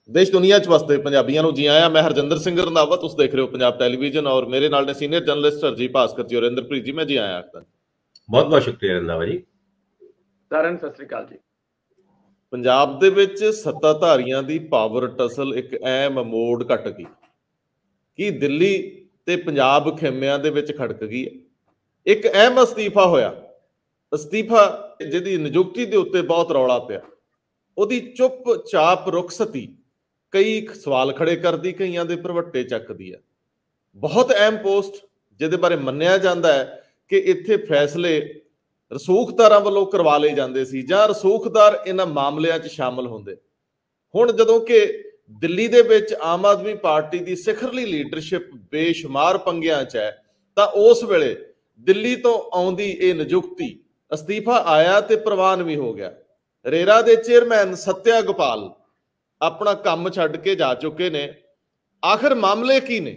देश दुनिया च वसते पंजाबियों को जी आया। मैं हरजिंदर सिंह रंधावा, तुम देख रहे हो पंजाब टैलीविजन और मेरे नाल ने सीनियर जर्नलिस्ट हरजीत भास्कर जी और इंद्रप्रीत जी। मैं जी आया आखदा। बहुत बहुत शुक्रिया रंधावा जी। साਰਿਆਂ ਨੂੰ ਸਤਿ ਸ੍ਰੀ ਅਕਾਲ ਜੀ। ਪੰਜਾਬ ਦੇ ਵਿੱਚ ਸੱਤਾਧਾਰੀਆਂ ਦੀ ਪਾਵਰ ਟਸਲ ਇੱਕ ਅਹਿਮ ਮੋੜ ਘਟ ਗਈ ਕਿ ਦਿੱਲੀ ਤੇ ਪੰਜਾਬ ਖੇਮਿਆਂ ਦੇ ਵਿੱਚ ਖੜਕ ਗਈ। ਇੱਕ ਅਹਿਮ ਅਸਤੀਫਾ ਹੋਇਆ, ਅਸਤੀਫਾ ਜਿਹਦੀ ਨਿਯੁਕਤੀ ਦੇ ਉੱਤੇ ਬਹੁਤ ਰੌਲਾ ਪਿਆ। ਉਹਦੀ ਚੁੱਪ-ਚਾਪ ਰੁਖਸਤੀ ਕਈ ਸਵਾਲ ਖੜੇ ਕਰਦੀ, ਕਈਆਂ ਦੇ ਭਰਵੱਟੇ ਚੱਕਦੀ ਹੈ। ਬਹੁਤ ਅਹਿਮ ਪੋਸਟ ਜਿਹਦੇ ਬਾਰੇ ਮੰਨਿਆ ਜਾਂਦਾ ਹੈ ਕਿ ਇੱਥੇ ਫੈਸਲੇ ਰਸੂਖਦਾਰਾਂ ਵੱਲੋਂ ਕਰਵਾ ਲਏ ਜਾਂਦੇ ਸੀ ਜਾਂ ਰਸੂਖਦਾਰ ਇਹਨਾਂ ਮਾਮਲਿਆਂ 'ਚ ਸ਼ਾਮਲ ਹੁੰਦੇ। ਹੁਣ ਜਦੋਂ ਕਿ ਦਿੱਲੀ ਦੇ ਵਿੱਚ ਆਮ ਆਦਮੀ ਪਾਰਟੀ ਦੀ ਸਿਖਰਲੀ ਲੀਡਰਸ਼ਿਪ ਬੇਸ਼ੁਮਾਰ ਪੰਗਿਆਂ 'ਚ ਹੈ, ਤਾਂ ਉਸ ਵੇਲੇ ਦਿੱਲੀ ਤੋਂ ਆਉਂਦੀ ਇਹ ਨਿਯੁਕਤੀ, ਅਸਤੀਫਾ ਆਇਆ ਤੇ ਪ੍ਰਵਾਨ ਵੀ ਹੋ ਗਿਆ। ਰੇਰਾ ਦੇ ਚੇਅਰਮੈਨ ਸਤਿਆ ਗੋਪਾਲ ਆਪਣਾ ਕੰਮ ਛੱਡ ਕੇ ਜਾ ਚੁੱਕੇ ਨੇ। ਆਖਿਰ ਮਾਮਲੇ ਕੀ ਨੇ?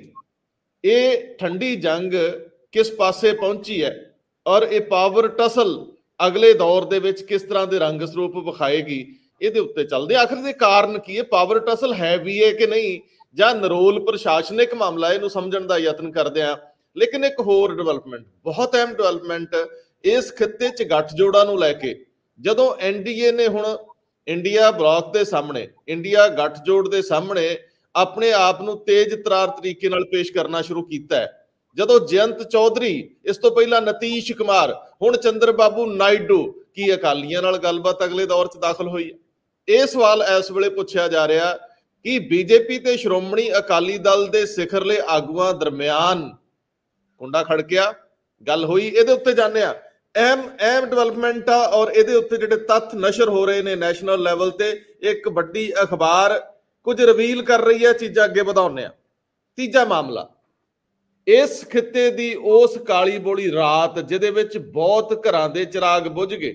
ਇਹ ਠੰਡੀ ਜੰਗ ਕਿਸ ਪਾਸੇ ਪਹੁੰਚੀ ਹੈ ਔਰ ਇਹ ਪਾਵਰ ਟਸਲ ਅਗਲੇ ਦੌਰ ਦੇ ਵਿੱਚ ਕਿਸ ਤਰ੍ਹਾਂ ਦੇ ਰੰਗ ਸਰੂਪ ਵਿਖਾਏਗੀ, ਇਹਦੇ ਉੱਤੇ ਚੱਲਦੇ। ਆਖਿਰ ਦੇ ਕਾਰਨ ਕੀ ਹੈ? ਪਾਵਰ ਟਸਲ ਹੈ ਵੀ ਹੈ ਕਿ ਨਹੀਂ, ਜਾਂ ਨਰੋਲ ਪ੍ਰਸ਼ਾਸਨਿਕ ਮਾਮਲਾ, ਇਹਨੂੰ ਸਮਝਣ ਦਾ ਯਤਨ ਕਰਦੇ ਆ। ਲੇਕਿਨ ਇੱਕ ਹੋਰ ਡਿਵੈਲਪਮੈਂਟ, ਬਹੁਤ ਅਹਿਮ ਡਿਵੈਲਪਮੈਂਟ ਇਸ ਖਿੱਤੇ 'ਚ ਗੱਠਜੋੜਾਂ ਨੂੰ ਲੈ ਕੇ, ਜਦੋਂ ਐਨਡੀਏ ਨੇ ਹੁਣ ਇੰਡੀਆ ਬਲਾਕ ਦੇ ਸਾਹਮਣੇ, ਇੰਡੀਆ ਗੱਠਜੋੜ ਦੇ ਸਾਹਮਣੇ ਆਪਣੇ ਆਪ ਨੂੰ ਤੇਜ਼ ਤਰਾਰ ਤਰੀਕੇ ਨਾਲ ਪੇਸ਼ ਕਰਨਾ ਸ਼ੁਰੂ ਕੀਤਾ ਹੈ। ਜਦੋਂ ਜਯੰਤ ਚੌਧਰੀ, ਇਸ ਤੋਂ ਪਹਿਲਾਂ ਨਤੀਸ਼ ਕੁਮਾਰ, ਹੁਣ ਚੰਦਰ ਬਾਬੂ ਨਾਇਡੂ, ਕੀ ਅਕਾਲੀਆਂ ਨਾਲ ਗੱਲਬਾਤ ਅਗਲੇ ਦੌਰ 'ਚ ਦਾਖਲ ਹੋਈ ਹੈ? ਇਹ ਸਵਾਲ ਇਸ ਵੇਲੇ ਪੁੱਛਿਆ ਜਾ ਰਿਹਾ ਕਿ ਬੀਜੇਪੀ ਤੇ ਸ਼੍ਰੋਮਣੀ ਅਕਾਲੀ ਦਲ ਦੇ ਸਿਖਰਲੇ ਆਗੂਆਂ ਦਰਮਿਆਨ ਕੁੰਡਾ ਖੜਕਿਆ, ਗੱਲ ਹੋਈ। ਇਹਦੇ ਉੱਤੇ ਜਾਣਦੇ ਆ। ਅਹਿਮ ਡਿਵੈਲਪਮੈਂਟ ਆ ਔਰ ਇਹਦੇ ਉੱਤੇ ਜਿਹੜੇ ਤੱਥ ਨਸ਼ਰ ਹੋ ਰਹੇ ਨੇ ਨੈਸ਼ਨਲ ਲੈਵਲ ਤੇ, ਇੱਕ ਵੱਡੀ ਅਖਬਾਰ ਕੁਝ ਰਿਵੀਲ ਕਰ ਰਹੀ ਹੈ, ਚੀਜ਼ਾਂ ਅੱਗੇ ਵਧਾਉਂਦੇ ਆ। ਤੀਜਾ ਮਾਮਲਾ, ਇਸ ਖਿੱਤੇ ਦੀ ਉਸ ਕਾਲੀ ਬੋਲੀ ਰਾਤ ਜਿਹਦੇ ਵਿੱਚ ਬਹੁਤ ਘਰਾਂ ਦੇ ਚਿਰਾਗ ਬੁਝ ਗਏ।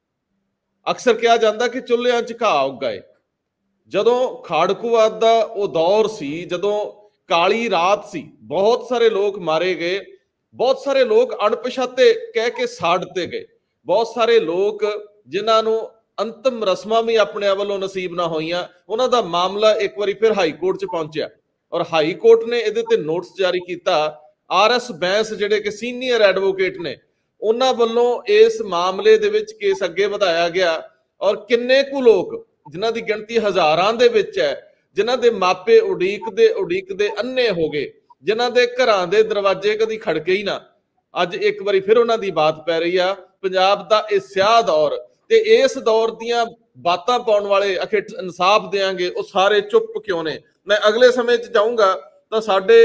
ਅਕਸਰ ਕਿਹਾ ਜਾਂਦਾ ਕਿ ਚੁੱਲ੍ਹਿਆਂ 'ਚ ਘਾਹ ਉੱਗਾਏ। ਜਦੋਂ ਖਾੜਕੂਵਾਦ ਦਾ ਉਹ ਦੌਰ ਸੀ, ਜਦੋਂ ਕਾਲੀ ਰਾਤ ਸੀ, ਬਹੁਤ ਸਾਰੇ ਲੋਕ ਮਾਰੇ ਗਏ, ਬਹੁਤ ਸਾਰੇ ਲੋਕ ਅਣਪਛਾਤੇ ਕਹਿ ਕੇ ਸਾੜ ਦਿੱਤੇ ਗਏ, ਬਹੁਤ ਸਾਰੇ ਲੋਕ ਜਿਨ੍ਹਾਂ ਨੂੰ ਅੰਤਮ ਰਸਮਾਂ ਵੀ ਆਪਣੇ ਵੱਲੋਂ ਨਸੀਬ ਨਾ ਹੋਈਆਂ, ਉਹਨਾਂ ਦਾ ਮਾਮਲਾ ਇੱਕ ਵਾਰੀ ਫਿਰ ਹਾਈ ਕੋਰਟ 'ਚ ਪਹੁੰਚਿਆ ਔਰ ਹਾਈ ਕੋਰਟ ਨੇ ਇਹਦੇ ਤੇ ਨੋਟਿਸ ਜਾਰੀ ਕੀਤਾ। RS ਬੈਂਸ ਜਿਹੜੇ ਕਿ ਸੀਨੀਅਰ ਐਡਵੋਕੇਟ ਨੇ, ਉਹਨਾਂ ਵੱਲੋਂ ਇਸ ਮਾਮਲੇ ਦੇ ਵਿੱਚ ਕੇਸ ਅੱਗੇ ਵਧਾਇਆ ਗਿਆ ਔਰ ਕਿੰਨੇ ਕੁ ਲੋਕ, ਜਿਨ੍ਹਾਂ ਦੀ ਗਿਣਤੀ ਹਜ਼ਾਰਾਂ ਦੇ ਵਿੱਚ ਹੈ, ਜਿਨ੍ਹਾਂ ਦੇ ਮਾਪੇ ਉਡੀਕਦੇ ਅੰਨੇ ਹੋ ਗਏ, ਜਿਨ੍ਹਾਂ ਦੇ ਘਰਾਂ ਦੇ ਦਰਵਾਜ਼ੇ ਕਦੀ ਖੜਕੇ ਹੀ ਨਾ, ਅੱਜ ਇੱਕ ਵਾਰੀ ਫਿਰ ਉਹਨਾਂ ਦੀ ਬਾਤ ਪੈ ਰਹੀ ਆ। ਪੰਜਾਬ ਦਾ ਇਹ ਸਿਆਹ ਦੌਰ ਤੇ ਇਸ ਦੌਰ ਦੀਆਂ ਬਾਤਾਂ ਪਾਉਣ ਵਾਲੇ ਅਖਿਰ ਇਨਸਾਫ ਦੇਾਂਗੇ, ਉਹ ਸਾਰੇ ਚੁੱਪ ਕਿਉਂ ਨੇ? ਮੈਂ ਅਗਲੇ ਸਮੇਂ 'ਚ ਜਾਊਂਗਾ ਤਾਂ ਸਾਡੇ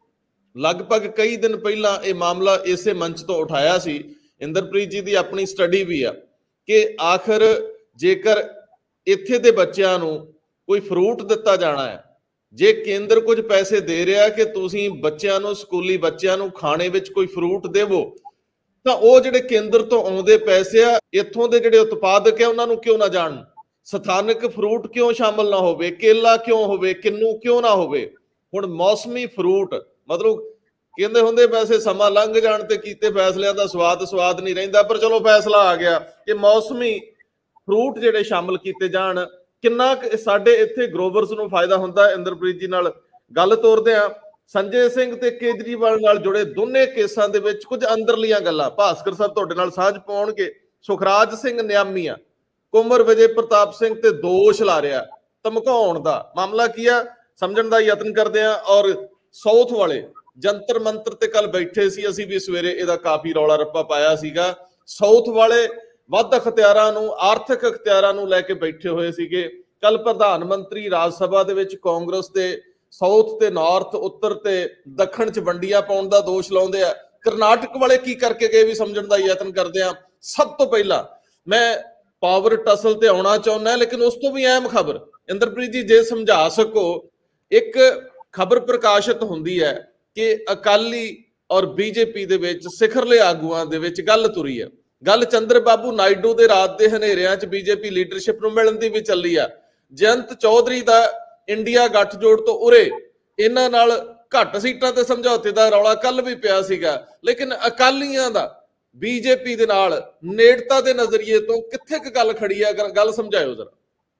ਲਗਭਗ ਕਈ ਦਿਨ ਪਹਿਲਾਂ ਇਹ ਮਾਮਲਾ ਇਸੇ ਮੰਚ ਤੋਂ ਉਠਾਇਆ ਸੀ। ਇੰਦਰਪ੍ਰੀਤ ਜੀ ਦੀ ਆਪਣੀ ਸਟੱਡੀ ਵੀ ਆ ਕਿ ਆਖਰ ਜੇਕਰ ਇੱਥੇ ਦੇ ਬੱਚਿਆਂ ਨੂੰ ਕੋਈ ਫਰੂਟ ਦਿੱਤਾ ਜਾਣਾ ਹੈ, ਜੇ ਕੇਂਦਰ ਕੁਝ ਪੈਸੇ ਦੇ ਰਿਹਾ ਕਿ ਤੁਸੀਂ ਬੱਚਿਆਂ ਨੂੰ, ਸਕੂਲੀ ਬੱਚਿਆਂ ਨੂੰ ਖਾਣੇ ਵਿੱਚ ਕੋਈ ਫਰੂਟ ਦੇਵੋ, ਤਾਂ ਉਹ ਜਿਹੜੇ ਕੇਂਦਰ ਤੋਂ ਆਉਂਦੇ ਪੈਸੇ ਆ, ਇੱਥੋਂ ਦੇ ਜਿਹੜੇ ਉਤਪਾਦਕ ਆ ਉਹਨਾਂ ਨੂੰ ਕਿਉਂ ਨਾ ਜਾਣ? ਸਥਾਨਕ ਫਰੂਟ ਕਿਉਂ ਸ਼ਾਮਲ ਨਾ ਹੋਵੇ? ਕੇਲਾ ਕਿਉਂ ਹੋਵੇ? ਕਿੰਨੂ ਕਿਉਂ ਨਾ ਹੋਵੇ? ਹੁਣ ਮੌਸਮੀ ਫਰੂਟ, ਮਤਲਬ ਕਹਿੰਦੇ ਹੁੰਦੇ ਵੈਸੇ ਸਮਾਂ ਲੰਘ ਜਾਣ ਤੇ ਕੀਤੇ ਫੈਸਲਿਆਂ ਦਾ ਸਵਾਦ ਨਹੀਂ ਰਹਿੰਦਾ, ਪਰ ਚਲੋ ਫੈਸਲਾ ਆ ਗਿਆ ਕਿ ਮੌਸਮੀ ਫਰੂਟ ਜਿਹੜੇ ਸ਼ਾਮਲ ਕੀਤੇ ਜਾਣ। ਕਿੰਨਾ ਸਾਡੇ ਇੱਥੇ ਗਰੋਵਰਸ ਨੂੰ ਫਾਇਦਾ ਹੁੰਦਾ? ਇੰਦਰਪ੍ਰੀਤ ਜੀ ਨਾਲ ਗੱਲ ਤੋਰਦੇ ਆ। ਸੰਜੇ ਸਿੰਘ ਤੇ ਕੇਜਰੀਵਾਲ ਨਾਲ ਜੁੜੇ ਦੋਨੇ ਕੇਸਾਂ ਦੇ ਵਿੱਚ ਕੁਝ ਅੰਦਰਲੀਆਂ ਗੱਲਾਂ ਭਾਸਕਰ ਸਾਹਿਬ ਤੁਹਾਡੇ ਨਾਲ ਸਾਂਝ ਪਾਉਣਗੇ। ਸੁਖਰਾਜ ਸਿੰਘ ਨਿਆਮੀਆ, ਕੁੰਵਰ ਵਿਜੇ ਪ੍ਰਤਾਪ ਸਿੰਘ ਤੇ ਦੋਸ਼ ਲਾ ਰਿਹਾ ਧਮਕਾਉਣ ਦਾ। ਮਾਮਲਾ ਕੀ ਆ ਸਮਝਣ ਦਾ ਯਤਨ ਕਰਦੇ ਆ। ਔਰ ਸਾਊਥ ਵਾਲੇ ਜੰਤਰ ਮੰਤਰ ਤੇ ਕੱਲ ਬੈਠੇ ਸੀ, ਅਸੀਂ ਵੀ ਸਵੇਰੇ ਇਹਦਾ ਕਾਫੀ ਰੌਲਾ ਰੱਪਾ ਪਾਇਆ ਸੀਗਾ। ਸਾਊਥ ਵਾਲੇ ਵੱਧ ਅਖਤਿਆਰਾਂ ਨੂੰ, ਆਰਥਿਕ ਅਖਤਿਆਰਾਂ ਨੂੰ ਲੈ ਕੇ ਬੈਠੇ ਹੋਏ ਸੀਗੇ। ਕੱਲ ਪ੍ਰਧਾਨ ਮੰਤਰੀ ਰਾਜ ਸਭਾ ਦੇ ਵਿੱਚ ਕਾਂਗਰਸ ਦੇ ਸਾਊਥ ਤੇ ਨਾਰਥ, ਉੱਤਰ ਤੇ ਦੱਖਣ 'ਚ ਵੰਡੀਆਂ ਪਾਉਣ ਦਾ ਦੋਸ਼ ਲਾਉਂਦੇ ਆ। ਕਰਨਾਟਕ ਵਾਲੇ ਕੀ ਕਰਕੇ ਗਏ ਵੀ ਸਮਝਣ ਦਾ ਯਤਨ ਕਰਦੇ ਆ। ਸਭ ਤੋਂ ਪਹਿਲਾਂ ਮੈਂ ਪਾਵਰ ਟਸਲ ਤੇ ਆਉਣਾ ਚਾਹੁੰਦਾ, ਲੇਕਿਨ ਉਸ ਤੋਂ ਵੀ ਅਹਿਮ ਖਬਰ ਇੰਦਰਪ੍ਰੀਤ ਜੀ ਜੇ ਸਮਝਾ ਸਕੋ। ਇੱਕ ਖਬਰ ਪ੍ਰਕਾਸ਼ਿਤ ਹੁੰਦੀ ਹੈ ਕਿ ਅਕਾਲੀ ਔਰ ਬੀਜੇਪੀ ਦੇ ਵਿੱਚ ਸਿਖਰਲੇ ਆਗੂਆਂ ਦੇ ਵਿੱਚ ਗੱਲ ਤੁਰੀ ਹੈ। ਗੱਲ ਚੰਦਰ ਬਾਬੂ ਨਾਇਡੂ ਦੇ ਰਾਤ ਦੇ ਹਨੇਰਿਆਂ 'ਚ ਬੀਜੇਪੀ ਲੀਡਰਸ਼ਿਪ ਨੂੰ ਮਿਲਣ ਦੀ ਵੀ ਚੱਲੀ ਆ। ਜਯੰਤ ਚੌਧਰੀ ਦਾ ਇੰਡੀਆ ਗੱਠਜੋੜ ਤੋਂ ਉਰੇ ਇਹਨਾਂ ਨਾਲ ਘੱਟ ਸੀਟਾਂ ਤੇ ਸਮਝੌਤੇ ਦਾ ਰੌਲਾ ਕੱਲ ਵੀ ਪਿਆ ਸੀਗਾ, ਲੇਕਿਨ ਅਕਾਲੀਆਂ ਦਾ ਬੀਜੇਪੀ ਦੇ ਨਾਲ ਨੇੜਤਾ ਦੇ ਨਜ਼ਰੀਏ ਤੋਂ ਕਿੱਥੇ ਕੁ ਗੱਲ ਖੜੀ ਆ? ਗੱਲ ਸਮਝਾਇਓ ਜ਼ਰਾ।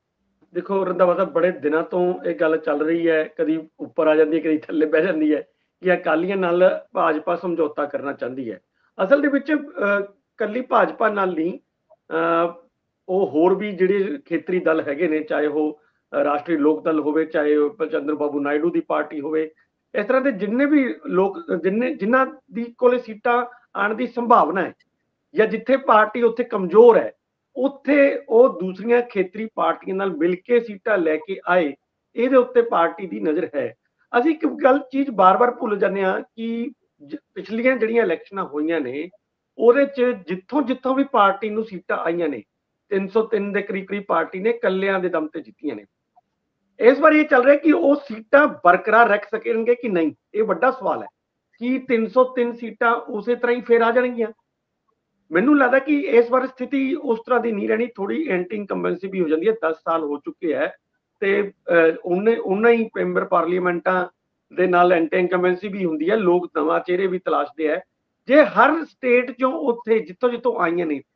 ਦੇਖੋ ਰੰਧਾਵਾ ਸਾਹਿਬ, ਬੜੇ ਦਿਨਾਂ ਤੋਂ ਇਹ ਗੱਲ ਚੱਲ ਰਹੀ ਹੈ, ਕਦੀ ਉੱਪਰ ਆ ਜਾਂਦੀ ਹੈ, ਕਦੀ ਥੱਲੇ ਬਹਿ ਜਾਂਦੀ ਹੈ ਕਿ ਅਕਾਲੀਆਂ ਨਾਲ ਭਾਜਪਾ ਸਮਝੌਤਾ ਕਰਨਾ ਚਾਹੁੰਦੀ ਹੈ। ਅਸਲ ਦੇ ਵਿੱਚ ਕੱਲੀ ਭਾਜਪਾ ਨਾਲ ਨਹੀਂ, ਉਹ ਹੋਰ ਵੀ ਜਿਹੜੇ ਖੇਤਰੀ ਦਲ ਹੈਗੇ ਨੇ, ਚਾਹੇ ਉਹ ਰਾਸ਼ਟਰੀ ਲੋਕ ਦਲ ਹੋਵੇ, ਚਾਹੇ ਉਹ ਚੰਦਰ ਬਾਬੂ ਨਾਇਡੂ ਦੀ ਪਾਰਟੀ ਹੋਵੇ, ਇਸ ਤਰ੍ਹਾਂ ਦੇ ਜਿੰਨੇ ਵੀ ਲੋਕ ਜਿਨ੍ਹਾਂ ਦੀ ਕੋਲੇ ਸੀਟਾਂ ਆਉਣ ਦੀ ਸੰਭਾਵਨਾ ਹੈ ਜਾਂ ਜਿੱਥੇ ਪਾਰਟੀ ਉੱਥੇ ਕਮਜ਼ੋਰ ਹੈ, ਉੱਥੇ ਉਹ ਦੂਸਰੀਆਂ ਖੇਤਰੀ ਪਾਰਟੀਆਂ ਨਾਲ ਮਿਲ ਕੇ ਸੀਟਾਂ ਲੈ ਕੇ ਆਏ, ਇਹਦੇ ਉੱਤੇ ਪਾਰਟੀ ਦੀ ਨਜ਼ਰ ਹੈ। ਅਸੀਂ ਇੱਕ ਗੱਲ ਚੀਜ਼ ਬਾਰ-ਬਾਰ ਭੁੱਲ ਜਾਂਦੇ ਹਾਂ ਕਿ ਪਿਛਲੀਆਂ ਜਿਹੜੀਆਂ ਇਲੈਕਸ਼ਨਾਂ ਹੋਈਆਂ ਨੇ, ਉਹਦੇ 'ਚ ਜਿੱਥੋਂ ਵੀ ਪਾਰਟੀ ਨੂੰ ਸੀਟਾਂ ਆਈਆਂ ਨੇ, 303 ਦੇ ਕਰੀਬ ਪਾਰਟੀ ਨੇ ਕੱਲਿਆਂ ਦੇ ਦਮ ਤੇ ਜਿੱਤੀਆਂ ਨੇ। ਇਸ ਵਾਰ ਇਹ ਚੱਲ ਰਿਹਾ ਕਿ ਉਹ ਸੀਟਾਂ ਬਰਕਰਾਰ ਰੱਖ ਸਕਣਗੇ ਕਿ ਨਹੀਂ, ਇਹ ਵੱਡਾ ਸਵਾਲ ਹੈ। ਕਿ 303 ਸੀਟਾਂ ਉਸੇ ਤਰ੍ਹਾਂ ਹੀ ਫੇਰ ਆ ਜਾਣਗੀਆਂ? ਮੈਨੂੰ ਲੱਗਦਾ ਕਿ ਇਸ ਵਾਰ ਸਥਿਤੀ ਉਸ ਤਰ੍ਹਾਂ ਦੀ ਨਹੀਂ ਰਹਿਣੀ, ਥੋੜੀ ਐਂਟੀ ਇਨਕੰਬੈਂਸੀ ਵੀ ਹੋ ਜਾਂਦੀ ਹੈ। 10 ਸਾਲ ਹੋ ਚੁੱਕੇ ਹੈ ਤੇ ਉਹਨਾਂ ਹੀ ਮੈਂਬਰ ਪਾਰਲੀਮੈਂਟਾਂ ਦੇ ਨਾਲ ਐਂਟੀ ਇਨਕੰਬੈਂਸੀ ਵੀ ਹੁੰਦੀ ਹੈ, ਲੋਕ ਨਵਾਂ ਚਿਹਰੇ ਵੀ ਤਲਾਸ਼ਦੇ ਹੈ। ਜੇ ਹਰ ਸਟੇਟ ਚੋਂ ਉੱਥੇ ਜਿੱਥੋਂ ਆਈਆਂ ਨੇ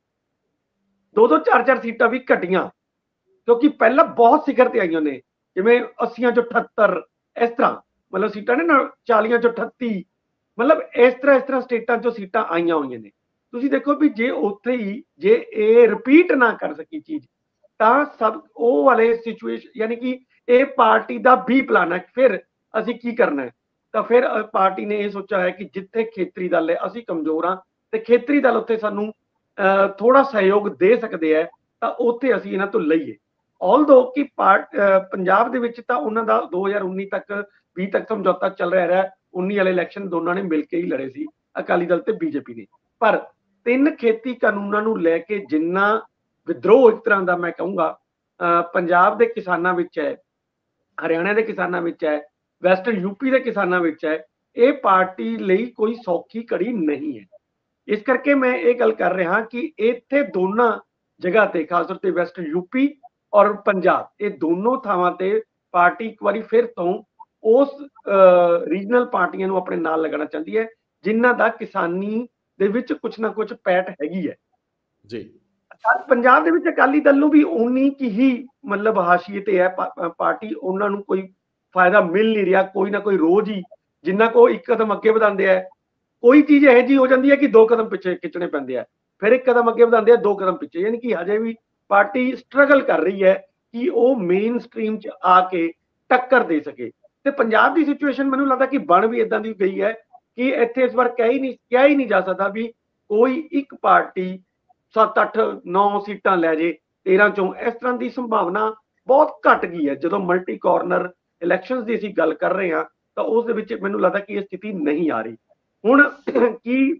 2-2 4-4 ਸੀਟਾਂ ਵੀ ਘਟੀਆਂ, ਕਿਉਂਕਿ ਪਹਿਲਾਂ ਬਹੁਤ ਸਿਖਰ ਤੇ ਆਈਆਂ ਨੇ, ਜਿਵੇਂ 80 ਚੋਂ 78, ਇਸ ਤਰ੍ਹਾਂ ਮਤਲਬ ਸੀਟਾਂ ਨੇ ਨਾ, 40 ਚੋਂ 38, ਮਤਲਬ ਇਸ ਤਰ੍ਹਾਂ ਸਟੇਟਾਂ ਚੋਂ ਸੀਟਾਂ ਆਈਆਂ ਹੋਈਆਂ ਨੇ। ਤੁਸੀਂ ਦੇਖੋ ਵੀ ਜੇ ਉੱਥੇ ਹੀ ਜੇ ਇਹ ਰਿਪੀਟ ਨਾ ਕਰ ਸਕੀ ਚੀਜ਼, ਤਾਂ ਸਭ ਉਹ ਵਾਲੇ ਸਿਚੁਏਸ਼ਨ, ਯਾਨੀ ਕਿ ਇਹ ਪਾਰਟੀ ਦਾ ਵੀ ਪਲਾਨ ਹੈ। ਫਿਰ ਅਸੀਂ ਕੀ ਕਰਨਾ ਹੈ? ਤਾਂ ਫਿਰ ਪਾਰਟੀ ਨੇ ਇਹ ਸੋਚਿਆ ਹੈ ਕਿ ਜਿੱਥੇ ਖੇਤਰੀ ਦਲ ਹੈ, ਅਸੀਂ ਕਮਜ਼ੋਰ ਹਾਂ ਤੇ ਖੇਤਰੀ ਦਲ ਉੱਥੇ ਸਾਨੂੰ ਥੋੜਾ ਸਹਿਯੋਗ ਦੇ ਸਕਦੇ ਹੈ, ਤਾਂ ਉੱਥੇ ਅਸੀਂ ਇਹਨਾਂ ਤੋਂ ਲਈਏ। ਆਲਦੋ ਕਿ ਪੰਜਾਬ ਦੇ ਵਿੱਚ ਤਾਂ ਉਹਨਾਂ ਦਾ 2019 ਤੱਕ 20 ਤੱਕ ਸਮਝੌਤਾ ਚੱਲ ਰਿਹਾ। 19 ਵਾਲੇ ਇਲੈਕਸ਼ਨ ਦੋਨਾਂ ਨੇ ਮਿਲ ਕੇ ਹੀ ਲੜੇ ਸੀ, ਅਕਾਲੀ ਦਲ ਤੇ ਬੀਜੇਪੀ ਨੇ। ਪਰ 3 ਖੇਤੀ ਕਾਨੂੰਨਾਂ ਨੂੰ ਲੈ ਕੇ ਜਿੰਨਾ ਵਿਦਰੋਹ ਇੱਕ ਤਰ੍ਹਾਂ ਦਾ ਮੈਂ ਕਹੂੰਗਾ ਪੰਜਾਬ ਦੇ ਕਿਸਾਨਾਂ ਵਿੱਚ ਹੈ, ਹਰਿਆਣਾ ਦੇ ਕਿਸਾਨਾਂ ਵਿੱਚ ਹੈ, ਵੈਸਟਰਨ ਯੂਪੀ ਦੇ ਕਿਸਾਨਾਂ ਵਿੱਚ ਹੈ, ਇਹ ਪਾਰਟੀ ਲਈ ਕੋਈ ਸੌਖੀ ਘੜੀ ਨਹੀਂ ਹੈ। ਇਸ ਕਰਕੇ ਮੈਂ ਇਹ ਗੱਲ ਕਰ ਰਿਹਾ ਕਿ ਇੱਥੇ ਦੋਨਾਂ ਜਗ੍ਹਾ ਤੇ, ਖਾਸ ਤੌਰ ਤੇ ਵੈਸਟਰਨ ਯੂਪੀ ਔਰ ਪੰਜਾਬ, ਇਹ ਦੋਨੋਂ ਥਾਵਾਂ ਤੇ ਪਾਰਟੀ ਇੱਕ ਵਾਰੀ ਫਿਰ ਤੋਂ ਉਸ ਰੀਜਨਲ ਪਾਰਟੀਆਂ ਨੂੰ ਆਪਣੇ ਨਾਲ ਲਗਾਉਣਾ ਚਾਹੁੰਦੀ ਹੈ, ਜਿਨ੍ਹਾਂ ਦਾ ਕਿਸਾਨੀ ਦੇ ਵਿੱਚ ਕੁਛ ਨਾ ਕੁਛ ਪੈਠ ਹੈਗੀ ਹੈ ਜੀ। ਪੰਜਾਬ ਦੇ ਵਿੱਚ ਅਕਾਲੀ ਦਲ ਨੂੰ ਵੀ ਉਨੀ ਕੀ ਹੀ ਮਤਲਬ ਹਾਸ਼ੀਏ ਤੇ ਹੈ ਪਾਰਟੀ, ਉਹਨਾਂ ਨੂੰ ਕੋਈ ਫਾਇਦਾ ਮਿਲ ਨਹੀਂ ਰਿਹਾ। ਕੋਈ ਨਾ ਕੋਈ ਰੋਜ਼ ਹੀ ਜਿੰਨਾ ਕੋ ਇੱਕ ਕਦਮ ਅੱਗੇ ਵਧਾਉਂਦੇ ਹੈ, ਕੋਈ ਚੀਜ਼ ਇਹੋ ਜਿਹੀ ਹੋ ਜਾਂਦੀ ਹੈ ਕਿ 2 ਕਦਮ ਪਿੱਛੇ ਖਿੱਚਣੇ ਪੈਂਦੇ ਆ, ਫਿਰ 1 ਕਦਮ ਅੱਗੇ ਵਧਾਉਂਦੇ ਆ, 2 ਕਦਮ ਪਿੱਛੇ। ਯਾਨੀ ਕਿ ਹਜੇ ਵੀ ਪਾਰਟੀ ਸਟਰਗਲ ਕਰ ਰਹੀ ਹੈ ਕਿ ਉਹ ਮੇਨ ਸਟ੍ਰੀਮ 'ਚ ਆ ਕੇ ਟੱਕਰ ਦੇ ਸਕੇ। ਤੇ ਪੰਜਾਬ ਦੀ ਸਿਚੁਏਸ਼ਨ ਮੈਨੂੰ ਲੱਗਦਾ ਕਿ ਬਣ ਵੀ ਇਦਾਂ ਦੀ ਗਈ ਹੈ ਕਿ ਇੱਥੇ ਇਸ ਵਾਰ ਕਿਹਾ ਹੀ ਨਹੀਂ ਜਾ ਸਕਦਾ ਵੀ ਕੋਈ ਇੱਕ ਪਾਰਟੀ 7, 8, 9 ਸੀਟਾਂ ਲੈ ਜੇ 13 ਚੋਂ। ਇਸ ਤਰ੍ਹਾਂ ਦੀ ਸੰਭਾਵਨਾ ਬਹੁਤ ਘਟ ਗਈ ਹੈ। ਜਦੋਂ ਮਲਟੀ ਕਾਰਨਰ ਇਲੈਕਸ਼ਨਸ ਦੀ ਅਸੀਂ ਗੱਲ ਕਰ ਰਹੇ ਹਾਂ, ਤਾਂ ਉਸ ਦੇ ਵਿੱਚ ਮੈਨੂੰ ਲੱਗਦਾ ਕਿ ਇਹ ਸਥਿਤੀ ਨਹੀਂ ਆ ਰਹੀ। ਹੁਣ ਕੀ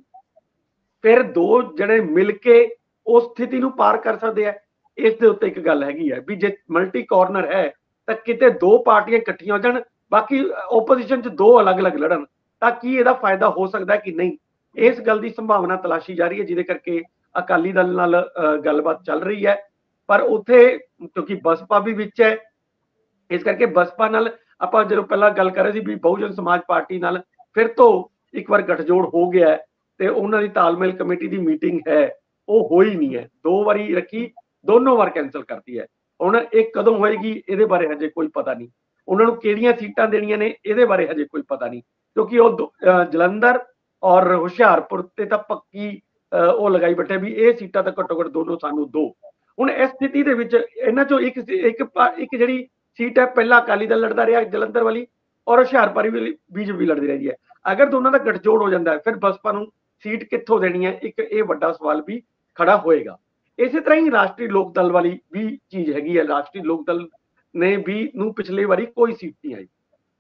ਫਿਰ 2 ਜਣੇ ਮਿਲ ਕੇ ਉਸ ਸਥਿਤੀ ਨੂੰ ਪਾਰ ਕਰ ਸਕਦੇ ਆ? ਇਸ ਦੇ ਉੱਤੇ ਇੱਕ ਗੱਲ ਹੈਗੀ ਹੈ ਵੀ ਜੇ ਮਲਟੀ ਕਾਰਨਰ ਹੈ ਤਾਂ ਕਿਤੇ 2 ਪਾਰਟੀਆਂ ਇਕੱਠੀਆਂ ਹੋ ਜਾਣ, ਬਾਕੀ ਓਪੋਜੀਸ਼ਨ 'ਚ 2 ਅਲੱਗ-ਅਲੱਗ ਲੜਨ, ਤਾਂ ਕੀ ਇਹਦਾ ਫਾਇਦਾ ਹੋ ਸਕਦਾ ਕਿ ਨਹੀਂ? ਇਸ ਗੱਲ ਦੀ ਸੰਭਾਵਨਾ ਤਲਾਸ਼ੀ ਜਾ ਰਹੀ ਹੈ, ਜਿਹਦੇ ਕਰਕੇ ਅਕਾਲੀ ਦਲ ਨਾਲ ਗੱਲਬਾਤ ਚੱਲ ਰਹੀ ਹੈ। ਪਰ ਉੱਥੇ ਕਿਉਂਕਿ ਬਸਪਾ ਵੀ ਵਿੱਚ ਹੈ, ਇਸ ਕਰਕੇ ਬਸਪਾ ਨਾਲ ਆਪਾਂ ਜਦੋਂ ਪਹਿਲਾਂ ਗੱਲ ਕਰ ਰਹੇ ਸੀ ਵੀ ਬਹੁਜਨ ਸਮਾਜ ਪਾਰਟੀ ਨਾਲ ਫਿਰ ਤੋਂ ਇੱਕ ਵਾਰ ਗੱਠਜੋੜ ਹੋ ਗਿਆ ਤੇ ਉਹਨਾਂ ਦੀ ਤਾਲਮੇਲ ਕਮੇਟੀ ਦੀ ਮੀਟਿੰਗ ਹੈ, ਉਹ ਹੋਈ ਨਹੀਂ ਹੈ। 2 ਵਾਰੀ ਰੱਖੀ, ਦੋਨੋਂ ਵਾਰ ਕੈਂਸਲ ਕਰਤੀ ਹੈ। ਹੁਣ ਇਹ ਕਦੋਂ ਹੋਏਗੀ ਇਹਦੇ ਬਾਰੇ ਹਜੇ ਕੋਈ ਪਤਾ ਨਹੀਂ। ਉਹਨਾਂ ਨੂੰ ਕਿਹੜੀਆਂ ਸੀਟਾਂ ਦੇਣੀਆਂ ਨੇ ਇਹਦੇ ਬਾਰੇ ਹਜੇ ਕੋਈ ਪਤਾ ਨਹੀਂ, ਕਿਉਂਕਿ ਉਹ ਜਲੰਧਰ ਔਰ ਹੁਸ਼ਿਆਰਪੁਰ ਤੇ ਤਾਂ ਪੱਕੀ ਉਹ ਲਗਾਈ ਬੈਠੇ ਵੀ ਇਹ ਸੀਟਾਂ ਤਾਂ ਘੱਟੋ ਘੱਟ ਦੋਨੋਂ ਸਾਨੂੰ ਦੋ। ਹੁਣ ਇਸ ਸਥਿਤੀ ਦੇ ਵਿੱਚ ਇਹਨਾਂ ਚੋਂ ਇੱਕ ਜਿਹੜੀ ਸੀਟ ਹੈ ਪਹਿਲਾਂ ਅਕਾਲੀ ਦਲ ਲੜਦਾ ਰਿਹਾ ਜਲੰਧਰ ਵਾਲੀ, ਔਰ ਹੁਸ਼ਿਆਰਪੁਰ ਵਾਲੀ ਬੀਜੇਪੀ ਲੜਦੀ ਰਹੀ ਹੈ। ਅਗਰ ਦੋਨਾਂ ਦਾ ਗੱਠਜੋੜ ਹੋ ਜਾਂਦਾ ਹੈ ਫਿਰ ਬਸਪਾ ਨੂੰ ਸੀਟ ਕਿੱਥੋਂ ਦੇਣੀ ਹੈ, ਇੱਕ ਇਹ ਵੱਡਾ ਸਵਾਲ ਵੀ ਖੜਾ ਹੋਏਗਾ। ਇਸੇ ਤਰ੍ਹਾਂ ਹੀ ਰਾਸ਼ਟਰੀ ਲੋਕ ਦਲ ਵਾਲੀ ਵੀ ਚੀਜ਼ ਹੈਗੀ ਹੈ। ਰਾਸ਼ਟਰੀ ਲੋਕ ਦਲ ਨੇ ਵੀ ਨੂੰ ਪਿਛਲੇ ਵਾਰੀ ਕੋਈ ਸੀਟ ਨਹੀਂ ਆਈ,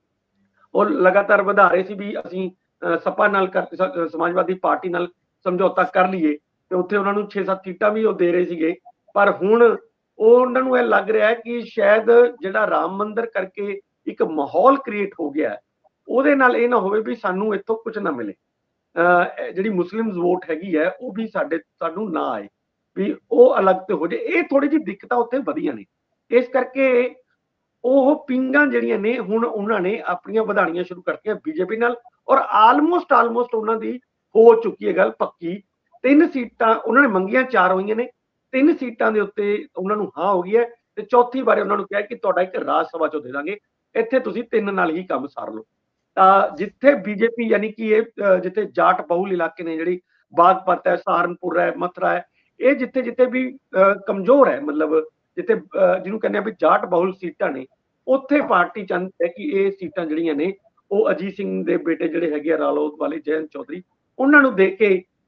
ਉਹ ਲਗਾਤਾਰ ਵਧਾ ਰਹੇ ਸੀ ਵੀ ਅਸੀਂ ਸਪਾ ਨਾਲ ਸਮਾਜਵਾਦੀ ਪਾਰਟੀ ਨਾਲ ਸਮਝੌਤਾ ਕਰ ਲਈਏ ਤੇ ਉੱਥੇ ਉਹਨਾਂ ਨੂੰ 6-7 ਸੀਟਾਂ ਵੀ ਉਹ ਦੇ ਰਹੇ ਸੀਗੇ। ਪਰ ਹੁਣ ਉਹਨਾਂ ਨੂੰ ਇਹ ਲੱਗ ਰਿਹਾ ਕਿ ਸ਼ਾਇਦ ਜਿਹੜਾ ਰਾਮ ਮੰਦਿਰ ਕਰਕੇ ਇੱਕ ਮਾਹੌਲ ਕ੍ਰੀਏਟ ਹੋ ਗਿਆ, ਉਹਦੇ ਨਾਲ ਇਹ ਨਾ ਹੋਵੇ ਵੀ ਸਾਨੂੰ ਇੱਥੋਂ ਕੁਝ ਨਾ ਮਿਲੇ, ਜਿਹੜੀ ਮੁਸਲਿਮ ਵੋਟ ਹੈਗੀ ਹੈ ਉਹ ਵੀ ਸਾਨੂੰ ਨਾ ਆਏ, ਵੀ ਉਹ ਅਲੱਗ ਤੇ ਹੋ ਜਾਏ। ਇਹ ਥੋੜੀ ਜਿਹੀ ਦਿੱਕਤਾਂ ਉੱਥੇ ਵਧੀਆਂ ਨੇ। ਇਸ ਕਰਕੇ ਉਹ ਪਿੰਗਾਂ ਜਿਹੜੀਆਂ ਨੇ ਹੁਣ ਉਹਨਾਂ ਨੇ ਆਪਣੀਆਂ ਵਧਾਣੀਆਂ ਸ਼ੁਰੂ ਕਰਤੀਆਂ ਬੀਜੇਪੀ ਨਾਲ, ਔਰ ਆਲਮੋਸਟ ਉਹਨਾਂ ਦੀ ਹੋ ਚੁੱਕੀ ਹੈ ਗੱਲ ਪੱਕੀ। 3 ਸੀਟਾਂ ਉਹਨਾਂ ਨੇ ਮੰਗੀਆਂ, 4 ਹੋਈਆਂ ਨੇ, 3 ਸੀਟਾਂ ਦੇ ਉੱਤੇ ਉਹਨਾਂ ਨੂੰ ਹਾਂ ਹੋ ਗਈ ਹੈ ਤੇ ਚੌਥੀ ਵਾਰ ਉਹਨਾਂ ਨੂੰ ਕਿਹਾ ਕਿ ਤੁਹਾਡਾ ਇੱਕ ਰਾਜ ਸਭਾ ਚੋਂ ਦੇ ਦਾਂਗੇ, ਇੱਥੇ ਤੁਸੀਂ 3 ਨਾਲ ਹੀ ਕੰਮ ਸਾਰ ਲਓ। ਤਾਂ ਜਿੱਥੇ ਬੀਜੇਪੀ ਯਾਨੀ ਕਿ ਇਹ ਜਿੱਥੇ ਜਾਟ ਬਹੁਲ ਇਲਾਕੇ ਨੇ, ਜਿਹੜੀ ਬਾਗਪਤ ਹੈ, ਸਹਾਰਨਪੁਰ ਹੈ, ਮਥੁਰਾ ਹੈ, ਇਹ ਜਿੱਥੇ ਜਿੱਥੇ ਵੀ ਕਮਜ਼ੋਰ ਹੈ, ਮਤਲਬ ਜਿੱਥੇ ਜਿਹਨੂੰ ਕਹਿੰਦੇ ਆ ਵੀ ਜਾਟ ਬਹੁਲ ਸੀਟਾਂ ਨੇ, ਉੱਥੇ ਪਾਰਟੀ ਚਾਹੁੰਦੀ ਹੈ ਕਿ ਇਹ ਸੀਟਾਂ ਜਿਹੜੀਆਂ ਨੇ ਉਹ ਅਜੀਤ ਸਿੰਘ ਦੇ ਬੇਟੇ ਜਿਹੜੇ ਹੈਗੇ ਆ ਰਾਲੋਦ ਵਾਲੇ ਜੈਨ ਚੌਧਰੀ, ਉਹਨਾਂ ਨੂੰ ਦੇ ਕੇ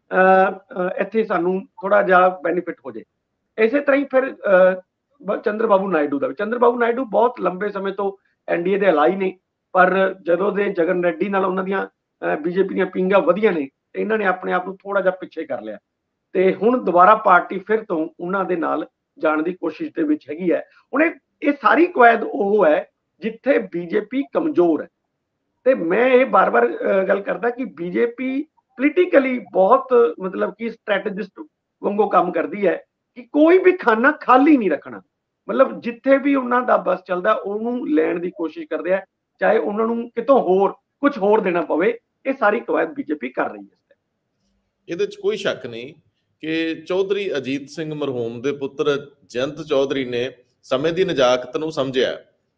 ਇੱਥੇ ਸਾਨੂੰ ਥੋੜਾ ਜਿਹਾ ਬੈਨੀਫਿਟ ਹੋ ਜਾਏ। ਇਸੇ ਤਰ੍ਹਾਂ ਹੀ ਫਿਰ ਚੰਦਰਬਾਬੂ ਨਾਇਡੂ ਦਾ ਵੀ, ਚੰਦਰਬਾਬੂ ਨਾਇਡੂ ਬਹੁਤ ਲੰਬੇ ਸਮੇਂ ਤੋਂ ਐਨਡੀਏ ਦੇ ਅਲਾਈ ਨੇ, ਪਰ ਜਦੋਂ ਦੇ ਜਗਨ ਰੈੱਡੀ ਨਾਲ ਉਹਨਾਂ ਦੀਆਂ ਬੀਜੇਪੀ ਦੀਆਂ ਪਿੰਗਾਂ ਵਧੀਆਂ ਨੇ, ਇਹਨਾਂ ਨੇ ਆਪਣੇ ਆਪ ਨੂੰ ਥੋੜਾ ਜਿਹਾ ਪਿੱਛੇ ਕਰ ਲਿਆ ਤੇ ਹੁਣ ਦੁਬਾਰਾ ਪਾਰਟੀ ਫਿਰ ਤੋਂ ਉਹਨਾਂ ਦੇ ਨਾਲ ਜਾਣ ਦੀ ਕੋਸ਼ਿਸ਼ ਦੇ ਵਿੱਚ ਹੈਗੀ ਹੈ। ਹੁਣ ਇਹ ਸਾਰੀ ਕਵਾਇਦ ਉਹ ਹੈ ਜਿੱਥੇ ਬੀਜੇਪੀ ਕਮਜ਼ੋਰ ਹੈ, ਤੇ ਮੈਂ ਇਹ ਬਾਰ-ਬਾਰ ਗੱਲ ਕਰਦਾ ਕਿ ਬੀਜੇਪੀ ਪੋਲੀਟੀਕਲੀ ਬਹੁਤ ਮਤਲਬ ਕਿ ਸਟ੍ਰੈਟੇਜਿਸਟ ਵਾਂਗੂ ਕੰਮ ਕਰਦੀ ਹੈ ਕਿ ਕੋਈ ਵੀ ਖਾਨਾ ਖਾਲੀ ਨਹੀਂ ਰੱਖਣਾ, ਮਤਲਬ ਜਿੱਥੇ ਵੀ ਉਹਨਾਂ ਦਾ ਬਸ ਚੱਲਦਾ ਉਹਨੂੰ ਲੈਣ ਦੀ ਕੋਸ਼ਿਸ਼ ਕਰਦੇ ਆ, ਚਾਹੇ ਉਹਨਾਂ ਨੂੰ ਕਿਤੋਂ ਹੋਰ ਕੁਝ ਹੋਰ ਦੇਣਾ ਪਵੇ। ਇਹ ਸਾਰੀ ਕਵਾਇਦ ਬੀਜੇਪੀ ਕਰ ਰਹੀ ਹੈ। ਇਹਦੇ 'ਚ ਕੋਈ ਸ਼ੱਕ ਨਹੀਂ ਕਿ ਚੌਧਰੀ ਅਜੀਤ ਸਿੰਘ ਮਰਹੂਮ ਦੇ ਪੁੱਤਰ ਜਯੰਤ ਚੌਧਰੀ ਨੇ ਸਮੇਂ ਦੀ ਨਜ਼ਾਕਤ ਨੂੰ ਸਮਝਿਆ।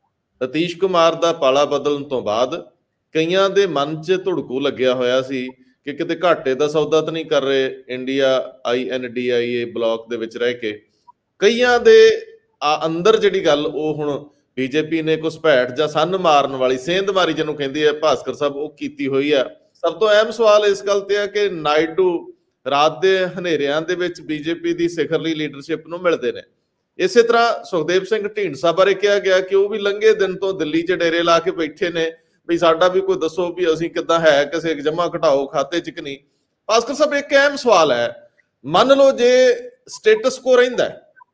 ਅਤੀਸ਼ ਕੁਮਾਰ ਦਾ ਪਾਲਾ ਬਦਲਣ ਤੋਂ ਬਾਅਦ ਕਈਆਂ ਦੇ ਮਨ 'ਚ ਧੁੜਕੂ ਲੱਗਿਆ ਹੋਇਆ ਸੀ ਕਿ ਕਿਤੇ ਘਾਟੇ ਦਾ ਸੌਦਾ ਤਾਂ ਨਹੀਂ ਕਰ ਰਹੇ ਇੰਡੀਆ INDIA ਬਲਾਕ ਦੇ ਵਿੱਚ ਰਹਿ ਕੇ। ਕਈਆਂ ਦੇ ਅੰਦਰ ਜਿਹੜੀ ਗੱਲ ਉਹ ਹੁਣ ਬੀਜੇਪੀ ਨੇ ਘੁਸਪੈਠ ਜਾਂ ਸੰਨ ਮਾਰਨ ਵਾਲੀ ਸੇਂਧ ਮਾਰੀ ਜਿਹਨੂੰ ਕਹਿੰਦੀ ਹੈ ਭਾਸਕਰ ਸਾਹਿਬ, ਉਹ ਕੀਤੀ ਹੋਈ ਆ। ਸਭ ਤੋਂ ਅਹਿਮ ਸਵਾਲ ਇਸ ਗੱਲ ਤੇ ਆ ਕਿ ਨਾਇਡੂ ਰਾਤ ਦੇ ਹਨੇਰਿਆਂ ਦੇ ਵਿੱਚ ਬੀਜੇਪੀ ਦੀ ਸਿਖਰਲੀ ਲੀਡਰਸ਼ਿਪ ਨੂੰ ਮਿਲਦੇ ਨੇ। ਇਸੇ ਤਰ੍ਹਾਂ ਸੁਖਦੇਵ ਸਿੰਘ ਢੀਂਡਸਾ ਬਾਰੇ ਕਿਹਾ ਗਿਆ ਕਿ ਉਹ ਵੀ ਲੰਘੇ ਦਿਨ ਤੋਂ ਦਿੱਲੀ 'ਚ ਡੇਰੇ ਲਾ ਕੇ ਬੈਠੇ ਨੇ ਵੀ ਸਾਡਾ ਵੀ ਕੋਈ ਦੱਸੋ ਵੀ ਅਸੀਂ ਕਿੱਦਾਂ ਹੈ, ਕਿਸੇ ਜਮ੍ਹਾਂ ਘਟਾਓ ਖਾਤੇ 'ਚ ਕਿ ਨਹੀਂ। ਭਾਸਕਰ ਸਾਹਿਬ, ਇੱਕ ਅਹਿਮ ਸਵਾਲ ਹੈ, ਮੰਨ ਲਓ ਜੇ ਸਟੇਟਸ ਕੋ ਰਹਿੰਦਾ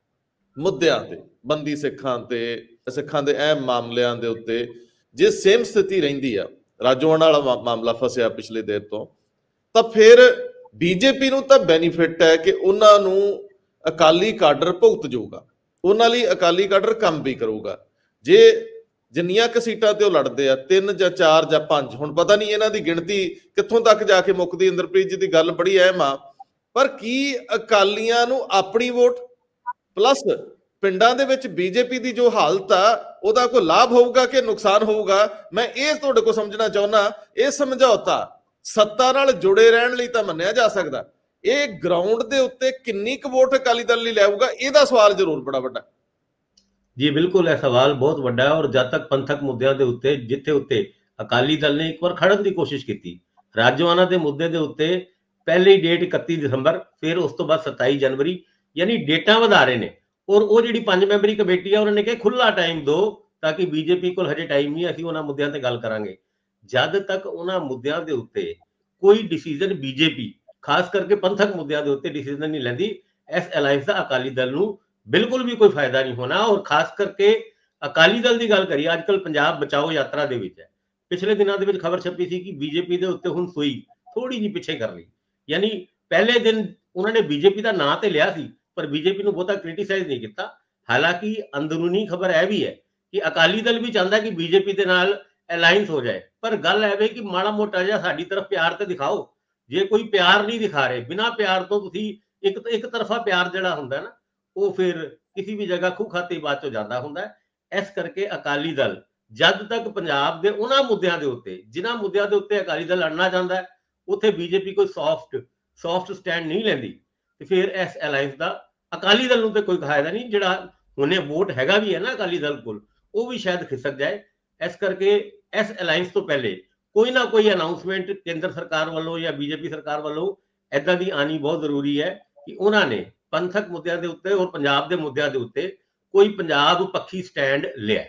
ਮੁੱਦਿਆਂ ਤੇ, ਬੰਦੀ ਸਿੱਖਾਂ ਤੇ, ਸਿੱਖਾਂ ਦੇ ਅਹਿਮ ਮਾਮਲਿਆਂ ਦੇ ਉੱਤੇ ਜੇ ਸੇਮ ਸਥਿਤੀ ਰਹਿੰਦੀ ਆ, ਰਾਜੋਆਣਾ ਵਾਲਾ ਮਾਮਲਾ ਫਸਿਆ ਪਿਛਲੇ ਦੇਰ ਤੋਂ, ਤਾਂ ਫਿਰ ਬੀਜੇਪੀ ਨੂੰ ਤਾਂ ਬੈਨੀਫਿਟ ਹੈ ਕਿ ਉਹਨਾਂ ਨੂੰ ਅਕਾਲੀ ਕਾਡਰ ਭੁਗਤ ਜਾਊਗਾ, ਉਹਨਾਂ ਲਈ ਅਕਾਲੀ ਕਾਡਰ ਕੰਮ ਵੀ ਕਰੂਗਾ। ਜੇ ਜਿੰਨੀਆਂ ਕੁ ਸੀਟਾਂ ਤੇ ਉਹ ਲੜਦੇ ਆ, 3 ਜਾਂ 4 ਜਾਂ 5, ਹੁਣ ਪਤਾ ਨਹੀਂ ਇਹਨਾਂ ਦੀ ਗਿਣਤੀ ਕਿੱਥੋਂ ਤੱਕ ਜਾ ਕੇ ਮੁੱਕਦੀ। ਇੰਦਰਪ੍ਰੀਤ ਜੀ ਦੀ ਗੱਲ ਬੜੀ ਅਹਿਮ ਆ, ਪਰ ਕੀ ਅਕਾਲੀਆਂ ਨੂੰ ਆਪਣੀ ਵੋਟ ਪਲੱਸ ਪਿੰਡਾਂ ਦੇ ਵਿੱਚ ਬੀਜੇਪੀ ਦੀ ਜੋ ਹਾਲਤ ਆ ਉਹਦਾ ਕੋਈ ਲਾਭ ਹੋਊਗਾ ਕਿ ਨੁਕਸਾਨ ਹੋਊਗਾ? ਮੈਂ ਇਹ ਤੁਹਾਡੇ ਕੋਲ ਸਮਝਣਾ ਚਾਹੁੰਦਾ। ਇਹ ਸਮਝੌਤਾ ਸੱਤਾ ਨਾਲ ਜੁੜੇ ਰਹਿਣ ਲਈ ਤਾਂ ਮੰਨਿਆ ਜਾ ਸਕਦਾ, ਇਹ ਗਰਾਊਂਡ ਦੇ ਉੱਤੇ ਕਿੰਨੀ ਕੁ ਵੋਟ ਅਕਾਲੀ ਦਲ ਲਈ ਲਿਆਊਗਾ, ਇਹਦਾ ਸਵਾਲ ਜ਼ਰੂਰ ਬੜਾ ਵੱਡਾ। ਜੀ ਬਿਲਕੁਲ, ਇਹ ਸਵਾਲ ਬਹੁਤ ਵੱਡਾ ਹੈ। ਔਰ ਜਦ ਤੱਕ ਪੰਥਕ ਮੁੱਦਿਆਂ ਦੇ ਉੱਤੇ ਜਿੱਥੇ ਉੱਤੇ ਅਕਾਲੀ ਦਲ ਨੇ ਇੱਕ ਵਾਰ ਖੜਨ ਦੀ ਕੋਸ਼ਿਸ਼ ਕੀਤੀ, ਰਾਜੋਆਣਾ ਦੇ ਮੁੱਦੇ ਦੇ ਉੱਤੇ ਪਹਿਲੀ ਡੇਟ 31 ਦਸੰਬਰ, ਫਿਰ ਉਸ ਤੋਂ ਬਾਅਦ 27 ਜਨਵਰੀ, ਯਾਨੀ ਡੇਟਾਂ ਵਧਾ ਰਹੇ ਨੇ। ਔਰ ਉਹ ਜਿਹੜੀ 5 ਮੈਂਬਰੀ ਕਮੇਟੀ ਆ, ਉਹਨਾਂ ਨੇ ਕਿਹਾ ਖੁੱਲਾ ਟਾਈਮ ਦਿਓ ਤਾਂ ਕਿ ਬੀਜੇਪੀ ਕੋਲ ਹਜੇ ਟਾਈਮ ਨਹੀਂ, ਅਸੀਂ ਉਹਨਾਂ ਮੁੱਦਿਆਂ ਤੇ ਗੱਲ ਕਰਾਂਗੇ। ਜਦ ਤੱਕ ਉਹਨਾਂ ਮੁੱਦਿਆਂ ਦੇ ਉੱਤੇ ਕੋਈ ਡਿਸੀਜਨ ਬੀਜੇਪੀ ਖਾਸ ਕਰਕੇ ਪੰਥਕ ਮੁੱਦਿਆਂ ਦੇ ਉੱਤੇ ਡਿਸੀਜਨ ਨਹੀਂ ਲੈਂਦੀ, ਇਸ ਅਲਾਈਅੰਸ ਦਾ ਅਕਾਲੀ ਦਲ ਨੂੰ ਬਿਲਕੁਲ ਵੀ ਕੋਈ ਫਾਇਦਾ ਨਹੀਂ ਹੋਣਾ। ਔਰ ਖਾਸ ਕਰਕੇ ਅਕਾਲੀ ਦਲ ਦੀ ਗੱਲ ਕਰੀਏ, ਅੱਜ ਕੱਲ ਪੰਜਾਬ ਬਚਾਓ ਯਾਤਰਾ ਦੇ ਵਿੱਚ ਹੈ। ਪਿਛਲੇ ਦਿਨਾਂ ਦੇ ਵਿੱਚ ਖਬਰ ਛਪੀ ਸੀ ਕਿ ਬੀਜੇਪੀ ਦੇ ਉੱਤੇ ਹੁਣ ਸੂਈ ਥੋੜੀ ਜਿਹੀ ਪਿੱਛੇ ਕਰ ਲਈ, ਯਾਨੀ ਪਹਿਲੇ ਦਿਨ ਉਹਨਾਂ ਨੇ ਬੀਜੇਪੀ ਦਾ ਨਾਂ ਤੇ ਲਿਆ ਸੀ ਪਰ ਬੀਜੇਪੀ ਨੂੰ ਬਹੁਤਾ ਕ੍ਰਿਟੀਸਾਈਜ਼ ਨਹੀਂ ਕੀਤਾ। ਹਾਲਾਂਕਿ ਅੰਦਰੂਨੀ ਖਬਰ ਇਹ ਵੀ ਹੈ ਕਿ ਅਕਾਲੀ ਦਲ ਵੀ ਚਾਹੁੰਦਾ ਕਿ ਬੀਜੇਪੀ ਦੇ ਨਾਲ ਅਲਾਈਅੰਸ ਹੋ ਜਾਏ, ਪਰ ਗੱਲ ਐਵੇਂ ਕਿ ਮਾੜਾ ਮੋਟਾ ਜਿਹਾ ਸਾਡੀ ਤਰਫ ਪਿਆਰ ਤੇ ਦਿਖਾਓ। ਜੇ ਕੋਈ ਪਿਆਰ ਨਹੀਂ ਦਿਖਾ ਰਹੇ, ਬਿਨਾਂ ਪਿਆਰ ਤੋਂ ਤੁਸੀਂ ਇੱਕ ਤਰਫਾ ਪਿਆਰ ਜਿਹੜਾ ਹੁੰਦਾ ਨਾ, ਉਹ ਫਿਰ ਕਿਸੇ ਵੀ ਜਗ੍ਹਾ ਖੂਹ ਖਾਤੇ ਬਾਅਦ ਚੋਂ ਜਾਂਦਾ ਹੁੰਦਾ। ਇਸ ਕਰਕੇ ਅਕਾਲੀ ਦਲ ਜਦ ਤੱਕ ਪੰਜਾਬ ਦੇ ਉਹਨਾਂ ਮੁੱਦਿਆਂ ਦੇ ਉੱਤੇ, ਜਿਨ੍ਹਾਂ ਮੁੱਦਿਆਂ ਦੇ ਉੱਤੇ ਅਕਾਲੀ ਦਲ ਲੜਨਾ ਚਾਹੁੰਦਾ, ਉੱਥੇ ਬੀਜੇਪੀ ਕੋਈ ਸੌਫਟ ਸਟੈਂਡ ਨਹੀਂ ਲੈਂਦੀ, ਤੇ ਫਿਰ ਇਸ ਅਲਾਈਅੰਸ ਦਾ ਅਕਾਲੀ ਦਲ ਨੂੰ ਤੇ ਕੋਈ ਫਾਇਦਾ ਨਹੀਂ। ਜਿਹੜਾ ਹੁਣੇ ਵੋਟ ਹੈਗਾ ਵੀ ਹੈ ਨਾ ਅਕਾਲੀ ਦਲ ਕੋਲ, ਉਹ ਵੀ ਸ਼ਾਇਦ ਖਿਸਕ ਜਾਏ। ਇਸ ਕਰਕੇ ਇਸ ਅਲਾਈਅੰਸ ਤੋਂ ਪਹਿਲੇ ਕੋਈ ਨਾ ਕੋਈ ਅਨਾਉਂਸਮੈਂਟ ਕੇਂਦਰ ਸਰਕਾਰ ਵੱਲੋਂ ਜਾਂ ਬੀਜੇਪੀ ਸਰਕਾਰ ਵੱਲੋਂ ਏਦਾਂ ਦੀ ਆਣੀ ਬਹੁਤ ਜ਼ਰੂਰੀ ਹੈ ਕਿ ਉਹਨਾਂ ਨੇ ਪੰਥਕ ਮੁੱਦਿਆਂ ਦੇ ਉੱਤੇ ਔਰ ਪੰਜਾਬ ਦੇ ਮੁੱਦਿਆਂ ਦੇ ਉੱਤੇ ਕੋਈ ਪੰਜਾਬ ਪੱਖੀ ਸਟੈਂਡ ਲਿਆ।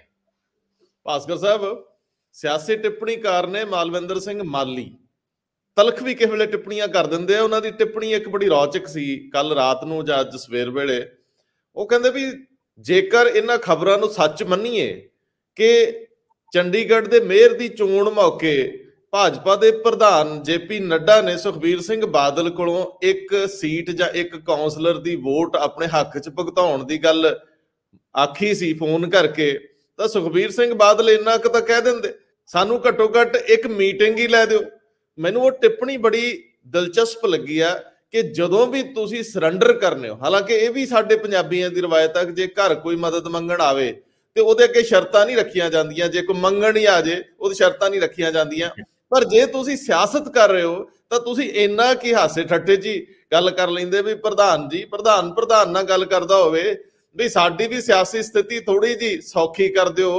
ਭਾਸਕਰ ਸਾਹਿਬ, ਸਿਆਸੀ ਟਿੱਪਣੀਕਾਰ ਨੇ ਮਾਲਵਿੰਦਰ ਸਿੰਘ ਮਾਲੀ, ਤਲਖ ਵੀ ਕਿਸੇ ਵੇਲੇ ਟਿੱਪਣੀਆਂ ਕਰ ਦਿੰਦੇ ਆ। ਉਹਨਾਂ ਦੀ ਟਿੱਪਣੀ ਇੱਕ ਬੜੀ ਰੌਚਕ ਸੀ ਕੱਲ ਰਾਤ ਨੂੰ ਜਾਂ ਅੱਜ ਸਵੇਰ ਵੇਲੇ। ਉਹ ਕਹਿੰਦੇ ਵੀ ਜੇਕਰ ਇਹਨਾਂ ਖਬਰਾਂ ਨੂੰ ਸੱਚ ਮੰਨੀਏ ਕਿ ਚੰਡੀਗੜ੍ਹ ਦੇ ਮੇਅਰ ਦੀ ਚੋਣ ਮੌਕੇ ਭਾਜਪਾ ਦੇ ਪ੍ਰਧਾਨ JP ਨੱਡਾ ਨੇ ਸੁਖਬੀਰ ਸਿੰਘ ਬਾਦਲ ਕੋਲੋਂ ਇੱਕ ਸੀਟ ਜਾਂ ਇੱਕ ਕਾਉਂਸਲਰ ਦੀ ਵੋਟ ਆਪਣੇ ਹੱਕ 'ਚ ਭੁਗਤਾਉਣ ਦੀ ਗੱਲ ਆਖੀ ਸੀ ਫੋਨ ਕਰਕੇ, ਤਾਂ ਸੁਖਬੀਰ ਸਿੰਘ ਬਾਦਲ ਇੰਨਾ ਕੁ ਤਾਂ ਕਹਿ ਦਿੰਦੇ, ਸਾਨੂੰ ਘੱਟੋ ਘੱਟ ਇੱਕ ਮੀਟਿੰਗ ਹੀ ਲੈ ਦਿਓ। ਮੈਨੂੰ ਉਹ ਟਿੱਪਣੀ ਬੜੀ ਦਿਲਚਸਪ ਲੱਗੀ ਆ ਕਿ ਜਦੋਂ ਵੀ ਤੁਸੀਂ ਸਰੈਂਡਰ ਕਰਨੇ ਹੋ, ਹਾਲਾਂਕਿ ਇਹ ਵੀ ਸਾਡੇ ਪੰਜਾਬੀਆਂ ਦੀ ਰਵਾਇਤ ਹੈ ਕਿ ਜੇ ਘਰ ਕੋਈ ਮਦਦ ਮੰਗਣ ਆਵੇ ਤੇ ਉਹਦੇ ਅੱਗੇ ਸ਼ਰਤਾਂ ਨਹੀਂ ਰੱਖੀਆਂ ਜਾਂਦੀਆਂ, ਜੇ ਕੋਈ ਮੰਗਣ ਹੀ ਆ ਜੇ ਉਹਦੀ ਸ਼ਰਤਾਂ ਨਹੀਂ ਰੱਖੀਆਂ ਜਾਂਦੀਆਂ। ਪਰ ਜੇ ਤੁਸੀਂ ਸਿਆਸਤ ਕਰ ਰਹੇ ਹੋ ਤਾਂ ਤੁਸੀਂ ਇੰਨਾ ਕੀ ਹਾਸੇ ਠੱਠੇ 'ਚ ਹੀ ਗੱਲ ਕਰ ਲੈਂਦੇ ਵੀ ਪ੍ਰਧਾਨ ਜੀ, ਪ੍ਰਧਾਨ ਨਾਲ ਗੱਲ ਕਰਦਾ ਹੋਵੇ ਵੀ ਸਾਡੀ ਵੀ ਸਿਆਸੀ ਸਥਿਤੀ ਥੋੜੀ ਜੀ ਸੌਖੀ ਕਰ ਦਿਓ,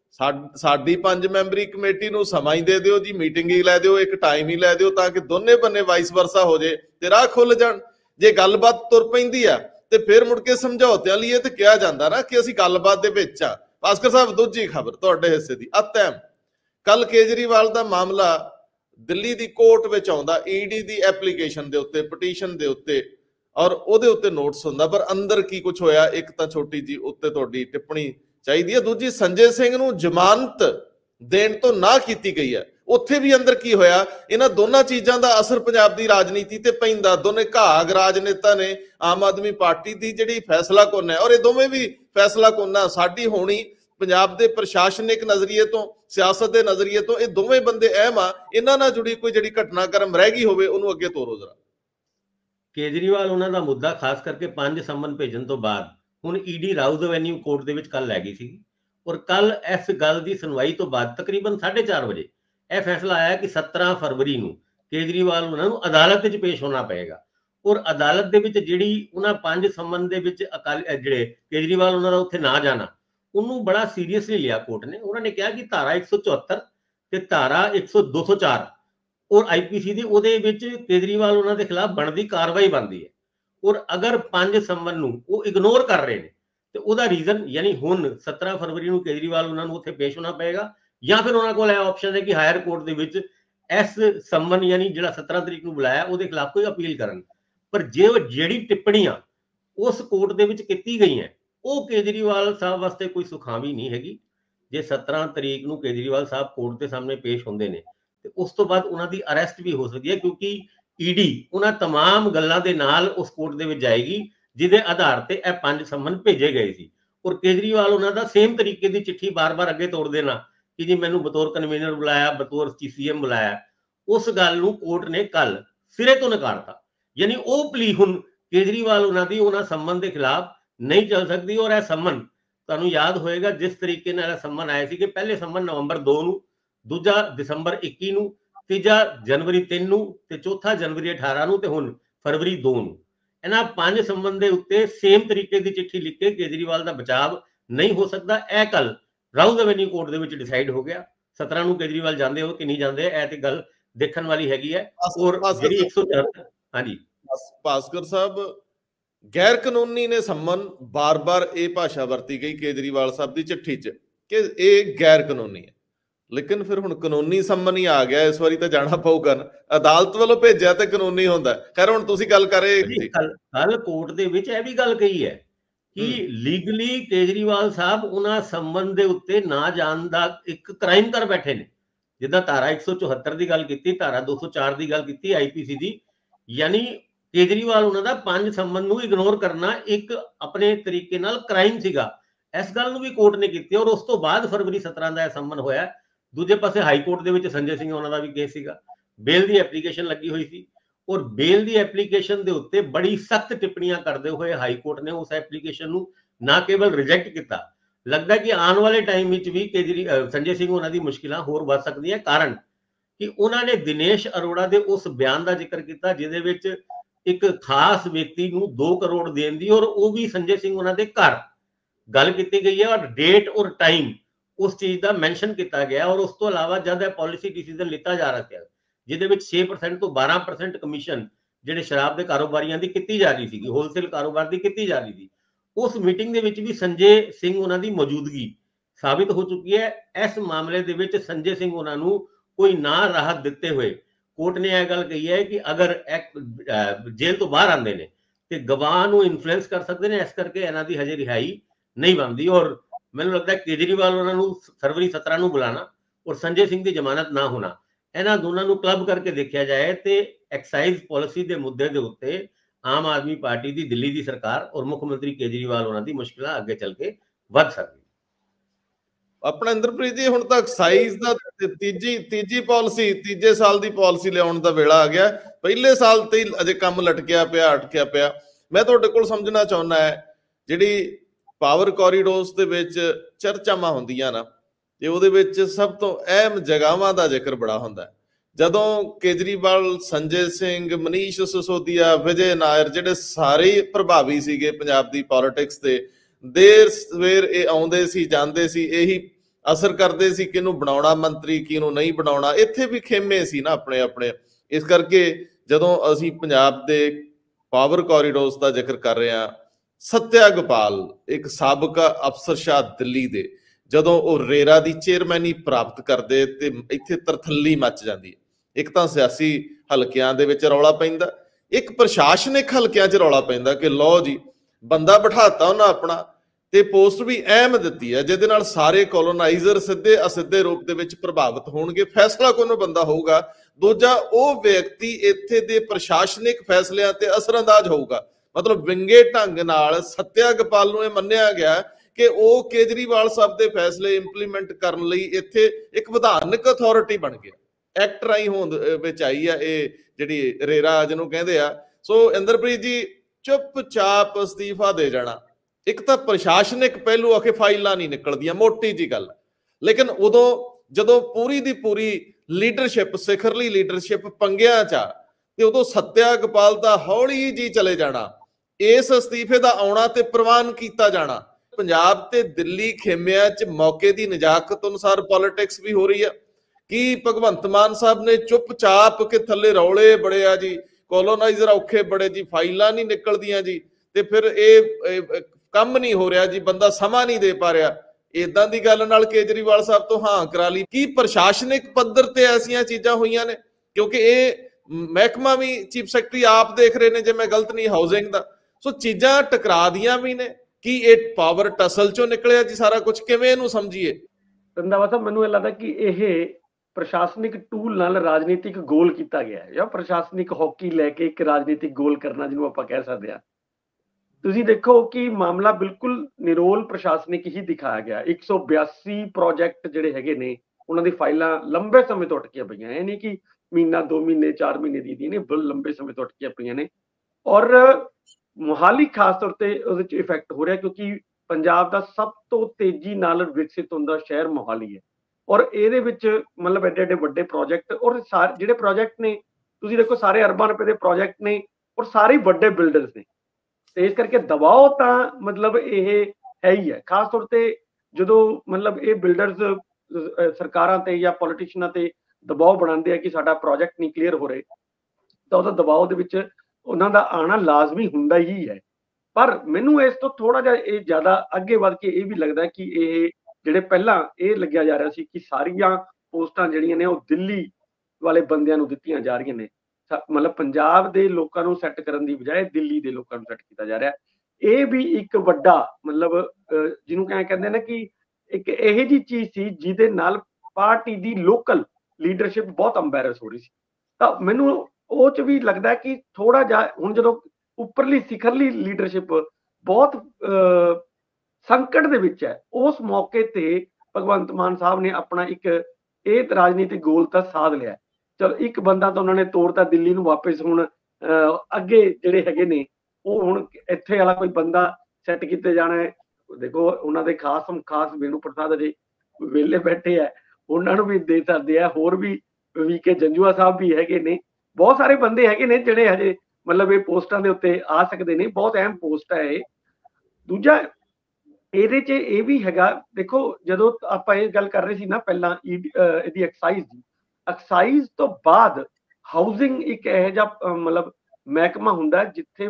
ਸਾਡੀ 5 ਮੈਂਬਰੀ ਕਮੇਟੀ ਨੂੰ ਸਮਾਂ ਹੀ ਦੇ ਦਿਓ ਜੀ, ਮੀਟਿੰਗ ਹੀ ਲੈ ਦਿਓ, ਇੱਕ ਟਾਈਮ ਹੀ ਲੈ ਦਿਓ ਤਾਂ ਕਿ ਦੋਨੇ ਬੰਨੇ ਵਾਈਸ ਵਰਸਾ ਹੋ ਜੇ ਤੇ ਰਾਹ ਖੁੱਲ ਜਾਣ। ਜੇ ਗੱਲਬਾਤ ਤੁਰ ਪੈਂਦੀ ਆ ਤੇ ਫਿਰ ਮੁੜ ਕੇ ਸਮਝੌਤਿਆਂ ਲਈ ਇਹ ਤੇ ਕਿਹਾ ਜਾਂਦਾ ਨਾ ਕਿ ਅਸੀਂ ਗੱਲਬਾਤ ਦੇ ਵਿੱਚ ਆ। ਭਾਸਕਰ ਸਾਹਿਬ, ਦੂਜੀ ਖਬਰ ਤੁਹਾਡੇ ਹਿੱਸੇ ਦੀ ਅਤਿਮ, ਕੱਲ ਕੇਜਰੀਵਾਲ ਦਾ ਮਾਮਲਾ ਦਿੱਲੀ ਦੀ ਕੋਰਟ ਵਿੱਚ ਆਉਂਦਾ, ਈਡੀ ਦੀ ਐਪਲੀਕੇਸ਼ਨ ਦੇ ਉੱਤੇ, ਪਟੀਸ਼ਨ ਦੇ ਉੱਤੇ, ਔਰ ਉਹਦੇ ਉੱਤੇ ਨੋਟਿਸ ਹੁੰਦਾ, ਪਰ ਅੰਦਰ ਕੀ ਕੁਝ ਹੋਇਆ ਇੱਕ ਤਾਂ ਛੋਟੀ ਜੀ ਉੱਤੇ ਤੁਹਾਡੀ ਟਿੱਪਣੀ ਚਾਹੀਦੀ ਹੈ, ਦੂਜੀ ਸੰਜੇ ਸਿੰਘ ਨੂੰ ਜ਼ਮਾਨਤ ਦੇਣ ਤੋਂ ਨਾ ਕੀਤੀ ਗਈ ਹੈ, ਉੱਥੇ ਵੀ ਅੰਦਰ ਕੀ ਹੋਇਆ। ਇਹਨਾਂ ਦੋਨਾਂ ਚੀਜ਼ਾਂ ਦਾ ਅਸਰ ਪੰਜਾਬ ਦੀ ਰਾਜਨੀਤੀ ਤੇ ਪੈਂਦਾ। ਦੋਨੇ ਘਾਗ ਰਾਜਨੇਤਾ ਨੇ, ਆਮ ਆਦਮੀ ਪਾਰਟੀ ਦੀ ਜਿਹੜੀ ਫੈਸਲਾ ਕੁੰਨ ਹੈ, ਔਰ ਇਹ ਦੋਵੇਂ ਵੀ ਫੈਸਲਾ ਕੁੰਨ ਸਾਡੀ ਹੋਣੀ ਪੰਜਾਬ ਦੇ ਪ੍ਰਸ਼ਾਸਨਿਕ ਨਜ਼ਰੀਏ ਤੋਂ, ਸਿਆਸਤ ਦੇ ਨਜ਼ਰੀਏ ਤੋਂ ਇਹ ਦੋਵੇਂ ਬੰਦੇ ਅਹਿਮ ਆ। ਇਹਨਾਂ ਨਾਲ ਜੁੜੀ ਕੋਈ ਜਿਹੜੀ ਘਟਨਾਕ੍ਰਮ ਰਹਿ ਗਈ ਹੋਵੇ ਉਹਨੂੰ ਅੱਗੇ ਤੋਰੋ ਜ਼ਰਾ। ਕੇਜਰੀਵਾਲ ਉਹਨਾਂ ਦਾ ਮੁੱਦਾ ਖਾਸ ਕਰਕੇ 5 ਸੰਮਨ ਭੇਜਣ ਤੋਂ ਬਾਅਦ ਹੁਣ ਈਡੀ ਰਾਊਜ਼ ਐਵੈਨਿਊ ਕੋਰਟ ਦੇ ਵਿੱਚ ਕੱਲ ਲੈ ਗਈ ਸੀ, ਔਰ ਕੱਲ ਇਸ ਗੱਲ ਦੀ ਸੁਣਵਾਈ ਤੋਂ ਬਾਅਦ ਤਕਰੀਬਨ 4:30 ਵਜੇ ਇਹ ਫੈਸਲਾ ਆਇਆ ਕਿ 17 ਫਰਵਰੀ ਨੂੰ ਕੇਜਰੀਵਾਲ ਉਹਨਾਂ ਨੂੰ ਅਦਾਲਤ ਵਿੱਚ ਪੇਸ਼ ਹੋਣਾ ਪਏਗਾ। ਔਰ ਅਦਾਲਤ ਦੇ ਵਿੱਚ ਜਿਹੜੀ ਉਹਨਾਂ 5 ਸੰਮਨ ਦੇ ਵਿੱਚ ਅਕਾਲੀ ਜਿਹੜੇ ਕੇਜਰੀਵਾਲ ਉਹਨਾਂ ਦਾ ਉੱਥੇ ਨਾ ਜਾਣਾ, ਉਹਨੂੰ ਬੜਾ ਸੀਰੀਅਸਲੀ ਲਿਆ ਕੋਰਟ ਨੇ। ਉਹਨਾਂ ਨੇ ਕਿਹਾ ਕਿ ਧਾਰਾ 174 ਤੇ ਧਾਰਾ 204 ਔਰ ਆਈਪੀਸੀ ਦੀ ਉਹਦੇ ਵਿੱਚ ਕੇਜਰੀਵਾਲ ਉਹਨਾਂ ਦੇ ਖਿਲਾਫ ਬਣਦੀ ਕਾਰਵਾਈ ਬਣਦੀ ਹੈ, ਔਰ ਅਗਰ 5 ਸੰਮਨ ਨੂੰ ਉਹ ਇਗਨੋਰ ਕਰ ਰਹੇ ਨੇ ਤੇ ਉਹਦਾ ਰੀਜ਼ਨ ਯਾਨੀ ਹੁਣ 17 ਫਰਵਰੀ ਨੂੰ ਕੇਜਰੀਵਾਲ ਉਹਨਾਂ ਨੂੰ ਉੱਥੇ ਪੇਸ਼ ਹੋਣਾ ਪਏਗਾ, ਜਾਂ ਫਿਰ ਉਹਨਾਂ ਕੋਲ ਇਹ ਆਪਸ਼ਨ ਹੈ ਕਿ ਹਾਇਰ ਕੋਰਟ ਦੇ ਵਿੱਚ ਇਸ ਸੰਮਨ ਯਾਨੀ ਜਿਹੜਾ 17 ਤਰੀਕ ਨੂੰ ਬੁਲਾਇਆ ਉਹਦੇ ਖਿਲਾਫ ਕੋਈ ਅਪੀਲ ਕਰਨ। ਪਰ ਜੇ ਉਹ ਜਿਹੜੀ ਟਿੱਪਣੀਆਂ ਉਸ ਕੋਰਟ ਦੇ ਵਿੱਚ ਕੀਤੀ ਗਈਆਂ ਉਹ ਕੇਜਰੀਵਾਲ ਸਾਹਿਬ ਵਾਸਤੇ ਕੋਈ ਸੁਖਾਵੀ ਨਹੀਂ ਹੈਗੀ। ਜੇ 17 ਤਰੀਕ ਨੂੰ ਕੇਜਰੀਵਾਲ ਸਾਹਿਬ ਕੋਰਟ ਦੇ ਸਾਹਮਣੇ ਪੇਸ਼ ਹੁੰਦੇ ਨੇ ਤੇ ਉਸ ਤੋਂ ਬਾਅਦ ਉਹਨਾਂ ਦੀ ਅਰੈਸਟ ਵੀ ਹੋ ਸਕਦੀ ਹੈ, ਕਿਉਂਕਿ ਈਡੀ ਉਹਨਾਂ तमाम ਗੱਲਾਂ ਦੇ ਨਾਲ ਉਸ ਕੋਰਟ ਦੇ ਵਿੱਚ ਜਾਏਗੀ ਜਿਹਦੇ ਆਧਾਰ ਤੇ ਇਹ 5 ਸੰਮਨ ਭੇਜੇ ਗਏ ਸੀ। ਔਰ ਕੇਜਰੀਵਾਲ ਉਹਨਾਂ ਦਾ ਸੇਮ ਤਰੀਕੇ ਦੀ ਚਿੱਠੀ ਬਾਰ-ਬਾਰ ਅੱਗੇ ਤੋੜ ਦੇਣਾ ਕਿ ਜੀ ਮੈਨੂੰ ਬਤੌਰ ਕਨਵੀਨਰ ਬੁਲਾਇਆ, ਬਤੌਰ ਸੀਐਮ ਬੁਲਾਇਆ, ਉਸ ਗੱਲ ਨੂੰ ਕੋਰਟ ਨੇ ਕੱਲ ਸਿਰੇ ਤੋਂ ਨਕਾਰਤਾ। ਯਾਨੀ ਉਹ ਪਲੀ ਹੁਣ ਕੇਜਰੀਵਾਲ ਉਹਨਾਂ ਦੀ ਉਹਨਾਂ ਸੰਮਨ ਦੇ ਖਿਲਾਫ ਨਹੀਂ ਚੱਲ ਸਕਦੀ। ਔਰ ਇਹ ਸੰਮਨ ਤੁਹਾਨੂੰ ਯਾਦ ਹੋਏਗਾ ਜਿਸ ਤਰੀਕੇ ਨਾਲ ਇਹ ਸੰਮਨ ਆਏ ਸੀ ਕਿ ਪਹਿਲੇ ਸੰਮਨ ਨਵੰਬਰ 2 ਨੂੰ, ਦੂਜਾ ਦਸੰਬਰ 21 ਨੂੰ, ਤੀਜਾ ਜਨਵਰੀ 3 ਨੂੰ ਤੇ ਚੌਥਾ ਜਨਵਰੀ 18 ਨੂੰ ਤੇ ਹੁਣ ਫਰਵਰੀ 2 ਨੂੰ। ਇਹਨਾਂ 5 ਸੰਮਨ ਦੇ ਉੱਤੇ ਸੇਮ ਤਰੀਕੇ ਦੀ ਚਿੱਠੀ ਲਿਖ ਕੇ ਕੇਜਰੀਵਾਲ ਦਾ ਬਚਾਵ ਨਹੀਂ ਹੋ ਸਕਦਾ। ਇਹ ਕੱਲ ਰਾਊਜ਼ ਐਵੈਨਿਊ ਕੋਰਟ ਦੇ ਵਿੱਚ ਡਿਸਾਈਡ ਹੋ ਗਿਆ। 17 ਨੂੰ ਕੇਜਰੀਵਾਲ ਜਾਂਦੇ ਹੋ ਕਿ ਨਹੀਂ ਜਾਂਦੇ, ਇਹ ਤੇ ਗੱਲ ਦੇਖਣ ਵਾਲੀ ਹੈਗੀ ਹੈ। ਔਰ ਜਿਹੜੀ 174 ਹਾਂਜੀ ਭਾਸਕਰ ਸਾਹਿਬ, ਗੈਰ ਕਾਨੂੰਨੀ ਨੇ ਸੰਮਨ ਬਾਰ-ਬਾਰ ਇਹ ਭਾਸ਼ਾ ਵਰਤੀ ਗਈ ਕੇਜਰੀਵਾਲ ਸਾਹਿਬ ਦੀ ਚਿੱਠੀ 'ਚ ਕਿ ਇਹ ਗੈਰ ਕਾਨੂੰਨੀ ਹੈ, ਲੇਕਿਨ ਫਿਰ ਹੁਣ ਕਾਨੂੰਨੀ ਸੰਮਨ ਹੀ ਆ ਗਿਆ, ਇਸ ਵਾਰੀ ਤਾਂ ਜਾਣਾ ਪਊਗਾ ਨਾ, ਅਦਾਲਤ ਵੱਲੋਂ ਭੇਜਿਆ ਤੇ ਕਾਨੂੰਨੀ ਹੁੰਦਾ। ਖੈਰ ਹੁਣ ਤੁਸੀਂ ਗੱਲ ਕਰ ਰਹੇ ਕੱਲ ਕੋਰਟ ਦੇ ਵਿੱਚ ਇਹ ਵੀ ਗੱਲ ਕਹੀ ਹੈ ਕਿ ਲੀਗਲੀ ਕੇਜਰੀਵਾਲ ਸਾਹਿਬ ਉਹਨਾਂ ਸੰਮਨ ਦੇ ਉੱਤੇ ਨਾ ਜਾਣ ਦਾ ਇੱਕ ਕ੍ਰਾਈਮ ਕਰ ਬੈਠੇ ਨੇ। ਜਿੱਦਾਂ ਧਾਰਾ 174 ਦੀ ਗੱਲ ਕੀਤੀ, ਧਾਰਾ 204 ਦੀ ਗੱਲ ਕੀਤੀ ਆਈਪੀਸੀ ਦੀ, ਯਾਨੀ ਕੇਜਰੀਵਾਲ ਉਹਨਾਂ ਦਾ 5 ਸੰਮਨ ਨੂੰ ਇਗਨੋਰ ਕਰਨਾ ਇੱਕ ਆਪਣੇ ਤਰੀਕੇ ਨਾਲ ਕ੍ਰਾਈਮ ਸੀਗਾ। ਇਸ ਗੱਲ ਨੂੰ ਵੀ ਕੋਰਟ ਨੇ ਕੀਤੀ। ਔਰ ਉਸ ਤੋਂ ਬਾਅਦ ਫਰਵਰੀ 17 ਦਾ ਇਹ ਸੰਮਨ ਹੋਇਆ। ਦੂਜੇ ਪਾਸੇ ਹਾਈ ਕੋਰਟ ਦੇ ਵਿੱਚ ਸੰਜੇ ਸਿੰਘ ਉਹਨਾਂ ਦਾ ਵੀ ਕੇਸ ਸੀਗਾ, ਬੇਲ ਦੀ ਐਪਲੀਕੇਸ਼ਨ ਲੱਗੀ ਹੋਈ ਸੀ, ਔਰ ਬੇਲ ਦੀ ਐਪਲੀਕੇਸ਼ਨ ਦੇ ਉੱਤੇ ਬੜੀ ਸਖਤ ਟਿੱਪਣੀਆਂ ਕਰਦੇ ਹੋਏ ਹਾਈ ਕੋਰਟ ਨੇ ਉਸ ਐਪਲੀਕੇਸ਼ਨ ਨੂੰ ਨਾ ਕੇਵਲ ਰਿਜੈਕਟ ਕੀਤਾ, ਲੱਗਦਾ ਕਿ ਆਉਣ ਵਾਲੇ ਟਾਈਮ ਵਿੱਚ ਵੀ ਸੰਜੇ ਸਿੰਘ ਉਹਨਾਂ ਦੀ ਮੁਸ਼ਕਿਲਾਂ ਹੋਰ ਵੱਧ ਸਕਦੀਆਂ, ਕਾਰਨ ਕਿ ਉਹਨਾਂ ਨੇ ਦਿਨੇਸ਼ ਅਰੋੜਾ ਦੇ ਉਸ ਬਿਆਨ ਦਾ ਜ਼ਿਕਰ ਕੀਤਾ ਜਿਹਦੇ ਵਿੱਚ ਇੱਕ ਖਾਸ ਵਿਅਕਤੀ ਨੂੰ 2 ਕਰੋੜ ਦੇਣ ਦੀ, ਔਰ ਉਹ ਵੀ ਸੰਜੇ ਸਿੰਘ ਉਹਨਾਂ ਦੇ ਘਰ ਗੱਲ ਕੀਤੀ ਗਈ ਹੈ, ਔਰ ਡੇਟ ਔਰ ਟਾਈਮ ਉਸ ਚੀਜ਼ ਦਾ ਮੈਂਸ਼ਨ ਕੀਤਾ ਗਿਆ। ਔਰ ਉਸ ਤੋਂ ਇਲਾਵਾ ਜਦ ਇਹ ਪਾਲਿਸੀ ਡਿਸੀਜਨ ਲਿੱਤਾ ਜਾ ਰਿਹਾ ਸੀ ਜਿਹਦੇ ਵਿੱਚ 6% ਤੋਂ 12% ਕਮਿਸ਼ਨ ਜਿਹੜੇ ਸ਼ਰਾਬ ਦੇ ਕਾਰੋਬਾਰੀਆਂ ਦੀ ਕੀਤੀ ਜਾ ਰਹੀ ਸੀਗੀ, ਹੋਲਸੇਲ ਕਾਰੋਬਾਰ ਦੀ ਕੀਤੀ ਜਾ ਰਹੀ ਸੀ, ਉਸ ਮੀਟਿੰਗ ਦੇ ਵਿੱਚ ਵੀ ਸੰਜੇ ਸਿੰਘ ਉਹਨਾਂ ਦੀ ਮੌਜੂਦਗੀ ਸਾਬਿਤ ਹੋ ਚੁੱਕੀ ਹੈ। ਇਸ ਮਾਮਲੇ ਦੇ ਵਿੱਚ ਸੰਜੇ ਸਿੰਘ ਉਹਨਾਂ ਨੂੰ ਕੋਈ ਨਾ ਰਾਹਤ ਦਿੱਤੇ ਹੋਏ ਕੋਰਟ ਨੇ ਇਹ ਗੱਲ ਕਹੀ ਹੈ ਕਿ ਅਗਰ ਜੇਲ੍ਹ ਤੋਂ ਬਾਹਰ ਆਉਂਦੇ ਨੇ ਤੇ ਗਵਾਹ ਨੂੰ ਇਨਫਲੂਐਂਸ ਕਰ ਸਕਦੇ ਨੇ, ਇਸ ਕਰਕੇ ਇਹਨਾਂ ਦੀ ਹਜੇ ਰਿਹਾਈ ਨਹੀਂ ਬਣਦੀ। ਔਰ ਮੈਨੂੰ ਲੱਗਦਾ ਕੇਜਰੀਵਾਲ ਉਹਨਾਂ ਨੂੰ ਫਰਵਰੀ 17 ਨੂੰ ਬੁਲਾਣਾ ਔਰ ਸੰਜੇ ਸਿੰਘ ਦੀ ਜ਼ਮਾਨਤ ਨਾ ਹੋਣਾ, ਇਹਨਾਂ ਦੋਨਾਂ ਨੂੰ ਕਲੱਬ ਕਰਕੇ ਦੇਖਿਆ ਜਾਏ ਤੇ ਐਕਸਾਈਜ਼ ਪਾਲਿਸੀ ਦੇ ਮੁੱਦੇ ਦੇ ਉੱਤੇ ਆਮ ਆਦਮੀ ਪਾਰਟੀ ਦੀ ਦਿੱਲੀ ਦੀ ਸਰਕਾਰ ਔਰ ਮੁੱਖ ਮੰਤਰੀ ਕੇਜਰੀਵਾਲ ਉਹਨਾਂ ਦੀ ਮੁਸ਼ਕਿਲਾਂ ਅੱਗੇ ਚੱਲ ਕੇ ਵੱਧ ਸਕਦੀ। ਆਪਣਾ ਇੰਦਰਪ੍ਰੀਤ ਜੀ, ਹੁਣ ਤੱਕ ਐਕਸਾਈਜ਼ ਦਾ ਤੀਜੀ ਪਾਲਿਸੀ, ਤੀਜੇ ਸਾਲ ਦੀ ਪਾਲਿਸੀ ਲਿਆਉਣ ਦਾ ਵੇਲਾ ਆ ਗਿਆ। ਪਹਿਲੇ ਸਾਲ ਤੇ ਹੀ ਅਜੇ ਕੰਮ ਲਟਕਿਆ ਪਿਆ, ਅਟਕਿਆ ਪਿਆ। ਮੈਂ ਤੁਹਾਡੇ ਕੋਲ ਸਮਝਣਾ ਚਾਹੁੰਦਾ ਹੈ, ਜਿਹੜੀ ਪਾਵਰ ਕੋਰੀਡੋਰਸ ਦੇ ਵਿੱਚ ਚਰਚਾਵਾਂ ਹੁੰਦੀਆਂ ਨਾ, ਤੇ ਉਹਦੇ ਵਿੱਚ ਸਭ ਤੋਂ ਅਹਿਮ ਜਗ੍ਹਾਵਾਂ ਦਾ ਜ਼ਿਕਰ ਬੜਾ ਹੁੰਦਾ। ਜਦੋਂ ਕੇਜਰੀਵਾਲ, ਸੰਜੇ ਸਿੰਘ, ਮਨੀਸ਼ ਸਿਸੋਦੀਆ, ਵਿਜੇ ਨਾਇਰ, ਜਿਹੜੇ ਸਾਰੇ ਪ੍ਰਭਾਵੀ ਸੀਗੇ ਪੰਜਾਬ ਦੀ ਪੋਲਿਟਿਕਸ ਦੇ, ਦੇਰ ਸਵੇਰ ਇਹ ਆਉਂਦੇ ਸੀ, ਜਾਂਦੇ ਸੀ, ਇਹੀ ਅਸਰ ਕਰਦੇ ਸੀ ਕਿਹਨੂੰ ਬਣਾਉਣਾ ਮੰਤਰੀ, ਕਿਹਨੂੰ ਨਹੀਂ ਬਣਾਉਣਾ। ਇੱਥੇ ਵੀ ਖੇਮੇ ਸੀ ਨਾ ਆਪਣੇ ਆਪਣੇ। ਇਸ ਕਰਕੇ ਜਦੋਂ ਅਸੀਂ ਪੰਜਾਬ ਦੇ ਪਾਵਰ ਕੋਰੀਡੋਰਸ ਦਾ ਜ਼ਿਕਰ ਕਰ ਰਹੇ ਹਾਂ, ਸੱਤਿਆ ਗੋਪਾਲ ਇੱਕ ਸਾਬਕਾ ਅਫਸਰਸ਼ਾਹ ਦਿੱਲੀ ਦੇ, ਜਦੋਂ ਉਹ ਰੇਰਾ ਦੀ ਚੇਅਰਮੈਨੀ ਪ੍ਰਾਪਤ ਕਰਦੇ ਤੇ ਇੱਥੇ ਤਰਥੱਲੀ ਮੱਚ ਜਾਂਦੀ ਹੈ। ਇੱਕ ਤਾਂ ਸਿਆਸੀ ਹਲਕਿਆਂ ਦੇ ਵਿੱਚ ਰੌਲਾ ਪੈਂਦਾ, ਇੱਕ ਪ੍ਰਸ਼ਾਸਨਿਕ ਹਲਕਿਆਂ 'ਚ ਰੌਲਾ ਪੈਂਦਾ ਕਿ ਲਓ ਜੀ ਬੰਦਾ ਬਿਠਾਤਾ ਉਹਨਾਂ ਆਪਣਾ, ਤੇ ਪੋਸਟ ਵੀ ਅਹਿਮ ਦਿੱਤੀ ਹੈ ਜਿਹਦੇ ਨਾਲ ਸਾਰੇ ਕੋਲੋਨਾਈਜ਼ਰ ਸਿੱਧੇ ਅਸਿੱਧੇ ਰੂਪ ਦੇ ਵਿੱਚ ਪ੍ਰਭਾਵਿਤ ਹੋਣਗੇ। ਫੈਸਲਾ ਕੋਈ ਬੰਦਾ ਹੋਊਗਾ। ਦੂਜਾ, ਉਹ ਵਿਅਕਤੀ ਇੱਥੇ ਦੇ ਪ੍ਰਸ਼ਾਸਨਿਕ ਫੈਸਲਿਆਂ ਤੇ ਅਸਰਅੰਦਾਜ਼ ਹੋਊਗਾ। ਮਤਲਬ ਵਿੰਗੇ ਢੰਗ ਨਾਲ ਸੱਤਿਆ ਗੋਪਾਲ ਨੂੰ ਇਹ ਮੰਨਿਆ ਗਿਆ ਕਿ ਉਹ ਕੇਜਰੀਵਾਲ ਸਾਹਿਬ ਦੇ ਫੈਸਲੇ ਇੰਪਲੀਮੈਂਟ ਕਰਨ ਲਈ ਇੱਥੇ ਇੱਕ ਵਿਧਾਨਕ ਅਥਾਰਟੀ ਬਣ ਗਿਆ, ਐਕਟ ਰਾਹੀਂ ਹੋਂਦ ਵਿੱਚ ਆਈ ਆ ਇਹ ਜਿਹੜੀ ਰੇਰਾ ਜਿਹਨੂੰ ਕਹਿੰਦੇ ਆ। ਸੋ ਇੰਦਰਪ੍ਰੀਤ ਜੀ, ਚੁੱਪਚਾਪ ਅਸਤੀਫਾ ਦੇ ਜਾਣਾ। ਇੱਕ ਤਾਂ ਪ੍ਰਸ਼ਾਸਨਿਕ ਪਹਿਲੂ ਆ ਕਿ ਫਾਈਲਾਂ ਨਹੀਂ ਨਿਕਲਦੀਆਂ, ਮੋਟੀ ਜੀ ਗੱਲ। ਲੇਕਿਨ ਉਦੋਂ ਜਦੋਂ ਪੂਰੀ ਦੀ ਪੂਰੀ ਲੀਡਰਸ਼ਿਪ, ਸਿਖਰਲੀ ਲੀਡਰਸ਼ਿਪ ਪੰਗਿਆਂ 'ਚ ਆ, ਤੇ ਉਦੋਂ ਸੱਤਿਆ ਗੋਪਾਲ ਦਾ ਹੌਲੀ ਜੀ ਚਲੇ ਜਾਣਾ, ਇਸ ਅਸਤੀਫੇ ਦਾ ਆਉਣਾ ਤੇ ਪ੍ਰਵਾਨ ਕੀਤਾ ਜਾਣਾ। ਪੰਜਾਬ ਤੇ ਦਿੱਲੀ ਖੇਮਿਆਂ 'ਚ ਮੌਕੇ ਦੀ ਨਜਾਕਤ ਅਨੁਸਾਰ ਪੋਲਿਟਿਕਸ ਵੀ ਹੋ ਰਹੀ ਆ। ਕੀ ਭਗਵੰਤ ਮਾਨ ਸਾਹਿਬ ਨੇ ਚੁੱਪਚਾਪ ਕਿ ਥੱਲੇ ਰੌਲੇ ਬੜੇ ਆ ਜੀ, ਕੋਲੋਨਾਈਜ਼ਰ ਔਖੇ ਬੜੇ ਜੀ, ਫਾਈਲਾਂ ਨਹੀਂ ਨਿਕਲਦੀਆਂ ਜੀ, ਤੇ ਫਿਰ ਇਹ ਕੰਮ ਨਹੀਂ ਹੋ ਰਿਹਾ ਜੀ, ਬੰਦਾ ਸਮਾਂ ਨਹੀਂ ਦੇ ਪਾ ਰਿਹਾ, ਇਦਾਂ ਦੀ ਗੱਲ ਨਾਲ ਕੇਜਰੀਵਾਲ ਸਾਹਿਬ ਤੋਂ ਹਾਂ ਕਰਾ ਲਈ? ਕੀ ਪ੍ਰਸ਼ਾਸਨਿਕ ਪੱਧਰ ਤੇ ਐਸੀਆਂ ਚੀਜ਼ਾਂ ਹੋਈਆਂ ਨੇ? ਕਿਉਂਕਿ ਇਹ ਮਹਿਕਮਾ ਵੀ ਚੀਫ ਸੈਕਟਰੀ ਆਪ ਦੇਖ ਰਹੇ ਨੇ, ਜੇ ਮੈਂ ਗਲਤ ਨਹੀਂ, ਹਾਊਸਿੰਗ ਦਾ। ਸੋ ਚੀਜ਼ਾਂ ਟਕਰਾ ਦੀਆਂ ਵੀ ਨੇ। ਕੀ ਇਹ ਪਾਵਰ ਟਸਲ ਚੋਂ ਨਿਕਲਿਆ ਜੀ ਸਾਰਾ ਕੁਝ? ਕਿਵੇਂ ਇਹਨੂੰ ਸਮਝੀਏ? ਰੰਧਾਵਾ ਸਾਹਿਬ, ਮੈਨੂੰ ਇਹ ਲੱਗਦਾ ਕਿ ਇਹ ਪ੍ਰਸ਼ਾਸਨਿਕ ਟੂਲ ਨਾਲ ਰਾਜਨੀਤਿਕ ਗੋਲ ਕੀਤਾ ਗਿਆ ਹੈ, ਜਾਂ ਪ੍ਰਸ਼ਾਸਨਿਕ ਹਾਕੀ ਲੈ ਕੇ ਇੱਕ ਰਾਜਨੀਤਿਕ ਗੋਲ ਕਰਨਾ ਜਿਹਨੂੰ ਆਪਾਂ ਕਹਿ ਸਕਦੇ ਹਾਂ। ਤੁਸੀਂ ਦੇਖੋ ਕਿ ਮਾਮਲਾ ਬਿਲਕੁਲ ਨਿਰੋਲ ਪ੍ਰਸ਼ਾਸਨਿਕ ਹੀ ਦਿਖਾਇਆ ਗਿਆ। 182 ਪ੍ਰੋਜੈਕਟ ਜਿਹੜੇ ਹੈਗੇ ਨੇ, ਉਹਨਾਂ ਦੀ ਫਾਈਲਾਂ ਲੰਬੇ ਸਮੇਂ ਤੋਂ ਅਟਕੀਆਂ ਪਈਆਂ। ਇਹ ਨਹੀਂ ਕਿ ਮਹੀਨਾ, 2 ਮਹੀਨੇ, 4 ਮਹੀਨੇ ਦੀ ਨੇ, ਲੰਬੇ ਸਮੇਂ ਤੋਂ ਅਟਕੀਆਂ ਪਈਆਂ ਨੇ। ਔਰ ਮੋਹਾਲੀ ਖਾਸ ਤੌਰ ਤੇ ਉਹਦੇ 'ਚ ਇਫੈਕਟ ਹੋ ਰਿਹਾ, ਕਿਉਂਕਿ ਪੰਜਾਬ ਦਾ ਸਭ ਤੋਂ ਤੇਜ਼ੀ ਨਾਲ ਵਿਕਸਿਤ ਹੁੰਦਾ ਸ਼ਹਿਰ ਮੋਹਾਲੀ ਹੈ। ਔਰ ਇਹਦੇ ਵਿੱਚ ਮਤਲਬ ਐਡੇ ਐਡੇ ਵੱਡੇ ਪ੍ਰੋਜੈਕਟ, ਔਰ ਜਿਹੜੇ ਪ੍ਰੋਜੈਕਟ ਨੇ ਤੁਸੀਂ ਦੇਖੋ ਸਾਰੇ ਅਰਬਾਂ ਰੁਪਏ ਦੇ ਪ੍ਰੋਜੈਕਟ ਨੇ, ਔਰ ਸਾਰੇ ਵੱਡੇ ਬਿਲਡਰਸ ਨੇ। ਤੇ ਇਸ ਕਰਕੇ ਦਬਾਅ ਤਾਂ ਮਤਲਬ ਇਹ ਹੈ ਹੀ ਹੈ। ਖਾਸ ਤੌਰ ਤੇ ਜਦੋਂ ਮਤਲਬ ਇਹ ਬਿਲਡਰਸ ਸਰਕਾਰਾਂ ਤੇ ਜਾਂ ਪੋਲੀਟੀਸ਼ੀਅਨਾਂ ਤੇ ਦਬਾਅ ਬਣਾਉਂਦੇ ਆ ਕਿ ਸਾਡਾ ਪ੍ਰੋਜੈਕਟ ਨਹੀਂ ਕਲੀਅਰ ਹੋ ਰਹੇ, ਤਾਂ ਉਹਦਾ ਦਬਾਅ ਦੇ ਵਿੱਚ ਉਹਨਾਂ ਦਾ ਆਉਣਾ ਲਾਜ਼ਮੀ ਹੁੰਦਾ ਹੀ ਹੈ। ਪਰ ਮੈਨੂੰ ਇਸ ਤੋਂ ਥੋੜਾ ਜਿਹਾ ਇਹ ਜ਼ਿਆਦਾ ਅੱਗੇ ਵੱਧ ਕੇ ਇਹ ਵੀ ਲੱਗਦਾ ਕਿ ਇਹ ਜਿਹੜੇ ਪਹਿਲਾਂ ਇਹ ਲੱਗਿਆ ਜਾ ਰਿਹਾ ਸੀ ਕਿ ਸਾਰੀਆਂ ਪੋਸਟਾਂ ਜਿਹੜੀਆਂ ਨੇ ਉਹ ਦਿੱਲੀ ਵਾਲੇ ਬੰਦਿਆਂ ਨੂੰ ਦਿੱਤੀਆਂ ਜਾ ਰਹੀਆਂ ਨੇ, ਮਤਲਬ ਪੰਜਾਬ ਦੇ ਲੋਕਾਂ ਨੂੰ ਸੈੱਟ ਕਰਨ ਦੀ ਬਜਾਏ ਦਿੱਲੀ ਦੇ ਲੋਕਾਂ ਨੂੰ ਸੈੱਟ ਕੀਤਾ ਜਾ ਰਿਹਾ। ਇਹ ਵੀ ਇੱਕ ਵੱਡਾ ਮਤਲਬ ਜਿਹਨੂੰ ਕਹਿੰਦੇ ਨੇ ਕਿ ਇੱਕ ਇਹੋ ਜਿਹੀ ਚੀਜ਼ ਸੀ ਜਿਹਦੇ ਨਾਲ ਪਾਰਟੀ ਦੀ ਲੋਕਲ ਲੀਡਰਸ਼ਿਪ ਬਹੁਤ ਅੰਬੈਰਸ ਹੋ ਰਹੀ ਸੀ। ਤਾਂ ਮੈਨੂੰ ਉਹ 'ਚ ਵੀ ਲੱਗਦਾ ਕਿ ਥੋੜਾ ਜਿਹਾ ਹੁਣ ਜਦੋਂ ਉੱਪਰਲੀ ਸਿਖਰਲੀ ਲੀਡਰਸ਼ਿਪ ਬਹੁਤ ਸੰਕਟ ਦੇ ਵਿੱਚ ਹੈ, ਉਸ ਮੌਕੇ ਤੇ ਭਗਵੰਤ ਮਾਨ ਸਾਹਿਬ ਨੇ ਆਪਣਾ ਇੱਕ ਇਹ ਰਾਜਨੀਤਿਕ ਗੋਲ ਤਾਂ ਸਾਧ ਲਿਆ। ਚਲੋ ਇੱਕ ਬੰਦਾ ਤਾਂ ਉਹਨਾਂ ਨੇ ਤੋੜਤਾ ਦਿੱਲੀ ਨੂੰ ਵਾਪਸ। ਹੁਣ ਅੱਗੇ ਜਿਹੜੇ ਹੈਗੇ ਨੇ ਉਹ ਹੁਣ ਇੱਥੇ ਵਾਲਾ ਕੋਈ ਬੰਦਾ ਸੈੱਟ ਕੀਤੇ ਜਾਣਾ ਹੈ। ਦੇਖੋ ਉਹਨਾਂ ਦੇ ਖਾਸ ਵੇਣੂ ਪ੍ਰਸਾਦ ਅਜੇ ਵਿਹਲੇ ਬੈਠੇ ਆ, ਉਹਨਾਂ ਨੂੰ ਵੀ ਦੇ ਸਕਦੇ ਆ। ਹੋਰ ਵੀ VK ਜੰਜੂਆ ਸਾਹਿਬ ਵੀ ਹੈਗੇ ਨੇ, ਬਹੁਤ ਸਾਰੇ ਬੰਦੇ ਹੈਗੇ ਨੇ ਜਿਹੜੇ ਹਜੇ ਮਤਲਬ ਇਹ ਪੋਸਟਾਂ ਦੇ ਉੱਤੇ ਆ ਸਕਦੇ ਨੇ। ਬਹੁਤ ਅਹਿਮ ਪੋਸਟ ਹੈ ਇਹ। ਦੂਜਾ ਇਹਦੇ 'ਚ ਇਹ ਵੀ ਹੈਗਾ, ਦੇਖੋ ਜਦੋਂ ਆਪਾਂ ਇਹ ਗੱਲ ਕਰ ਰਹੇ ਸੀ ਨਾ ਪਹਿਲਾਂ ਇਹਦੀ ਐਕਸਾਈਜ਼ ਤੋਂ ਬਾਅਦ ਹਾਊਸਿੰਗ ਇੱਕ ਇਹੋ ਜਿਹਾ ਮਤਲਬ ਮਹਿਕਮਾ ਹੁੰਦਾ ਜਿੱਥੇ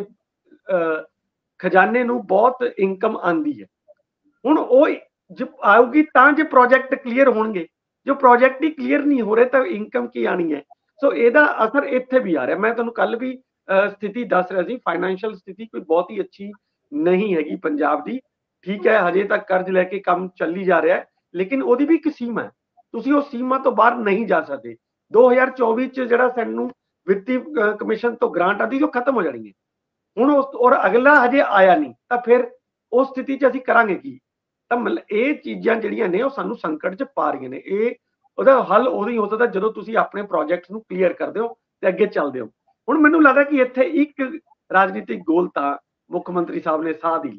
ਖਜ਼ਾਨੇ ਨੂੰ ਬਹੁਤ ਇਨਕਮ ਆਉਂਦੀ ਹੈ। ਹੁਣ ਉਹ ਆਊਗੀ ਤਾਂ ਜੇ ਪ੍ਰੋਜੈਕਟ ਕਲੀਅਰ ਹੋਣਗੇ। ਜੋ ਪ੍ਰੋਜੈਕਟ ਹੀ ਕਲੀਅਰ ਨਹੀਂ ਹੋ ਰਹੇ ਤਾਂ ਇਨਕਮ ਕੀ ਆਣੀ ਹੈ? ਸੋ ਇਹਦਾ ਅਸਰ ਇੱਥੇ ਵੀ ਆ ਰਿਹਾ। ਮੈਂ ਤੁਹਾਨੂੰ ਕੱਲ ਵੀ ਸਥਿਤੀ ਦੱਸ ਰਿਹਾ ਸੀ, ਫਾਈਨੈਂਸ਼ੀਅਲ ਸਥਿਤੀ ਕੋਈ ਬਹੁਤ ਹੀ ਅੱਛੀ ਨਹੀਂ ਹੈਗੀ ਪੰਜਾਬ ਦੀ। ਠੀਕ ਹੈ, ਹਜੇ ਤੱਕ ਕਰਜ਼ ਲੈ ਕੇ ਕੰਮ ਚੱਲੀ ਜਾ ਰਿਹਾ, ਲੇਕਿਨ ਉਹਦੀ ਵੀ ਇੱਕ ਸੀਮਾ ਹੈ। ਤੁਸੀਂ ਉਹ ਸੀਮਾ ਤੋਂ ਬਾਹਰ ਨਹੀਂ ਜਾ ਸਕਦੇ। 2024 ਚ ਜਿਹੜਾ ਸਾਨੂੰ ਵਿੱਤੀ ਕਮਿਸ਼ਨ ਤੋਂ ਗ੍ਰਾਂਟ ਆਦੀ ਉਹ ਖਤਮ ਹੋ ਜਾਣੀ ਹੈ ਹੁਣ, ਔਰ ਅਗਲਾ ਹਜੇ ਆਇਆ ਨਹੀਂ, ਤਾਂ ਫਿਰ ਉਸ ਸਥਿਤੀ 'ਚ ਅਸੀਂ ਕਰਾਂਗੇ ਕੀ? ਤਾਂ ਮਤਲਬ ਇਹ ਚੀਜ਼ਾਂ ਜਿਹੜੀਆਂ ਨੇ ਉਹ ਸਾਨੂੰ ਸੰਕਟ 'ਚ ਪਾ ਰਹੀਆਂ ਨੇ। ਉਹਦਾ ਹੱਲ ਉਦੋਂ ਹੀ ਹੋ ਸਕਦਾ ਜਦੋਂ ਤੁਸੀਂ ਆਪਣੇ ਪ੍ਰੋਜੈਕਟਸ ਨੂੰ ਕਲੀਅਰ ਕਰਦੇ ਹੋ ਤੇ ਅੱਗੇ ਚੱਲਦੇ ਹੋ। ਹੁਣ ਮੈਨੂੰ ਲੱਗਦਾ ਕਿ ਇੱਥੇ ਇੱਕ ਰਾਜਨੀਤਿਕ ਗੋਲ ਤਾਂ ਮੁੱਖ ਮੰਤਰੀ ਸਾਹਿਬ ਨੇ ਸਾਧ ਹੀ ਲਿਆ।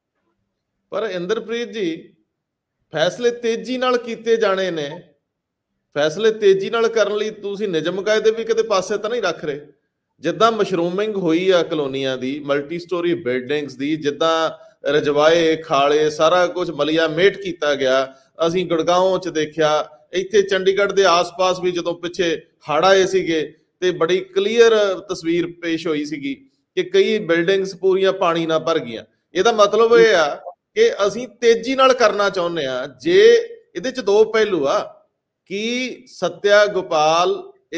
ਪਰ ਇੰਦਰਪ੍ਰੀਤ ਜੀ, ਫੈਸਲੇ ਤੇਜ਼ੀ ਨਾਲ ਕੀਤੇ ਜਾਣੇ ਨੇ। ਫੈਸਲੇ ਤੇਜ਼ੀ ਨਾਲ ਕਰਨ ਲਈ ਤੁਸੀਂ ਨਿਯਮ ਕਾਇਦੇ ਵੀ ਕਿਤੇ ਪਾਸੇ ਤਾਂ ਨਹੀਂ ਰੱਖ ਰਹੇ? ਜਿੱਦਾਂ ਮਸ਼ਰੂਮਿੰਗ ਹੋਈ ਆ ਕਲੋਨੀਆਂ ਦੀ, ਮਲਟੀ ਸਟੋਰੀ ਬਿਲਡਿੰਗਸ ਦੀ, ਜਿੱਦਾਂ ਰਜਵਾਏ ਖਾਲੇ ਸਾਰਾ ਕੁਝ ਮਲੀਆ ਮੇਟ ਕੀਤਾ ਗਿਆ। ਅਸੀਂ ਗੁੜਗਾਉਂ 'ਚ ਦੇਖਿਆ, ਇੱਥੇ ਚੰਡੀਗੜ੍ਹ ਦੇ ਆਸ-ਪਾਸ ਵੀ ਜਦੋਂ ਪਿੱਛੇ ਹੜ੍ਹ ਆਏ ਸੀਗੇ ਤੇ ਬੜੀ ਕਲੀਅਰ ਤਸਵੀਰ ਪੇਸ਼ ਹੋਈ ਸੀਗੀ ਕਿ ਕਈ ਬਿਲਡਿੰਗਸ ਪੂਰੀਆਂ ਪਾਣੀ ਨਾਲ ਭਰ ਗਈਆਂ। ਇਹਦਾ ਮਤਲਬ ਇਹ ਆ ਕਿ ਅਸੀਂ ਤੇਜ਼ੀ ਨਾਲ ਕਰਨਾ ਚਾਹੁੰਦੇ ਆ। ਜੇ ਇਹਦੇ 'ਚ ਦੋ ਪਹਿਲੂ ਆ ਕਿ ਸੱਤਿਆ ਗੋਪਾਲ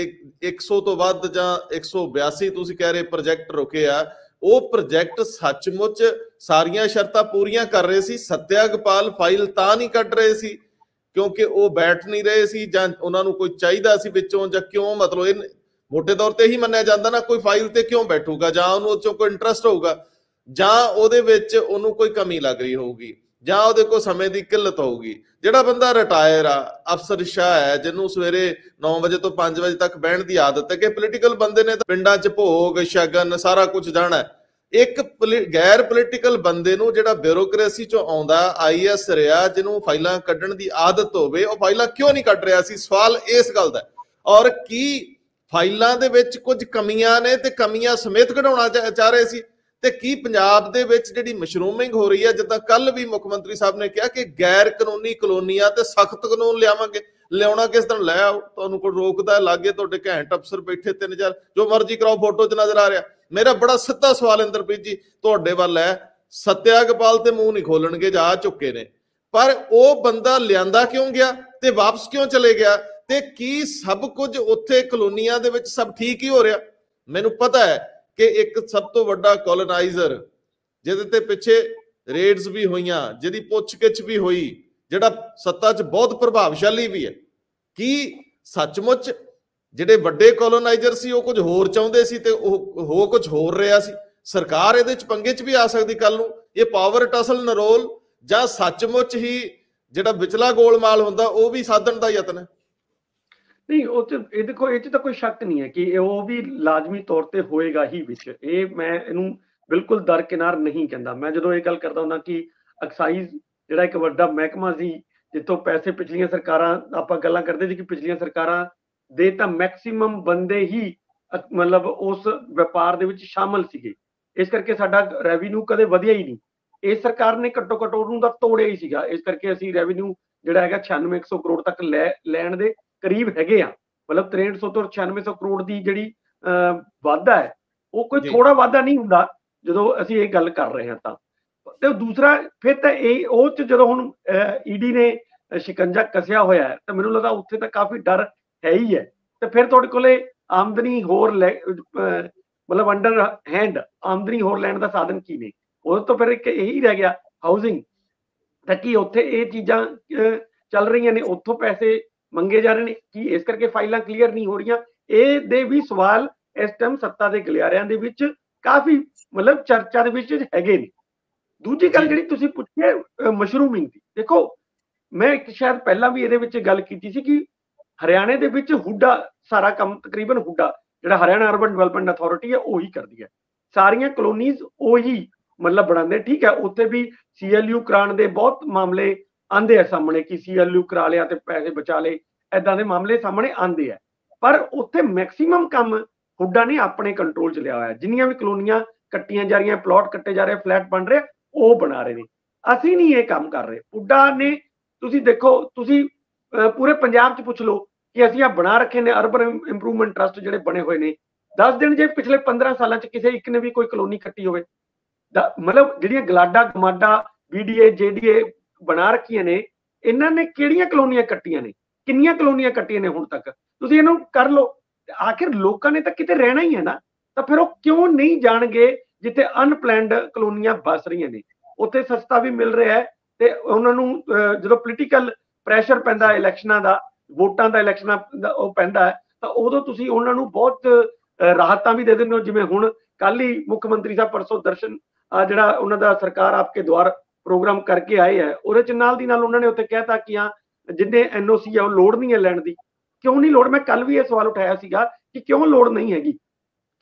100 ਤੋਂ ਵੱਧ ਜਾਂ 182 ਤੁਸੀਂ ਕਹਿ ਰਹੇ ਪ੍ਰੋਜੈਕਟ ਰੁਕੇ ਆ, ਉਹ ਪ੍ਰੋਜੈਕਟ ਸੱਚਮੁੱਚ ਸਾਰੀਆਂ ਸ਼ਰਤਾਂ ਪੂਰੀਆਂ ਕਰ ਰਹੇ ਸੀ। ਸੱਤਿਆ ਗੋਪਾਲ ਫਾਈਲ ਤਾਂ ਨਹੀਂ ਕੱਢ ਰਹੇ ਸੀ ਕਿਉਂਕਿ ਉਹ ਬੈਠ ਨਹੀਂ ਰਹੇ ਸੀ ਜਾਂ ਉਹਨਾਂ ਨੂੰ ਕੋਈ ਚਾਹੀਦਾ ਸੀ ਵਿੱਚੋਂ, ਜਾਂ ਕਿਉਂ? ਮਤਲਬ ਇਹ ਮੋਟੇ ਤੌਰ ਤੇ ਹੀ ਮੰਨਿਆ ਜਾਂਦਾ ਨਾ, ਕੋਈ ਫਾਈਲ ਤੇ ਕਿਉਂ ਬੈਠੂਗਾ? ਜਾਂ ਉਹਨੂੰ ਉਹ 'ਚੋਂ ਕੋਈ ਇੰਟਰਸਟ ਹੋਊਗਾ, ਜਾਂ ਉਹਦੇ ਵਿੱਚ ਉਹਨੂੰ ਕੋਈ ਕਮੀ ਲੱਗ ਰਹੀ ਹੋਊਗੀ, ਜਾਂ ਉਹਦੇ ਕੋਲ ਸਮੇਂ ਦੀ ਕਿੱਲਤ ਹੋਊਗੀ। ਜਿਹੜਾ ਬੰਦਾ ਰਿਟਾਇਰ ਆ, ਅਫਸਰਸ਼ਾਹ ਹੈ, ਜਿਹਨੂੰ ਸਵੇਰੇ 9 ਵਜੇ ਤੋਂ 5 ਵਜੇ ਤੱਕ ਬਹਿਣ ਦੀ ਆਦਤ ਹੈ, ਕਿ ਪੋਲੀਟੀਕਲ ਬੰਦੇ ਨੇ ਤਾਂ ਪਿੰਡਾਂ 'ਚ ਭੋਗ ਸ਼ਗਨ ਸਾਰਾ ਕੁਝ ਜਾਣਾ। ਇੱਕ ਗੈਰ ਪੋਲੀਟੀਕਲ ਬੰਦੇ ਨੂੰ ਜਿਹੜਾ ਬਿਊਰੋਕ੍ਰੇਸੀ 'ਚੋਂ ਆਉਂਦਾ, IAS ਰਿਹਾ, ਜਿਹਨੂੰ ਫਾਈਲਾਂ ਕੱਢਣ ਦੀ ਆਦਤ ਹੋਵੇ, ਉਹ ਫਾਈਲਾਂ ਕਿਉਂ ਨਹੀਂ ਕੱਢ ਰਿਹਾ ਸੀ? ਸਵਾਲ ਇਸ ਗੱਲ ਦਾ। ਔਰ ਕੀ ਫਾਈਲਾਂ ਦੇ ਵਿੱਚ ਕੁਝ ਕਮੀਆਂ ਨੇ ਤੇ ਕਮੀਆਂ ਸਮੇਤ ਕਢਾਉਣਾ ਚਾਹ ਰਹੇ ਸੀ? ਤੇ ਕੀ ਪੰਜਾਬ ਦੇ ਵਿੱਚ ਜਿਹੜੀ ਮਸ਼ਰੂਮਿੰਗ ਹੋ ਰਹੀ ਹੈ, ਜਿੱਦਾਂ ਕੱਲ ਵੀ ਮੁੱਖ ਮੰਤਰੀ ਸਾਹਿਬ ਨੇ ਕਿਹਾ ਕਿ ਗੈਰ ਕਾਨੂੰਨੀ ਕਲੋਨੀਆਂ ਤੇ ਸਖਤ ਕਾਨੂੰਨ ਲਿਆਵਾਂਗੇ, ਲਿਆਉਣਾ ਕਿਸ ਤਰ੍ਹਾਂ? ਲੈ ਆਓ, ਤੁਹਾਨੂੰ ਕੋਈ ਰੋਕਦਾ? ਲਾਗੇ ਤੁਹਾਡੇ ਘੈਂਟ ਅਫਸਰ ਬੈਠੇ 3-4, ਜੋ ਮਰਜ਼ੀ ਕਰਾਓ, ਫੋਟੋ 'ਚ ਨਜ਼ਰ ਆ ਰਿਹਾ। ਮੇਰਾ ਬੜਾ ਸਿੱਧਾ ਸਵਾਲ ਇੰਦਰਪ੍ਰੀਤ ਜੀ ਤੁਹਾਡੇ ਵੱਲ ਹੈ, ਸੱਤਿਆ ਗੋਪਾਲ ਤੇ ਮੂੰਹ ਨਹੀਂ ਖੋਲਣਗੇ, ਜਾ ਚੁੱਕੇ ਨੇ, ਪਰ ਉਹ ਬੰਦਾ ਲਿਆਂਦਾ ਕਿਉਂ ਗਿਆ ਤੇ ਵਾਪਸ ਕਿਉਂ ਚਲੇ ਗਿਆ? ਤੇ ਕੀ ਸਭ ਕੁਝ ਉੱਥੇ ਕਲੋਨੀਆਂ ਦੇ ਵਿੱਚ ਸਭ ਠੀਕ ਹੀ ਹੋ ਰਿਹਾ? ਮੈਨੂੰ ਪਤਾ ਹੈ ਕਿ ਇੱਕ ਸਭ ਤੋਂ ਵੱਡਾ ਕੋਲੋਨਾਈਜ਼ਰ, ਜਿਹਦੇ ਤੇ ਪਿੱਛੇ ਰੇਡਸ ਵੀ ਹੋਈਆਂ, ਜਿਹਦੀ ਪੁੱਛਗਿੱਛ ਵੀ ਹੋਈ, ਜਿਹੜਾ ਸੱਤਾ 'ਚ ਬਹੁਤ ਪ੍ਰਭਾਵਸ਼ਾਲੀ ਵੀ ਹੈ, ਕੀ ਸੱਚਮੁੱਚ ਜਿਹੜੇ ਵੱਡੇ ਕੋਲੋਨਾਈਜ਼ਰ ਸੀ ਉਹ ਕੁਝ ਹੋਰ ਚਾਹੁੰਦੇ ਸੀ ਤੇ ਉਹ ਹੋ ਕੁਝ ਹੋਰ ਰਿਹਾ ਸੀ? ਸਰਕਾਰ ਇਹਦੇ 'ਚ ਪੰਗੇ 'ਚ ਵੀ ਆ ਸਕਦੀ ਕੱਲ ਨੂੰ। ਇਹ ਪਾਵਰ ਟਸਲ ਨਰੋਲ ਜਾਂ ਸੱਚਮੁੱਚ ਹੀ ਜਿਹੜਾ ਵਿਚਲਾ ਗੋਲਮਾਲ ਹੁੰਦਾ ਉਹ ਵੀ ਸਾਧਣ ਦਾ ਯਤਨ ਹੈ? ਨਹੀਂ, ਉਹ 'ਚ ਇਹ ਦੇਖੋ, ਇਹ 'ਚ ਤਾਂ ਕੋਈ ਸ਼ੱਕ ਨਹੀਂ ਹੈ ਕਿ ਉਹ ਵੀ ਲਾਜ਼ਮੀ ਤੌਰ ਤੇ ਹੋਏਗਾ ਹੀ ਵਿੱਚ। ਇਹ ਮੈਂ ਇਹਨੂੰ ਬਿਲਕੁਲ ਦਰਕਿਨਾਰ ਨਹੀਂ ਕਹਿੰਦਾ। ਮੈਂ ਜਦੋਂ ਇਹ ਗੱਲ ਕਰਦਾ ਹੁੰਦਾ ਕਿ ਐਕਸਾਈਜ਼ ਜਿਹੜਾ ਇੱਕ ਵੱਡਾ ਮਹਿਕਮਾ ਸੀ, ਜਿੱਥੋਂ ਪੈਸੇ ਪਿਛਲੀਆਂ ਸਰਕਾਰਾਂ, ਆਪਾਂ ਗੱਲਾਂ ਕਰਦੇ ਸੀ ਕਿ ਪਿਛਲੀਆਂ ਸਰਕਾਰਾਂ ਦੇ ਤਾਂ ਮੈਕਸਿਮਮ ਬੰਦੇ ਹੀ ਮਤਲਬ ਉਸ ਵਪਾਰ ਦੇ ਵਿੱਚ ਸ਼ਾਮਲ ਸੀਗੇ, ਇਸ ਕਰਕੇ ਸਾਡਾ ਰੈਵਨਿਊ ਕਦੇ ਵਧਿਆ ਹੀ ਨਹੀਂ। ਇਸ ਸਰਕਾਰ ਨੇ ਘੱਟੋ ਘੱਟ ਉਹਨੂੰ ਤਾਂ ਤੋੜਿਆ ਹੀ ਸੀਗਾ। ਇਸ ਕਰਕੇ ਅਸੀਂ ਰੈਵਨਿਊ ਜਿਹੜਾ ਹੈਗਾ 9600 ਕਰੋੜ ਤੱਕ ਲੈਣ ਦੇ ਕਰੀਬ ਹੈਗੇ ਆ। ਮਤਲਬ 6300 ਤੋਂ 9600 ਕਰੋੜ ਦੀ ਜਿਹੜੀ ਵਾਧਾ ਹੈ, ਉਹ ਕੋਈ ਥੋੜਾ ਵਾਧਾ ਨਹੀਂ ਹੁੰਦਾ ਜਦੋਂ ਅਸੀਂ ਇਹ ਗੱਲ ਕਰ ਰਹੇ ਹਾਂ। ਤਾਂ ਤੇ ਦੂਸਰਾ ਫਿਰ ਤਾਂ ਇਹ ਉਹ 'ਚ ਜਦੋਂ ਹੁਣ ਈਡੀ ਨੇ ਸ਼ਿਕੰਜਾ ਕੱਸਿਆ ਹੋਇਆ ਹੈ, ਤਾਂ ਮੈਨੂੰ ਲੱਗਦਾ ਉੱਥੇ ਤਾਂ ਕਾਫੀ ਡਰ ਹੈ ਹੀ ਹੈ। ਤੇ ਫਿਰ ਤੁਹਾਡੇ ਕੋਲੇ ਆਮਦਨੀ ਹੋਰ ਮਤਲਬ ਅੰਡਰ ਹੈਂਡ ਆਮਦਨੀ ਹੋਰ ਲੈਣ ਦਾ ਸਾਧਨ ਕੀ ਨੇ? ਉਹ ਤੋਂ ਫਿਰ ਇੱਕ ਇਹੀ ਰਹਿ ਗਿਆ ਹਾਊਸਿੰਗ, ਤਾਂ ਕੀ ਉੱਥੇ ਇਹ ਚੀਜ਼ਾਂ ਚੱਲ ਰਹੀਆਂ ਨੇ, ਉੱਥੋਂ ਪੈਸੇ ਮੰਗੇ ਜਾ ਰਹੇ ਨੇ? ਕੀ ਇਸ ਕਰਕੇ ਫਾਈਲਾਂ ਕਲੀਅਰ ਨਹੀਂ ਹੋ ਰਹੀਆਂ? ਇਹ ਦੇ ਵੀ ਸਵਾਲ ਇਸ ਟਾਈਮ ਸੱਤਾ ਦੇ ਗਲਿਆਰਿਆਂ ਦੇ ਵਿੱਚ ਕਾਫੀ ਮਤਲਬ ਚਰਚਾ ਦੇ ਵਿੱਚ ਹੈਗੇ ਨੇ। ਦੂਜੀ ਗੱਲ ਜਿਹੜੀ ਤੁਸੀਂ ਪੁੱਛੀ ਹੈ ਮਸ਼ਰੂਮਿੰਗ ਦੀ, ਦੇਖੋ ਮੈਂ ਸ਼ਾਇਦ ਪਹਿਲਾਂ ਵੀ ਇਹਦੇ ਵਿੱਚ ਗੱਲ ਕੀਤੀ ਸੀ ਕਿ ਹਰਿਆਣੇ ਦੇ ਵਿੱਚ ਹੁੱਡਾ ਸਾਰਾ ਕੰਮ, ਤਕਰੀਬਨ ਹੁੱਡਾ ਜਿਹੜਾ ਹਰਿਆਣਾ ਅਰਬਨ ਡਿਵੈਲਪਮੈਂਟ ਅਥਾਰਟੀ ਹੈ ਉਹੀ ਕਰਦੀ ਹੈ, ਸਾਰੀਆਂ ਕਲੋਨੀਜ਼ ਉਹੀ ਮਤਲਬ ਬਣਾਉਂਦੇ। ਠੀਕ ਹੈ, ਉੱਥੇ ਵੀ CLU ਕਰਾਉਣ ਦੇ ਬਹੁਤ ਮਾਮਲੇ ਆਉਂਦੇ ਆ ਸਾਹਮਣੇ ਕਿ CLU ਕਰਾ ਲਿਆ ਤੇ ਪੈਸੇ ਬਚਾ ਲਏ, ਏਦਾਂ ਦੇ ਮਾਮਲੇ ਸਾਹਮਣੇ ਆਉਂਦੇ ਆ। ਪਰ ਉੱਥੇ ਮੈਕਸਿਮਮ ਕੰਮ ਹੁੱਡਾ ਨੇ ਆਪਣੇ ਕੰਟਰੋਲ 'ਚ ਲਿਆ ਹੋਇਆ। ਜਿੰਨੀਆਂ ਵੀ ਕਲੋਨੀਆਂ ਕੱਟੀਆਂ ਜਾ ਰਹੀਆਂ, ਪਲਾਟ ਕੱਟੇ ਜਾ ਰਹੇ, ਫਲੈਟ ਬਣ ਰਹੇ, ਉਹ ਬਣਾ ਰਹੇ ਨੇ। ਅਸੀਂ ਨਹੀਂ ਇਹ ਕੰਮ ਕਰ ਰਹੇ। ਹੁੱਡਾ ਨੇ, ਤੁਸੀਂ ਦੇਖੋ, ਤੁਸੀਂ ਪੂਰੇ ਪੰਜਾਬ 'ਚ ਪੁੱਛ ਲਓ ਕਿ ਅਸੀਂ ਆ ਬਣਾ ਰੱਖੇ ਨੇ ਅਰਬਨ ਇੰਪਰੂਵਮੈਂਟ ਟਰਸਟ ਜਿਹੜੇ ਬਣੇ ਹੋਏ ਨੇ, ਦੱਸ ਦਿਨ ਜੇ ਪਿਛਲੇ 15 ਸਾਲਾਂ 'ਚ ਕਿਸੇ ਇੱਕ ਨੇ ਵੀ ਕੋਈ ਕਲੋਨੀ ਕੱਟੀ ਹੋਵੇ। ਮਤਲਬ ਜਿਹੜੀਆਂ ਗਲਾਡਾ ਗਮਾਡਾ BDA JDA ਬਣਾ ਰੱਖੀਆਂ ਨੇ, ਇਹਨਾਂ ਨੇ ਕਿਹੜੀਆਂ ਕਲੋਨੀਆਂ ਕੱਟੀਆਂ ਨੇ? ਕਿੰਨੀਆਂ ਕਲੋਨੀਆਂ ਕੱਟੀਆਂ ਨੇ ਹੁਣ ਤੱਕ? ਤੁਸੀਂ ਇਹਨੂੰ ਕਰ ਲਓ। ਆਖਿਰ ਲੋਕਾਂ ਨੇ ਤਾਂ ਕਿਤੇ ਰਹਿਣਾ ਹੀ ਹੈ ਨਾ, ਤਾਂ ਫਿਰ ਉਹ ਕਿਉਂ ਨਹੀਂ ਜਾਣਗੇ ਜਿੱਥੇ ਅਨਪਲੈਨਡ ਕਲੋਨੀਆਂ ਬਸ ਰਹੀਆਂ ਨੇ? ਉੱਥੇ ਸਸਤਾ ਵੀ ਮਿਲ ਰਿਹਾ ਹੈ ਤੇ ਉਹਨਾਂ ਨੂੰ ਜਦੋਂ ਪੋਲੀਟੀਕਲ ਪ੍ਰੈਸ਼ਰ ਪੈਂਦਾ ਇਲੈਕਸ਼ਨਾਂ ਦਾ, ਵੋਟਾਂ ਦਾ, ਇਲੈਕਸ਼ਨਾਂ ਦਾ ਉਹ ਪੈਂਦਾ ਹੈ, ਤਾਂ ਉਦੋਂ ਤੁਸੀਂ ਉਹਨਾਂ ਨੂੰ ਬਹੁਤ ਰਾਹਤਾਂ ਵੀ ਦੇ ਦਿੰਦੇ ਹੋ। ਜਿਵੇਂ ਹੁਣ ਕੱਲ ਹੀ ਮੁੱਖ ਮੰਤਰੀ ਸਾਹਿਬ ਪਰਸੋਂ ਦਰਸ਼ਨ ਜਿਹੜਾ ਉਹਨਾਂ ਦਾ ਸਰਕਾਰ ਆਪਕੇ ਦੁਆਰ ਪ੍ਰੋਗਰਾਮ ਕਰਕੇ ਆਏ ਹੈ, ਉਹਦੇ 'ਚ ਨਾਲ ਦੀ ਨਾਲ ਉਹਨਾਂ ਨੇ ਉੱਥੇ ਕਹਿਤਾ ਕਿ ਹਾਂ ਜਿੰਨੇ NOC ਆ ਉਹ ਲੋੜ ਨਹੀਂ ਹੈ ਲੈਣ ਦੀ। ਕਿਉਂ ਨਹੀਂ ਲੋੜ? ਮੈਂ ਕੱਲ ਵੀ ਇਹ ਸਵਾਲ ਉਠਾਇਆ ਸੀਗਾ ਕਿ ਕਿਉਂ ਲੋੜ ਨਹੀਂ ਹੈਗੀ,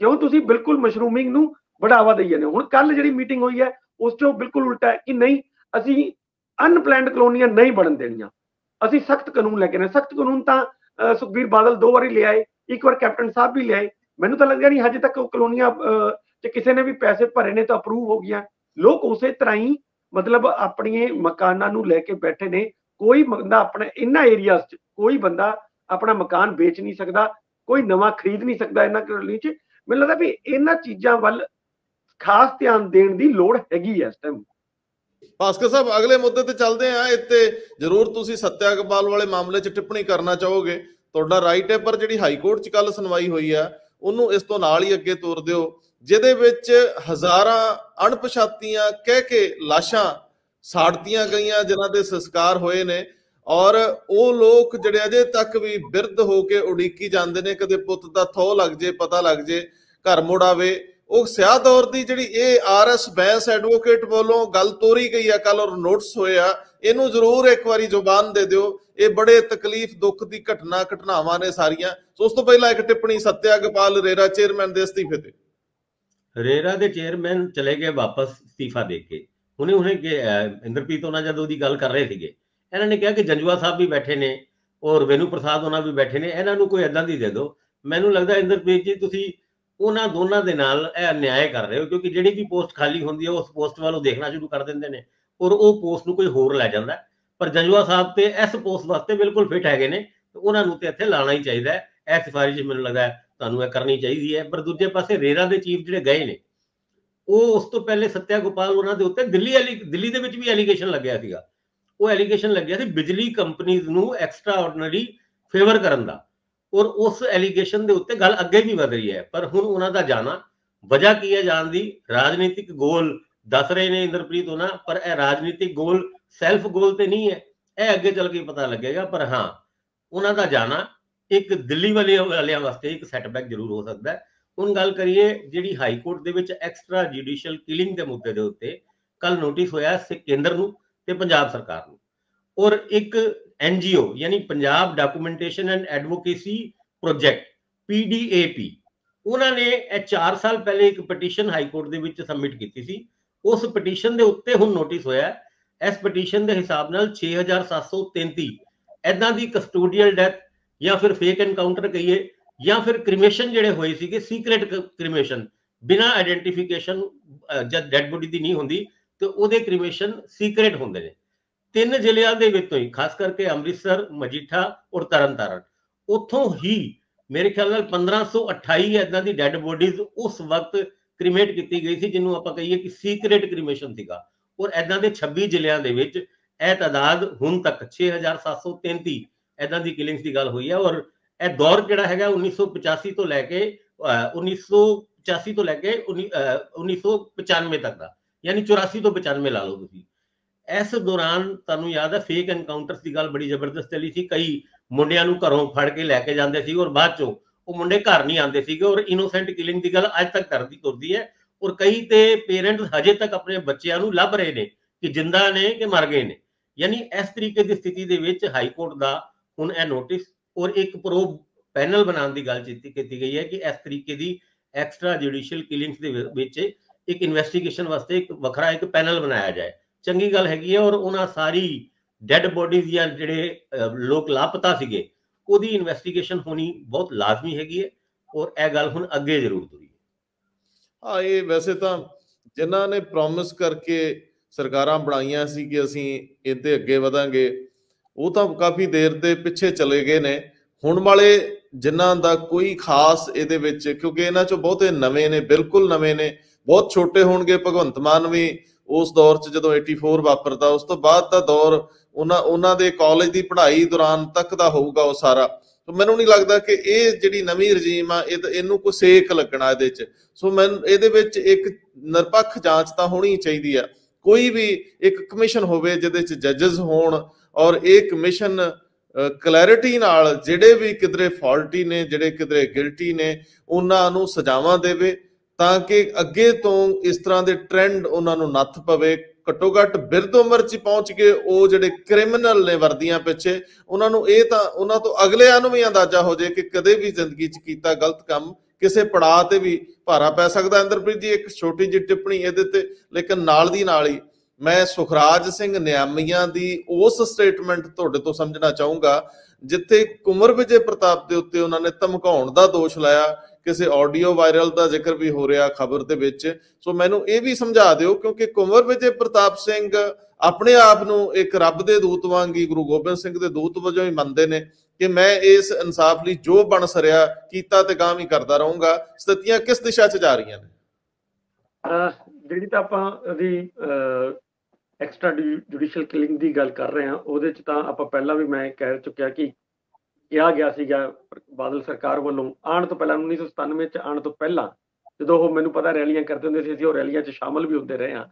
ਕਿਉਂ ਤੁਸੀਂ ਬਿਲਕੁਲ ਮਸ਼ਰੂਮਿੰਗ ਨੂੰ बढ़ावा दई जाने। हुण कल जिहड़ी मीटिंग हुई है उस चों बिल्कुल उल्टा है कि नहीं असीं अनप्लैंड कलोनियां नहीं बनन देणीआं, असीं सख्त कानून लैके आने। सख्त कानून तां सुखबीर बादल 2 वारी ले आए, एक बार कैप्टन साहब भी ले आए। मैनूं तां लगदा नहीं हजे तक कलोनियां च किसी ने भी पैसे भरे ने तो अप्रूव हो गईआं। लोग उसे तरह ही मतलब अपने मकानां नूं लैके बैठे ने। कोई बंदा अपने इन्हां एरियाज च कोई बंदा अपना मकान बेच नहीं सकदा, कोई नवां खरीद नहीं सकदा इन्हां कलोनी च। मैनूं लगदा भी इन्हां चीज़ां वल खास ध्यान देने की लोड़ हैगी है इस टाइम। भास्कर साहब अगले मुद्दे ते चलते हैं। इत्ते जरूर तुसी सत्या गोपाल वाले मामले च टिप्पणी करना चाहोगे, तुहाडा राइट है, पर जिहड़ी हाई कोर्ट च कल सुनवाई हुई है ਉਹਨੂੰ ਇਸ ਤੋਂ ਨਾਲ ਹੀ ਅੱਗੇ ਤੋਰ ਦਿਓ, ਜਿਹਦੇ ਵਿੱਚ ਹਜ਼ਾਰਾਂ ਅਣਪਛਾਤੀਆਂ ਕਹਿ ਕੇ ਲਾਸ਼ਾਂ ਸਾੜਤੀਆਂ ਗਈਆਂ ਜਿਨ੍ਹਾਂ ਦੇ ਸੰਸਕਾਰ ਹੋਏ ਨੇ, ਔਰ ਉਹ ਲੋਕ ਜਿਹੜੇ ਅਜੇ ਤੱਕ ਵੀ ਬਿਰਧ ਹੋ ਕੇ ਉਡੀਕੀ ਜਾਂਦੇ ਨੇ ਕਦੇ ਪੁੱਤ ਦਾ ਥੋ ਲੱਗ ਜੇ, ਪਤਾ ਲੱਗ ਜੇ, ਘਰ ਮੁੜ ਆਵੇ। ਉਹ ਸਿਆਹ ਦੌਰ ਦੀ ਜਿਹੜੀ ਇਹ ਆਰਐਸ ਬੈਂਸ ਐਡਵੋਕੇਟ ਵੱਲੋਂ ਗੱਲ ਤੋਰੀ ਗਈ ਆ ਕੱਲ ਔਰ ਨੋਟਿਸ ਹੋਇਆ, ਇਹਨੂੰ ਜ਼ਰੂਰ ਇੱਕ ਵਾਰੀ ਜ਼ੁਬਾਨ ਦੇ ਦਿਓ। ਇਹ ਬੜੇ ਤਕਲੀਫ ਦੁੱਖ ਦੀ ਘਟਨਾਵਾਂ ਨੇ ਸਾਰੀਆਂ। ਸੋ ਉਸ ਤੋਂ ਪਹਿਲਾਂ ਇੱਕ ਟਿੱਪਣੀ ਸੱਤਿਆ ਗੋਪਾਲ ਰੇਰਾ ਚੇਅਰਮੈਨ ਦੇ ਅਸਤੀਫੇ ਤੇ। ਰੇਰਾ ਦੇ ਚੇਅਰਮੈਨ ਚਲੇ ਗਏ ਵਾਪਸ ਅਸਤੀਫਾ ਦੇ ਕੇ। ਹੁਣੇ ਇੰਦਰਪ੍ਰੀਤ ਉਹਨਾਂ ਜਦੋਂ ਦੀ ਗੱਲ ਕਰ ਰਹੇ ਸੀਗੇ, ਇਹਨਾਂ ਨੇ ਕਿਹਾ ਕਿ ਜੰਜੂਆ ਸਾਹਿਬ ਵੀ ਬੈਠੇ ਨੇ ਔਰ ਵੇਨੂ ਪ੍ਰਸਾਦ ਉਹਨਾਂ ਵੀ ਬੈਠੇ ਨੇ, ਇਹਨਾਂ ਨੂੰ ਕੋਈ ਏਦਾਂ ਦੀ ਦੇ ਦਿਓ। ਮੈਨੂੰ ਲੱਗਦਾ ਇੰਦਰਪ੍ਰੀਤ ਜੀ ਤੁਸੀਂ ਉਹਨਾਂ ਦੋਨਾਂ ਦੇ ਨਾਲ ਇਹ ਅਨਿਆਏ ਕਰ ਰਹੇ ਹੋ, ਕਿਉਂਕਿ ਜਿਹੜੀ ਵੀ ਪੋਸਟ ਖਾਲੀ ਹੁੰਦੀ ਹੈ ਉਸ ਪੋਸਟ ਵੱਲ ਉਹ ਦੇਖਣਾ ਸ਼ੁਰੂ ਕਰ ਦਿੰਦੇ ਨੇ ਔਰ ਉਹ ਪੋਸਟ ਨੂੰ ਕੋਈ ਹੋਰ ਲੈ ਜਾਂਦਾ। ਪਰ ਜੰਜੂਆ ਸਾਹਿਬ ਤੇ ਇਸ ਪੋਸਟ ਵਾਸਤੇ ਬਿਲਕੁਲ ਫਿੱਟ ਹੈਗੇ ਨੇ, ਉਹਨਾਂ ਨੂੰ ਤੇ ਇੱਥੇ ਲਾਣਾ ਹੀ ਚਾਹੀਦਾ ਹੈ। ਇਹ ਸਿਫਾਰਿਸ਼ ਮੈਨੂੰ ਲੱਗਦਾ ਤੁਹਾਨੂੰ ਇਹ ਕਰਨੀ ਚਾਹੀਦੀ ਹੈ। ਪਰ ਦੂਜੇ ਪਾਸੇ ਰੇਰਾ ਦੇ ਚੀਫ ਜਿਹੜੇ ਗਏ ਨੇ, ਉਹ ਉਸ ਤੋਂ ਪਹਿਲੇ ਸੱਤਿਆ ਗੋਪਾਲ ਉਹਨਾਂ ਦੇ ਉੱਤੇ ਦਿੱਲੀ ਦੇ ਵਿੱਚ ਵੀ ਐਲੀਗੇਸ਼ਨ ਲੱਗਿਆ ਸੀਗਾ। ਉਹ ਐਲੀਗੇਸ਼ਨ ਲੱਗਿਆ ਸੀ ਬਿਜਲੀ ਕੰਪਨੀਜ਼ ਨੂੰ ਐਕਸਟਰਾ ਆਰਡੀਨਰੀ ਫੇਵਰ ਕਰਨ ਦਾ, ਔਰ ਉਸ ਐਲੀਗੇਸ਼ਨ ਦੇ ਉੱਤੇ ਗੱਲ ਅੱਗੇ ਵੀ ਵਧ ਰਹੀ ਹੈ। ਪਰ ਹੁਣ ਉਹਨਾਂ ਦਾ ਜਾਣਾ ਵਜ੍ਹਾ ਕੀ ਹੈ ਜਾਣ ਦੀ? ਰਾਜਨੀਤਿਕ ਗੋਲ ਦੱਸ ਰਹੇ ਨੇ ਇੰਦਰਪ੍ਰੀਤ ਉਹਨਾਂ, ਪਰ ਇਹ ਰਾਜਨੀਤਿਕ ਗੋਲ ਸੈਲਫ ਗੋਲ ਤੇ ਨਹੀਂ ਹੈ, ਇਹ ਅੱਗੇ ਚੱਲ ਕੇ ਪਤਾ ਲੱਗੇਗਾ। ਪਰ ਹਾਂ, ਉਹਨਾਂ ਦਾ ਜਾਣਾ ਇੱਕ ਦਿੱਲੀ ਵਾਲਿਆਂ ਵਾਸਤੇ ਇੱਕ ਸੈਟਬੈਕ ਜ਼ਰੂਰ ਹੋ ਸਕਦਾ ਹੈ। ਹੁਣ ਗੱਲ ਕਰੀਏ ਜਿਹੜੀ ਹਾਈ ਕੋਰਟ ਦੇ ਵਿੱਚ ਐਕਸਟਰਾ ਜੁਡੀਸ਼ੀਅਲ ਕਿਲਿੰਗ ਦੇ ਮੁੱਦੇ ਦੇ ਉੱਤੇ ਕੱਲ ਨੋਟਿਸ ਹੋਇਆ ਕੇਂਦਰ ਨੂੰ ਤੇ ਪੰਜਾਬ ਸਰਕਾਰ ਨੂੰ, ਔਰ ਇੱਕ NGO यानी Punjab documentation and advocacy project PDAP, उन्होंने 4 साल पहले एक पटीशन हाई कोर्ट ਦੇ ਵਿੱਚ सबमिट ਕੀਤੀ ਸੀ। ਉਸ ਪਟੀਸ਼ਨ ਦੇ ਉੱਤੇ ਹੁਣ ਨੋਟਿਸ ਹੋਇਆ। ਇਸ ਪਟੀਸ਼ਨ ਦੇ ਹਿਸਾਬ ਨਾਲ 6733 ਇਦਾਂ ਦੀ ਕਸਟੋਡੀਅਲ ਡੈਥ ਜਾਂ ਫਿਰ ਫੇਕ ਐਨਕਾਊਂਟਰ ਕਹੀਏ ਜਾਂ ਫਿਰ ਕ੍ਰਿਮੇਸ਼ਨ ਜਿਹੜੇ ਹੋਏ ਸੀਗੇ, ਸੀਕ੍ਰੇਟ ਕ੍ਰਿਮੇਸ਼ਨ ਬਿਨਾਂ ਆਇਡੈਂਟੀਫਿਕੇਸ਼ਨ ਜਦ ਡੈਡ ਬੋਡੀ ਦੀ ਨਹੀਂ ਹੁੰਦੀ ਤੇ ਉਹਦੇ ਕ੍ਰਿਮੇਸ਼ਨ ਸੀਕ੍ਰੇਟ ਹੁੰਦੇ ਨੇ। 3 ਜ਼ਿਲ੍ਹਿਆਂ ਦੇ ਵਿੱਚੋਂ ਹੀ, ਖਾਸ ਕਰਕੇ ਅੰਮ੍ਰਿਤਸਰ, ਮਜੀਠਾ ਔਰ ਤਰਨਤਾਰਨ, ਉੱਥੋਂ ਹੀ ਮੇਰੇ ਖਿਆਲ ਨਾਲ 1528 ਇਦਾਂ ਦੀ ਡੈਡ ਬੋਡੀਜ਼ ਉਸ ਵਕਤ ਕ੍ਰਿਮੇਟ ਕੀਤੀ ਗਈ ਸੀ, ਜਿਹਨੂੰ ਆਪਾਂ ਕਹੀਏ ਕਿ ਸੀਕ੍ਰੇਟ ਕ੍ਰਿਮੇਸ਼ਨ ਸੀਗਾ। ਔਰ ਇਦਾਂ ਦੇ 26 ਜ਼ਿਲ੍ਹਿਆਂ ਦੇ ਵਿੱਚ ਇਹ ਤਾਦਾਦ ਹੁਣ ਤੱਕ 6733 ਇਦਾਂ ਦੀ ਕਿਲਿੰਗਸ ਦੀ ਗੱਲ ਹੋਈ ਹੈ। ਔਰ ਇਹ ਦੌਰ ਜਿਹੜਾ ਹੈਗਾ 1985 ਤੋਂ ਲੈ ਕੇ 1995 ਤੱਕ ਦਾ, ਯਾਨੀ 84 ਤੋਂ 95 ਲਾ ਲਓ ਤੁਸੀਂ। ਇਸ ਦੌਰਾਨ ਤੁਹਾਨੂੰ ਯਾਦ ਹੈ ਫੇਕ ਐਨਕਾਊਂਟਰਸ ਦੀ ਗੱਲ ਬੜੀ ਜ਼ਬਰਦਸਤ ਚੱਲੀ ਸੀ। ਕਈ ਮੁੰਡਿਆਂ ਨੂੰ ਘਰੋਂ ਫੜ ਕੇ ਲੈ ਕੇ ਜਾਂਦੇ ਸੀ ਔਰ ਬਾਅਦ ਚੋਂ ਉਹ ਮੁੰਡੇ ਘਰ ਨਹੀਂ ਆਉਂਦੇ ਸੀਗੇ, ਔਰ ਇਨੋਸੈਂਟ ਕਿਲਿੰਗ ਦੀ ਗੱਲ ਅੱਜ ਤੱਕ ਤੁਰਦੀ ਹੈ। ਔਰ ਕਈ ਤੇ ਪੇਰੈਂਟਸ ਹਜੇ ਤੱਕ ਆਪਣੇ ਬੱਚਿਆਂ ਨੂੰ ਲੱਭ ਰਹੇ ਨੇ ਕਿ ਜਿੰਦਾ ਨੇ ਕਿ ਮਰ ਗਏ ਨੇ। ਯਾਨੀ ਇਸ ਤਰੀਕੇ ਦੀ ਸਥਿਤੀ ਦੇ ਵਿੱਚ ਹਾਈ ਕੋਰਟ ਦਾ ਹੁਣ ਇਹ ਨੋਟਿਸ ਔਰ ਇੱਕ ਪ੍ਰੋਬ ਪੈਨਲ ਬਣਾਉਣ ਦੀ ਗੱਲ ਕੀਤੀ ਗਈ ਹੈ ਕਿ ਇਸ ਤਰੀਕੇ ਦੀ ਐਕਸਟਰਾ ਜੁਡੀਸ਼ੀਅਲ ਕਿਲਿੰਗਸ ਦੇ ਵਿੱਚ ਇੱਕ ਇਨਵੈਸਟੀਗੇਸ਼ਨ ਵਾਸਤੇ ਇੱਕ ਵੱਖਰਾ ਇੱਕ ਪੈਨਲ ਬਣਾਇਆ ਜਾਏ। ਚੰਗੀ ਗੱਲ ਹੈਗੀ ਹੈ। ਔਰ ਉਹਨਾਂ ਸਾਰੀ ਡੈਡ ਬੋਡੀਜ਼ ਜਾਂ ਜਿਹੜੇ ਲੋਕ ਲਾਪਤਾ ਸੀਗੇ ਉਹਦੀ ਇਨਵੈਸਟੀਗੇਸ਼ਨ ਹੋਣੀ ਬਹੁਤ ਲਾਜ਼ਮੀ ਹੈਗੀ ਹੈ, ਔਰ ਇਹ ਗੱਲ ਹੁਣ ਅੱਗੇ ਜ਼ਰੂਰ ਤੁਰੀ ਹੈ। ਹਾਂ, ਇਹ ਵੈਸੇ ਤਾਂ ਜਿਨ੍ਹਾਂ ਨੇ ਪ੍ਰੋਮਿਸ ਕਰਕੇ ਸਰਕਾਰਾਂ ਬਣਾਈਆਂ ਸੀ ਕਿ ਅਸੀਂ ਇਹਦੇ ਅੱਗੇ ਵਧਾਂਗੇ, ਉਹ ਤਾਂ ਕਾਫੀ ਦੇਰ ਦੇ ਪਿੱਛੇ ਚਲੇ ਗਏ ਨੇ। ਹੁਣ ਵਾਲੇ ਜਿਨ੍ਹਾਂ ਦਾ ਕੋਈ ਖਾਸ ਇਹਦੇ ਵਿੱਚ, ਕਿਉਂਕਿ ਇਹਨਾਂ ਚੋਂ ਬਹੁਤੇ ਨਵੇਂ ਨੇ, ਬਿਲਕੁਲ ਨਵੇਂ ਨੇ, ਬਹੁਤ ਛੋਟੇ ਹੋਣਗੇ। ਭਗਵੰਤ ਮਾਨ ਵੀ ਉਸ ਦੌਰ 'ਚ ਜਦੋਂ 84 ਵਾਪਰਦਾ, ਉਸ ਤੋਂ ਬਾਅਦ ਦਾ ਦੌਰ ਉਹਨਾਂ ਦੇ ਕਾਲਜ ਦੀ ਪੜ੍ਹਾਈ ਦੌਰਾਨ ਤੱਕ ਦਾ ਹੋਊਗਾ ਉਹ ਸਾਰਾ। ਮੈਨੂੰ ਨਹੀਂ ਲੱਗਦਾ ਕਿ ਇਹ ਜਿਹੜੀ ਨਵੀਂ ਰਜੀਮ ਆ ਇਹਨੂੰ ਕੋਈ ਸੇਕ ਲੱਗਣਾ ਇਹਦੇ 'ਚ। ਸੋ ਮੈਨੂੰ ਇਹਦੇ ਵਿੱਚ ਇੱਕ ਨਿਰਪੱਖ ਜਾਂਚ ਤਾਂ ਹੋਣੀ ਚਾਹੀਦੀ ਆ। ਕੋਈ ਵੀ ਇੱਕ ਕਮਿਸ਼ਨ ਹੋਵੇ ਜਿਹਦੇ 'ਚ ਜੱਜਸ ਹੋਣ, ਔਰ ਇਹ ਕਮਿਸ਼ਨ ਕਲੈਰਿਟੀ ਨਾਲ ਜਿਹੜੇ ਵੀ ਕਿਧਰੇ ਫਾਲਟੀ ਨੇ, ਜਿਹੜੇ ਕਿਧਰੇ ਗਿਲਟੀ ਨੇ, ਉਹਨਾਂ ਨੂੰ ਸਜ਼ਾਵਾਂ ਦੇਵੇ ਤਾਂ ਕਿ ਅੱਗੇ ਤੋਂ ਇਸ ਤਰ੍ਹਾਂ ਦੇ ਟ੍ਰੈਂਡ ਉਹਨਾਂ ਨੂੰ ਨੱਥ ਪਵੇ। ਘੱਟੋ ਘੱਟ ਬਿਰਧ ਉਮਰ 'ਚ ਪਹੁੰਚ ਕੇ ਉਹ ਜਿਹੜੇ ਕ੍ਰਿਮੀਨਲ ਨੇ ਵਰਦੀਆਂ ਪਿੱਛੇ, ਉਹਨਾਂ ਨੂੰ ਇਹ ਤਾਂ ਉਹਨਾਂ ਤੋਂ ਅਗਲਿਆਂ ਨੂੰ ਵੀ ਅੰਦਾਜ਼ਾ ਹੋ ਜਾਏ ਕਿ ਕਦੇ ਵੀ ਜ਼ਿੰਦਗੀ 'ਚ ਕੀਤਾ ਗਲਤ ਕੰਮ ਕਿਸੇ ਪੜਾਅ ਤੇ ਵੀ ਭਾਰਾ ਪੈ ਸਕਦਾ। ਇੰਦਰਪ੍ਰੀਤ ਜੀ, ਇੱਕ ਛੋਟੀ ਜਿਹੀ ਟਿੱਪਣੀ ਇਹਦੇ ਤੇ, ਲੇਕਿਨ ਨਾਲ ਦੀ ਨਾਲ ਹੀ ਮੈਂ ਸੁਖਰਾਜ ਸਿੰਘ ਨਿਆਮੀਆਂ ਦੀ ਉਸ ਸਟੇਟਮੈਂਟ ਤੁਹਾਡੇ ਤੋਂ ਸਮਝਣਾ ਚਾਹੂੰਗਾ ਜਿੱਥੇ ਕੁੰਵਰ ਵਿਜੇ ਪ੍ਰਤਾਪ ਦੇ ਉੱਤੇ ਉਹਨਾਂ ਨੇ ਧਮਕਾਉਣ ਦਾ ਦੋਸ਼ ਲਾਇਆ, ਕਿਸੇ ਆਡੀਓ ਵਾਇਰਲ ਦਾ ਜ਼ਿਕਰ ਵੀ ਹੋ ਰਿਹਾ ਖਬਰ ਦੇ ਵਿੱਚ। ਸੋ ਮੈਨੂੰ ਇਹ ਵੀ ਸਮਝਾ ਦਿਓ, ਕਿਉਂਕਿ ਕੁੰਵਰ ਵਿਜੇ ਪ੍ਰਤਾਪ ਸਿੰਘ ਆਪਣੇ ਆਪ ਨੂੰ ਇੱਕ ਰੱਬ ਦੇ ਦੂਤ ਵਾਂਗ ਹੀ, ਗੁਰੂ ਗੋਬਿੰਦ ਸਿੰਘ ਦੇ ਦੂਤ ਵਜੋਂ ਹੀ ਮੰਨਦੇ ਨੇ ਕਿ ਮੈਂ ਇਸ ਇਨਸਾਫ ਲਈ ਜੋ ਬਣ ਸਰਿਆ ਕੀਤਾ ਤੇ ਗਾਂਹ ਵੀ ਕਰਦਾ ਰਹੂੰਗਾ। ਸਥਿਤੀਆਂ ਕਿਸ ਦਿਸ਼ਾ 'ਚ ਜਾ ਰਹੀਆਂ ਨੇ? ਜਿਹੜੀ ਤਾਂ ਆਪਾਂ ਉਹਦੀ ਐਕਸਟਰਾ ਜੁਡੀਸ਼ੀਅਲ ਕਿਲਿੰਗ ਦੀ ਗੱਲ ਕਰ ਰਹੇ ਹਾਂ, ਉਹਦੇ 'ਚ ਤਾਂ ਆਪਾਂ ਪਹਿਲਾਂ ਵੀ ਮੈਂ ਕਹਿ ਚੁੱਕਿਆ ਕਿ ਕਿਹਾ ਗਿਆ ਸੀਗਾ ਬਾਦਲ ਸਰਕਾਰ ਵੱਲੋਂ ਆਉਣ ਤੋਂ ਪਹਿਲਾਂ, 1997 'ਚ ਆਉਣ ਤੋਂ ਪਹਿਲਾਂ, ਜਦੋਂ ਉਹ ਮੈਨੂੰ ਪਤਾ ਰੈਲੀਆਂ ਕਰਦੇ ਹੁੰਦੇ ਸੀ, ਅਸੀਂ ਉਹ ਰੈਲੀਆਂ 'ਚ ਸ਼ਾਮਲ ਵੀ ਹੁੰਦੇ ਰਹੇ ਹਾਂ,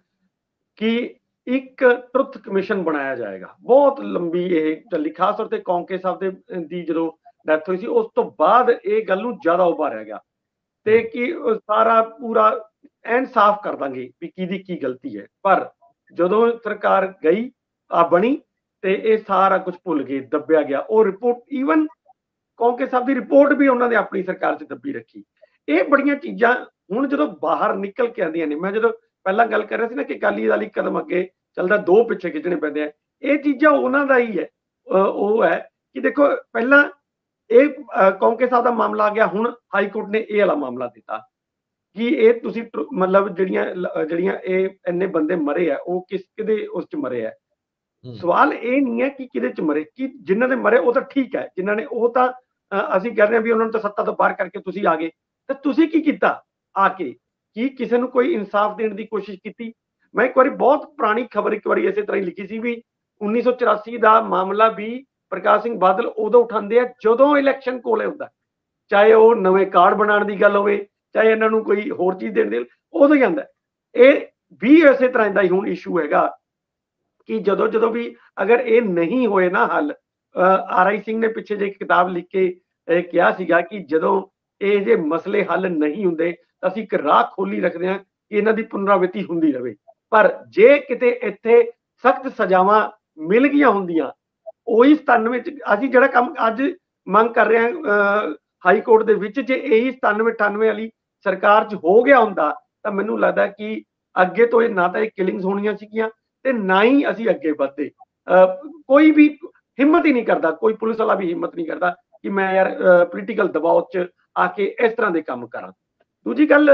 ਕਿ ਇੱਕ ਟਰੁੱਥ ਕਮਿਸ਼ਨ ਬਣਾਇਆ ਜਾਏਗਾ। ਬਹੁਤ ਲੰਬੀ ਇਹ ਚੱਲੀ, ਖਾਸ ਤੌਰ ਤੇ ਕੌਂਕੇ ਸਾਹਿਬ ਦੀ ਜਦੋਂ ਡੈਥ ਹੋਈ ਸੀ, ਉਸ ਤੋਂ ਬਾਅਦ ਇਹ ਗੱਲ ਨੂੰ ਜ਼ਿਆਦਾ ਉਭਾਰਿਆ ਗਿਆ ਤੇ ਕਿ ਸਾਰਾ ਪੂਰਾ ਐਨ ਸਾਫ਼ ਕਰ ਦਾਂਗੇ ਵੀ ਕਿਹਦੀ ਕੀ ਗਲਤੀ ਹੈ। ਪਰ ਜਦੋਂ ਸਰਕਾਰ ਗਈ ਬਣੀ ਤੇ ਇਹ ਸਾਰਾ ਕੁਝ ਭੁੱਲ ਗਏ, ਦੱਬਿਆ ਗਿਆ। ਉਹ ਰਿਪੋਰਟ, ਈਵਨ ਕੌਂਕੇ ਸਾਹਿਬ ਦੀ ਰਿਪੋਰਟ ਵੀ ਉਹਨਾਂ ਨੇ ਆਪਣੀ ਸਰਕਾਰ 'ਚ ਦੱਬੀ ਰੱਖੀ। ਇਹ ਬੜੀਆਂ ਚੀਜ਼ਾਂ ਹੁਣ ਜਦੋਂ ਬਾਹਰ ਨਿਕਲ ਕੇ ਆਉਂਦੀਆਂ ਨੇ, ਮੈਂ ਜਦੋਂ ਪਹਿਲਾਂ ਗੱਲ ਕਰ ਰਿਹਾ ਸੀ ਨਾ ਕਿ ਅਕਾਲੀ ਦਲ ਇੱਕ ਕਦਮ ਅੱਗੇ ਚੱਲਦਾ, ਦੋ ਪਿੱਛੇ ਖਿੱਚਣੇ ਪੈਂਦੇ ਆ, ਇਹ ਚੀਜ਼ਾਂ ਉਹਨਾਂ ਦਾ ਹੀ ਹੈ। ਉਹ ਹੈ ਕਿ ਦੇਖੋ, ਪਹਿਲਾਂ ਇਹ ਕੌਂਕੇ ਸਾਹਿਬ ਦਾ ਮਾਮਲਾ ਆ ਗਿਆ, ਹੁਣ ਹਾਈ ਕੋਰਟ ਨੇ ਇਹ ਵਾਲਾ ਮਾਮਲਾ ਦਿੱਤਾ ਕਿ ਇਹ ਤੁਸੀਂ ਮਤਲਬ ਜਿਹੜੀਆਂ ਇਹ ਇੰਨੇ ਬੰਦੇ ਮਰੇ ਆ, ਉਹ ਕਿਹਦੇ ਉਸ 'ਚ ਮਰੇ ਆ। ਸਵਾਲ ਇਹ ਨਹੀਂ ਹੈ ਕਿ ਕਿਹਦੇ 'ਚ ਮਰੇ, ਕਿ ਜਿਨ੍ਹਾਂ ਦੇ ਮਰੇ ਉਹ ਤਾਂ ਠੀਕ ਹੈ, ਜਿਨ੍ਹਾਂ ਨੇ, ਉਹ ਤਾਂ ਅਸੀਂ ਕਹਿ ਰਹੇ ਹਾਂ ਵੀ ਉਹਨਾਂ ਨੂੰ ਤਾਂ ਸੱਤਾ ਤੋਂ ਬਾਹਰ ਕਰਕੇ ਤੁਸੀਂ ਆ ਗਏ, ਤੇ ਤੁਸੀਂ ਕੀ ਕੀਤਾ ਆ ਕੇ? ਕੀ ਕਿਸੇ ਨੂੰ ਕੋਈ ਇਨਸਾਫ ਦੇਣ ਦੀ ਕੋਸ਼ਿਸ਼ ਕੀਤੀ? ਮੈਂ ਇੱਕ ਵਾਰੀ ਬਹੁਤ ਪੁਰਾਣੀ ਖਬਰ ਇੱਕ ਵਾਰੀ ਇਸੇ ਤਰ੍ਹਾਂ ਹੀ ਲਿਖੀ ਸੀ ਵੀ 1984 ਦਾ ਮਾਮਲਾ ਵੀ ਪ੍ਰਕਾਸ਼ ਸਿੰਘ ਬਾਦਲ ਉਦੋਂ ਉਠਾਉਂਦੇ ਆ ਜਦੋਂ ਇਲੈਕਸ਼ਨ ਕੋਲੇ ਹੁੰਦਾ, ਚਾਹੇ ਉਹ ਨਵੇਂ ਕਾਰਡ ਬਣਾਉਣ ਦੀ ਗੱਲ ਹੋਵੇ, ਚਾਹੇ ਇਹਨਾਂ ਨੂੰ ਕੋਈ ਹੋਰ ਚੀਜ਼ ਦੇਣ ਦੀ, ਉਦੋਂ ਹੀ ਆਉਂਦਾ। ਇਹ ਵੀ ਇਸੇ ਤਰ੍ਹਾਂ ਦਾ ਹੀ ਹੁਣ ਇਸ਼ੂ ਹੈਗਾ ਕਿ ਜਦੋਂ ਵੀ ਅਗਰ ਇਹ ਨਹੀਂ ਹੋਏ ਨਾ ਹੱਲ, RI ਸਿੰਘ ਨੇ ਪਿੱਛੇ ਜੇ ਕਿਤਾਬ ਲਿਖ ਕੇ ਕਿਹਾ ਸੀਗਾ ਕਿ ਜਦੋਂ ਇਹ ਜੇ ਮਸਲੇ ਹੱਲ ਨਹੀਂ ਹੁੰਦੇ ਤਾਂ ਅਸੀਂ ਇੱਕ ਰਾਹ ਖੋਲੀ ਰੱਖਦੇ ਹਾਂ ਕਿ ਇਹਨਾਂ ਦੀ ਪੁਨਰਾਵਿਰਤੀ ਹੁੰਦੀ ਰਹੇ। ਪਰ ਜੇ ਕਿਤੇ ਇੱਥੇ ਸਖਤ ਸਜ਼ਾਵਾਂ ਮਿਲ ਗਈਆਂ ਹੁੰਦੀਆਂ, ਉਹੀ 97 'ਚ ਅਸੀਂ ਜਿਹੜਾ ਕੰਮ ਅੱਜ ਮੰਗ ਕਰ ਰਹੇ ਹਾਂ ਹਾਈ ਕੋਰਟ ਦੇ ਵਿੱਚ, ਜੇ ਇਹੀ 97-98 ਵਾਲੀ ਸਰਕਾਰ 'ਚ ਹੋ ਗਿਆ ਹੁੰਦਾ ਤਾਂ ਮੈਨੂੰ ਲੱਗਦਾ ਕਿ ਅੱਗੇ ਤੋਂ ਇਹ ਨਾ ਤਾਂ ਇਹ ਕਿਲਿੰਗਸ ਹੋਣੀਆਂ ਸੀਗੀਆਂ ਤੇ ਨਾ ਹੀ ਅਸੀਂ ਅੱਗੇ ਵੱਧਦੇ। ਕੋਈ ਵੀ ਹਿੰਮਤ ਹੀ ਨਹੀਂ ਕਰਦਾ, ਕੋਈ ਪੁਲਿਸ ਵਾਲਾ ਵੀ ਹਿੰਮਤ ਨਹੀਂ ਕਰਦਾ ਕਿ ਮੈਂ ਯਾਰ ਪੋਲੀਟੀਕਲ ਦਬਾਅ 'ਚ ਆ ਕੇ ਇਸ ਤਰ੍ਹਾਂ ਦੇ ਕੰਮ ਕਰਾਂ। ਦੂਜੀ ਗੱਲ